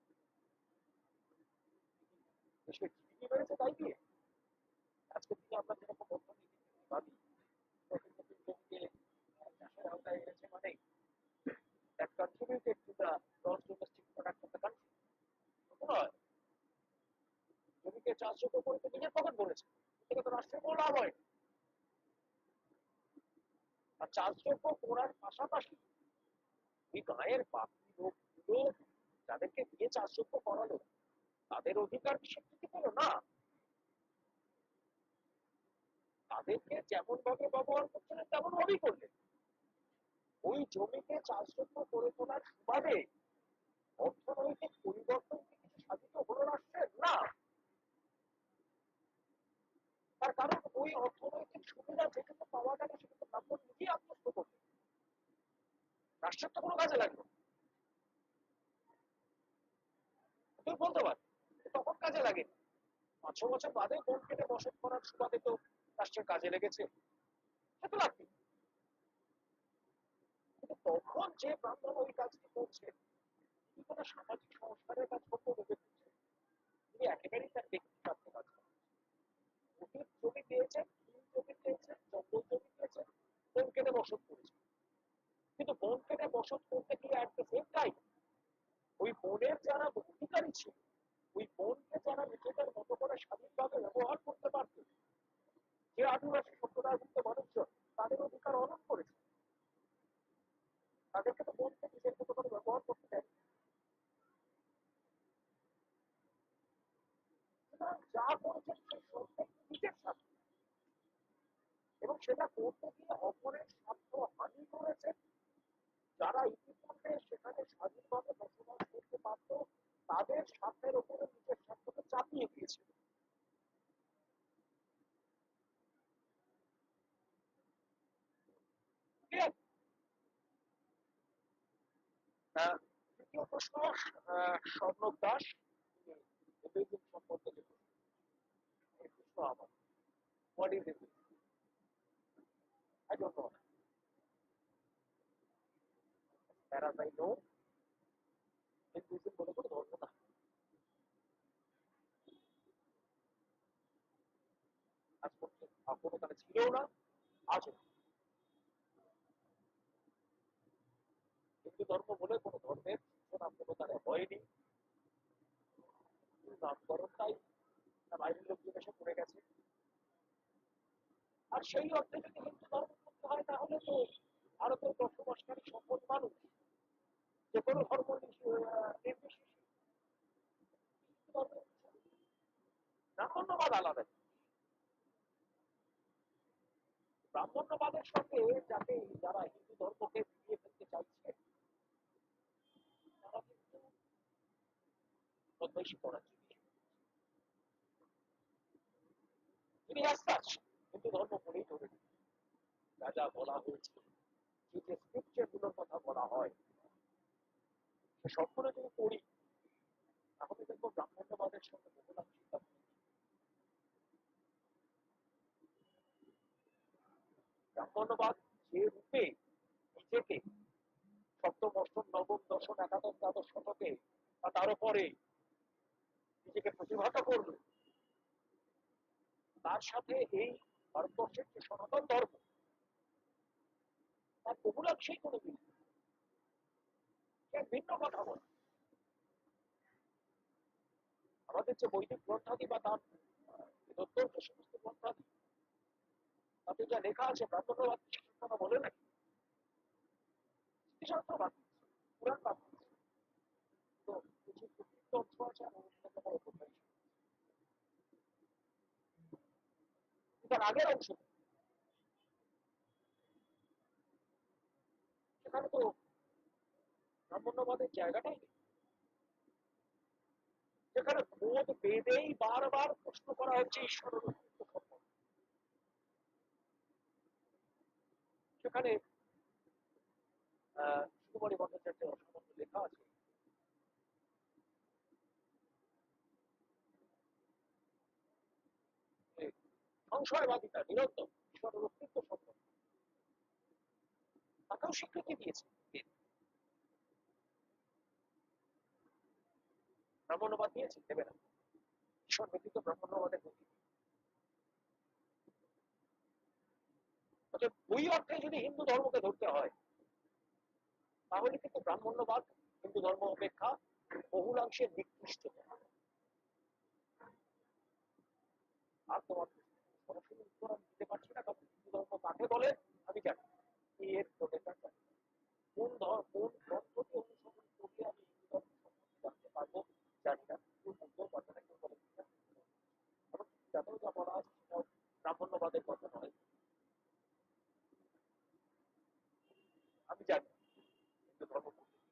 দেশের জিডিপি বেড়েছে তাই দিয়ে। আজকে দিনে আমরা যেরকম অর্থনীতি ভাবি, নতুন নতুন জমিকে চাষের আওতায় এনেছে মানে that contributed to the gross domestic product of the country. নয়, জমিকে চাষযোগ্য করে তো নিজের পকেট ভরেছে, থেকে তো রাষ্ট্রের কোনো লাভ হয়। আর চাষযোগ্য করার পাশাপাশি এই গায়ের বাকি লোকগুলো যাদেরকে দিয়ে চাষযোগ্য করালো, তাদের অধিকার কি স্বীকৃতি পেল না? তাদেরকে যেমন ভাবে ব্যবহার করছিলেন তেমন ভাবেই করলেন। ওই জমিকে চাষযোগ্য করে তোলার সুবাদে অর্থনৈতিক পরিবর্তন কি কিছু সাধিত হলো রাষ্ট্রের? না। তার কারণ ওই অর্থনৈতিক সুবিধা যেটুকু পাওয়া গেল সেটা তো ব্রাহ্মণ নিজেই আত্মস্থ করবে, রাষ্ট্রের তো কোনো কাজে লাগলো। তুই বলতে পার তখন কাজে লাগেনি, 5-6 বছর বাদে বন কেটে বসত করার সুবাদে তো রাষ্ট্রের কাজে লেগেছে, সে তো লাগবে। কিন্তু তখন যে ব্রাহ্মণ ওই কাজটি করছে, তিনি কোনো সামাজিক সংস্কারের কাজ করতে ভেবে করছে, তিনি একেবারেই তার ব্যক্তি স্বার্থে কাজ করেন। অতীত জমি পেয়েছেন, জমি পেয়েছেন, জঙ্গল জমি পেয়েছেন, বন কেটে বসত করেছেন। কিন্তু বন কেটে বসত করতে গিয়ে অ্যাট দ্য সেম টাইম ওই বনের যারা অধিকারী ছিল, ওই বনকে যারা নিজেদের মতো করে স্বাধীনভাবে ব্যবহার করতে পারত, যে আদিবাসী সম্প্রদায়ভুক্ত মানুষজন, তাদের অধিকার হরণ করেছে। তাদেরকে তো বনকে নিজের মতো করে ব্যবহার করতে দেয়। সুতরাং যা করেছেন সেই প্রত্যেক নিজের স্বার্থ, এবং সেটা করতে গিয়ে অপরের স্বার্থ হানি করেছেন। যারা ইতিপূর্বে সেখানে স্বাধীনভাবে বসবাস করতে পারত, তাদের স্বার্থের উপরে নিজের স্বার্থকে চাপিয়ে দিয়েছে। দ্বিতীয় প্রশ্ন, স্বর্ণব দাস সম্পর্কে যে প্রশ্ন আমার, what is Hinduism? I don't know. Whereas I know Hinduism বলে কোনো ধর্ম না। আজ পর্যন্ত কোনো কালে ছিল না, আজও হিন্দু ধর্ম বলে কোনো ধর্মের সূচনা কোনো কালে হয়নি। নামকরণটাই বাইরের লোকজন এসে পড়ে গেছে। আর সেই অর্থে যদি হিন্দু ধর্ম করতে হয়, তাহলে তো ভারতের বসবাসকারী সকল মানুষ যে কোনো ধর্ম নির্বিশেষে ব্রাহ্মণ্যবাদ আলাদা। ব্রাহ্মণ্যবাদের সঙ্গে যারা হিন্দু ধর্মকে ফিরিয়ে ফেলতে চাইছে, বেশি করার জন্য তিনি হিন্দু ধর্ম বলেই ধরে যা যা বলা হয়েছে, যে যে স্ক্রিপচার গুলোর কথা বলা হয়, সে সবগুলো যদি পড়ি তাহলে দেখবো ব্রাহ্মণ্যবাদের সঙ্গে বহুলাংশিকতা। ব্রাহ্মণ্যবাদ যে রূপে নিজেকে সপ্তম অষ্টম নবম দশম একাদশ দ্বাদশ শতকে বা তার উপরে নিজেকে প্রতিভাত করল, তার সাথে এই ভারতবর্ষের যে সনাতন ধর্ম তার বহুলাংশেই কোনো মিল নেই। সে ভিন্ন কথা বলে। আমাদের যে বৈদিক গ্রন্থাদি বা তার বেদোত্তর যে সমস্ত গ্রন্থাদি, তাতে যা লেখা আছে ব্রাহ্মণ্যবাদ বিশেষণ কথা বলে নাকি? স্মৃতিশাস্ত্র বাদ দিচ্ছে, পুরাণ বাদ দিচ্ছে, তো কিছু প্রকৃত অর্থ আছে আর অন্যতম কোথায় তার আগের অংশ সেখানে তো ব্রাহ্মণ্যবাদের জায়গাটাই নেই। যেখানে বোধ বেদেই বারবার প্রশ্ন করা হচ্ছে ঈশ্বরের অস্তিত্ব সম্পর্কে, সেখানে সুকুমারী ভট্টাচার্যের অসামান্য লেখা আছে যে সংশয়বাদিতা নিরন্তর ঈশ্বরের অস্তিত্ব সম্পর্কে তাকেও স্বীকৃতি দিয়েছে। ব্রাহ্মণ্যবাদ দিয়েছে, দেবে না। ঈশ্বর ব্যতীত ব্রাহ্মণ্যবাদের গতি। ওই অর্থে যদি হিন্দু ধর্মকে ধরতে হয় তাহলে কিন্তু ব্রাহ্মণ্যবাদ হিন্দু ধর্ম অপেক্ষা বহুলাংশে নিকৃষ্ট। আর তোমার সরাসরি উত্তর আমি দিতে পারছি না, কারণ হিন্দু ধর্ম কাকে বলে আমি জানি, এর প্রোটেক্টার জানি, কোন গ্রন্থটি অনুসরণ করলে আমি হিন্দু ধর্ম সম্পর্কে জানতে পারবো জানি না, কেউ বলতেও পারবে না, কেউ বলে কারণ যাতেও যা বলা আছে সেটাও ব্রাহ্মণ্যবাদের কথা নয়। আমি জানি হিন্দু ধর্ম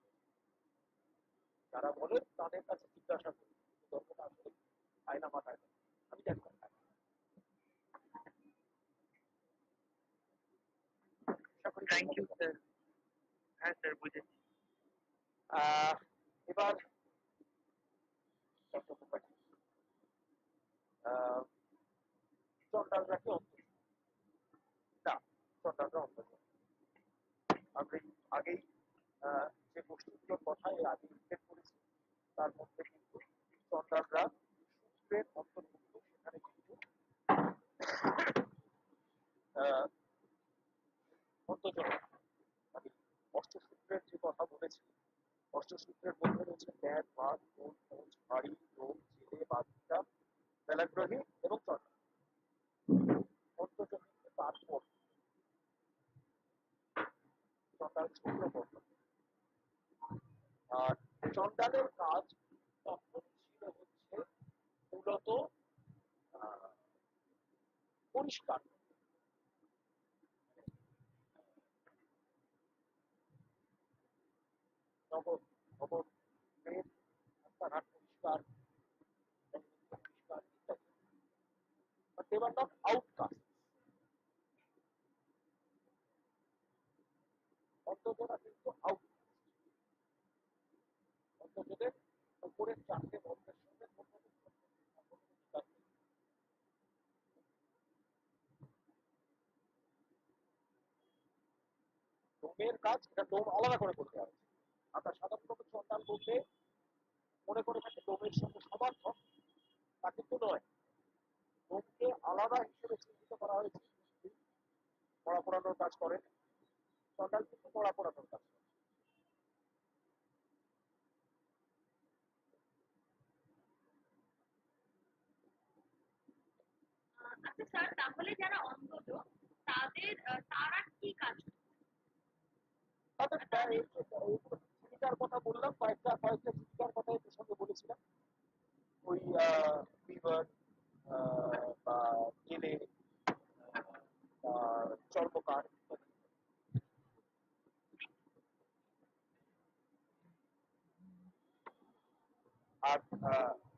যারা বলেন তাদের কাছে জিজ্ঞাসা করি হিন্দু ধর্মটা আসলে আয়না মাথায় না, আমি জানি না। Thank you sir. হ্যাঁ স্যার বুঝেছি। এবার চন্ডালরা কি অন্ত না, চন্ডালরা অন্ত আমরা আগেই যে গোষ্ঠীগুলোর কথায় আগে উল্লেখ করেছি তার মধ্যে কিন্তু চন্ডালরা সূত্রের অন্তর্ভুক্ত। সেখানে কিন্তু অন্তজন আমি অষ্টসূত্রের যে কথা বলেছি, অষ্টসূত্রের মধ্যে রয়েছে ন্যায়, ভাগ, কোণ, খোঁজ, ভারী, রোগ, জেলে, বাদিকা, বেলাগ্রহী এবং চন্ডাল। অন্তজন তারপর চন্ডাল শুক্রবর্ণ। আর চন্ডালের কাজ তখন ছিল হচ্ছে মূলত পরিষ্কার, নগর ভবনের রাস্তাঘাট পরিষ্কার পরিষ্কার ইত্যাদি। But they were not outcasts. অন্তজরা কিন্তু আউটকাস্ট। অন্তজদের উপরের চারটে বর্ণের সঙ্গে লোমের কাজ, এটা লোম আলাদা করে করতে হবে। আমরা সাধারণত চন্ডাল বলতে মনে করে থাকে লোমের সঙ্গে সমার্থক, তা কিন্তু নয়। লোমকে আলাদা হিসেবে চিহ্নিত করা হয়েছে। পড়া পড়ানোর কাজ করেন, চন্ডাল কিন্তু পড়া পড়ানোর কাজ করে। আচ্ছা স্যার, তাহলে যারা অন্ধজ তারা কি কাজ করে? জীবিকার কথা বললাম, কয়েকটা জীবিকার কথা এই প্রসঙ্গে বলেছিলাম। ওই ফিভার বা জেলে বা চর্মকার ইত্যাদি। আর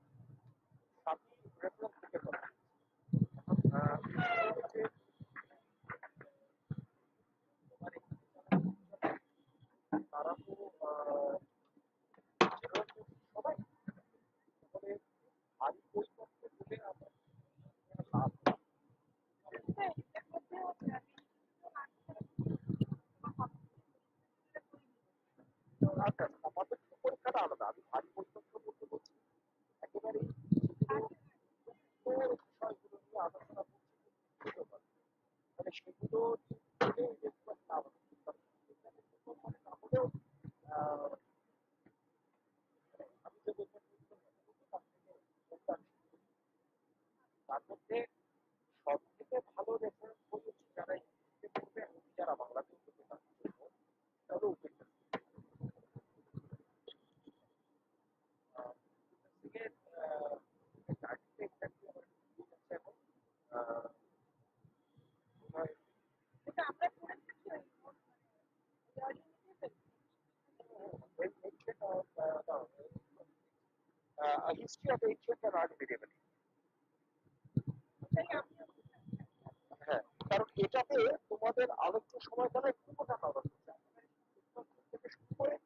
আচ্ছা আচ্ছা, আমাদের তো পরীক্ষাটা আলাদা। আমি ভারী পরীক্ষা বলতে বলছি একেবারে বিষয়গুলো নিয়ে আলোচনা করছি, মানে সেগুলো না হলেও আমি যে তার মধ্যে সব থেকে ভালো রেফারেন্স বই হচ্ছে যারা ইংরেজিতে পড়বে এবং যারা বাংলাতে পড়বে তাদের জন্য তাহলে উপেক্ষা history of ancient and early medieval. হ্যাঁ, কারণ এটাতে তোমাদের আলোচ্য সময়কালে পুরোটা কভার করতে থেকে শুরু করে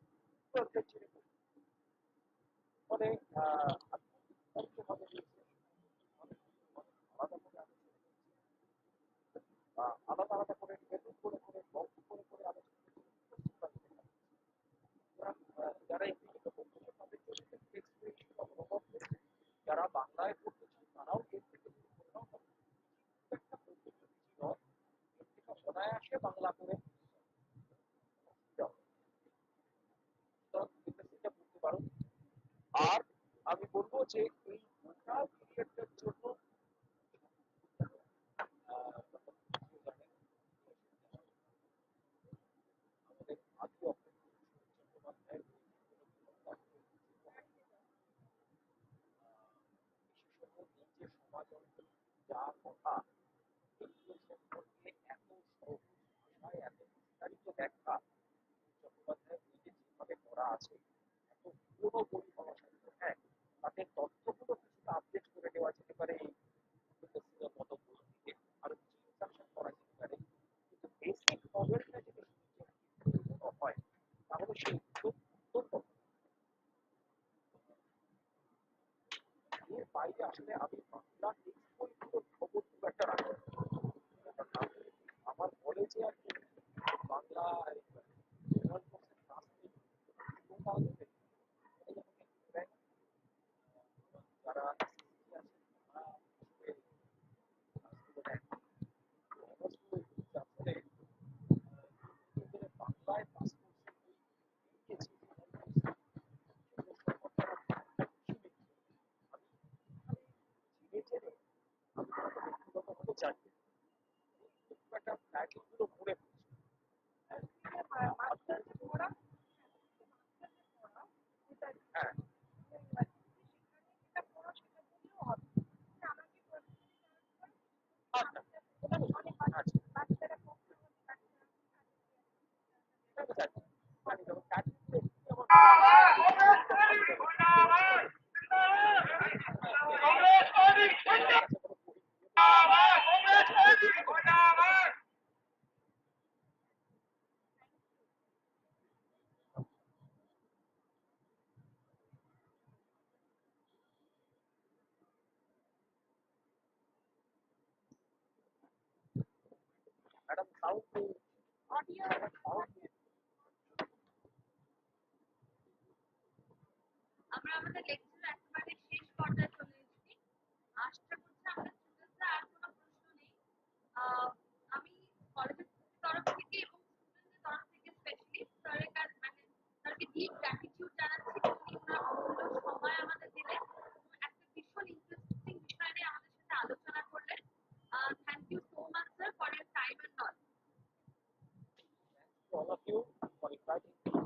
মানে আলাদা আলাদা করে লেবু করে করে গল্প করে করে আলোচনা যারা ইংরেজিতে পড়তেছে তাদের জন্য এক্সপিরিয়েন্স অনুভব করছে, যারা বাংলায় পড়তেছে তারাও এর থেকে একটা পদ্ধতি নয়, এর থেকে অনায়াসে বাংলা করে পড়তে পারো। আর আমি বলবো যে এই গোটা পিরিয়ডটার জন্য আমাদের আদি চট্টোপাধ্যায়ের যে সমাজ যা কথা এগুলো সম্পর্কে এত সহজ ভাষায় এত বিস্তারিত ব্যাখ্যা চট্টোপাধ্যায়ের বইতে যেভাবে করা আছে, এত পুরো পরিকল্পনা সাহিত্য, হ্যাঁ তাদের তথ্যগুলো কিছুটা আপডেট করে দেওয়া যেতে পারে এই মতো বই থেকে, আরো কিছু ইনস্ট্রাকশন করা যেতে পারে, কিন্তু বেসিক নভেলটা যদি হয় তাহলে সেই অত্যন্ত এর বাইরে আসলে আমি বাংলা টেক্সট বইগুলোর খবর খুব একটা রাখি আমার কলেজে আর কি বাংলা যারা বাংলায় পাস করছে জেনে আমি ব্যক্তিগতভাবে জানি একটা প্যাকেজগুলো ঘুরে হ্যাঁ ম্যাডাম সাউথ আমরা আমাদের লেকচার একেবারে শেষ পর্যায়ে চলে এসেছি। আশা করছি আমাদের স্টুডেন্টরা আর কোনো প্রশ্ন নেই। আমি কলেজের তরফ থেকে এবং স্টুডেন্টদের তরফ থেকে স্পেশালি স্যারের কাছে মানে স্যারকে ডিপ গ্র্যাটিটিউড জানাচ্ছি উনি ওনার অমূল্য সময় আমাদের দিলেন এবং একটা ভীষণ ইন্টারেস্টিং বিষয় নিয়ে আমাদের সাথে আলোচনা করলেন। Thank you so much sir for your time and knowledge. all of you for inviting me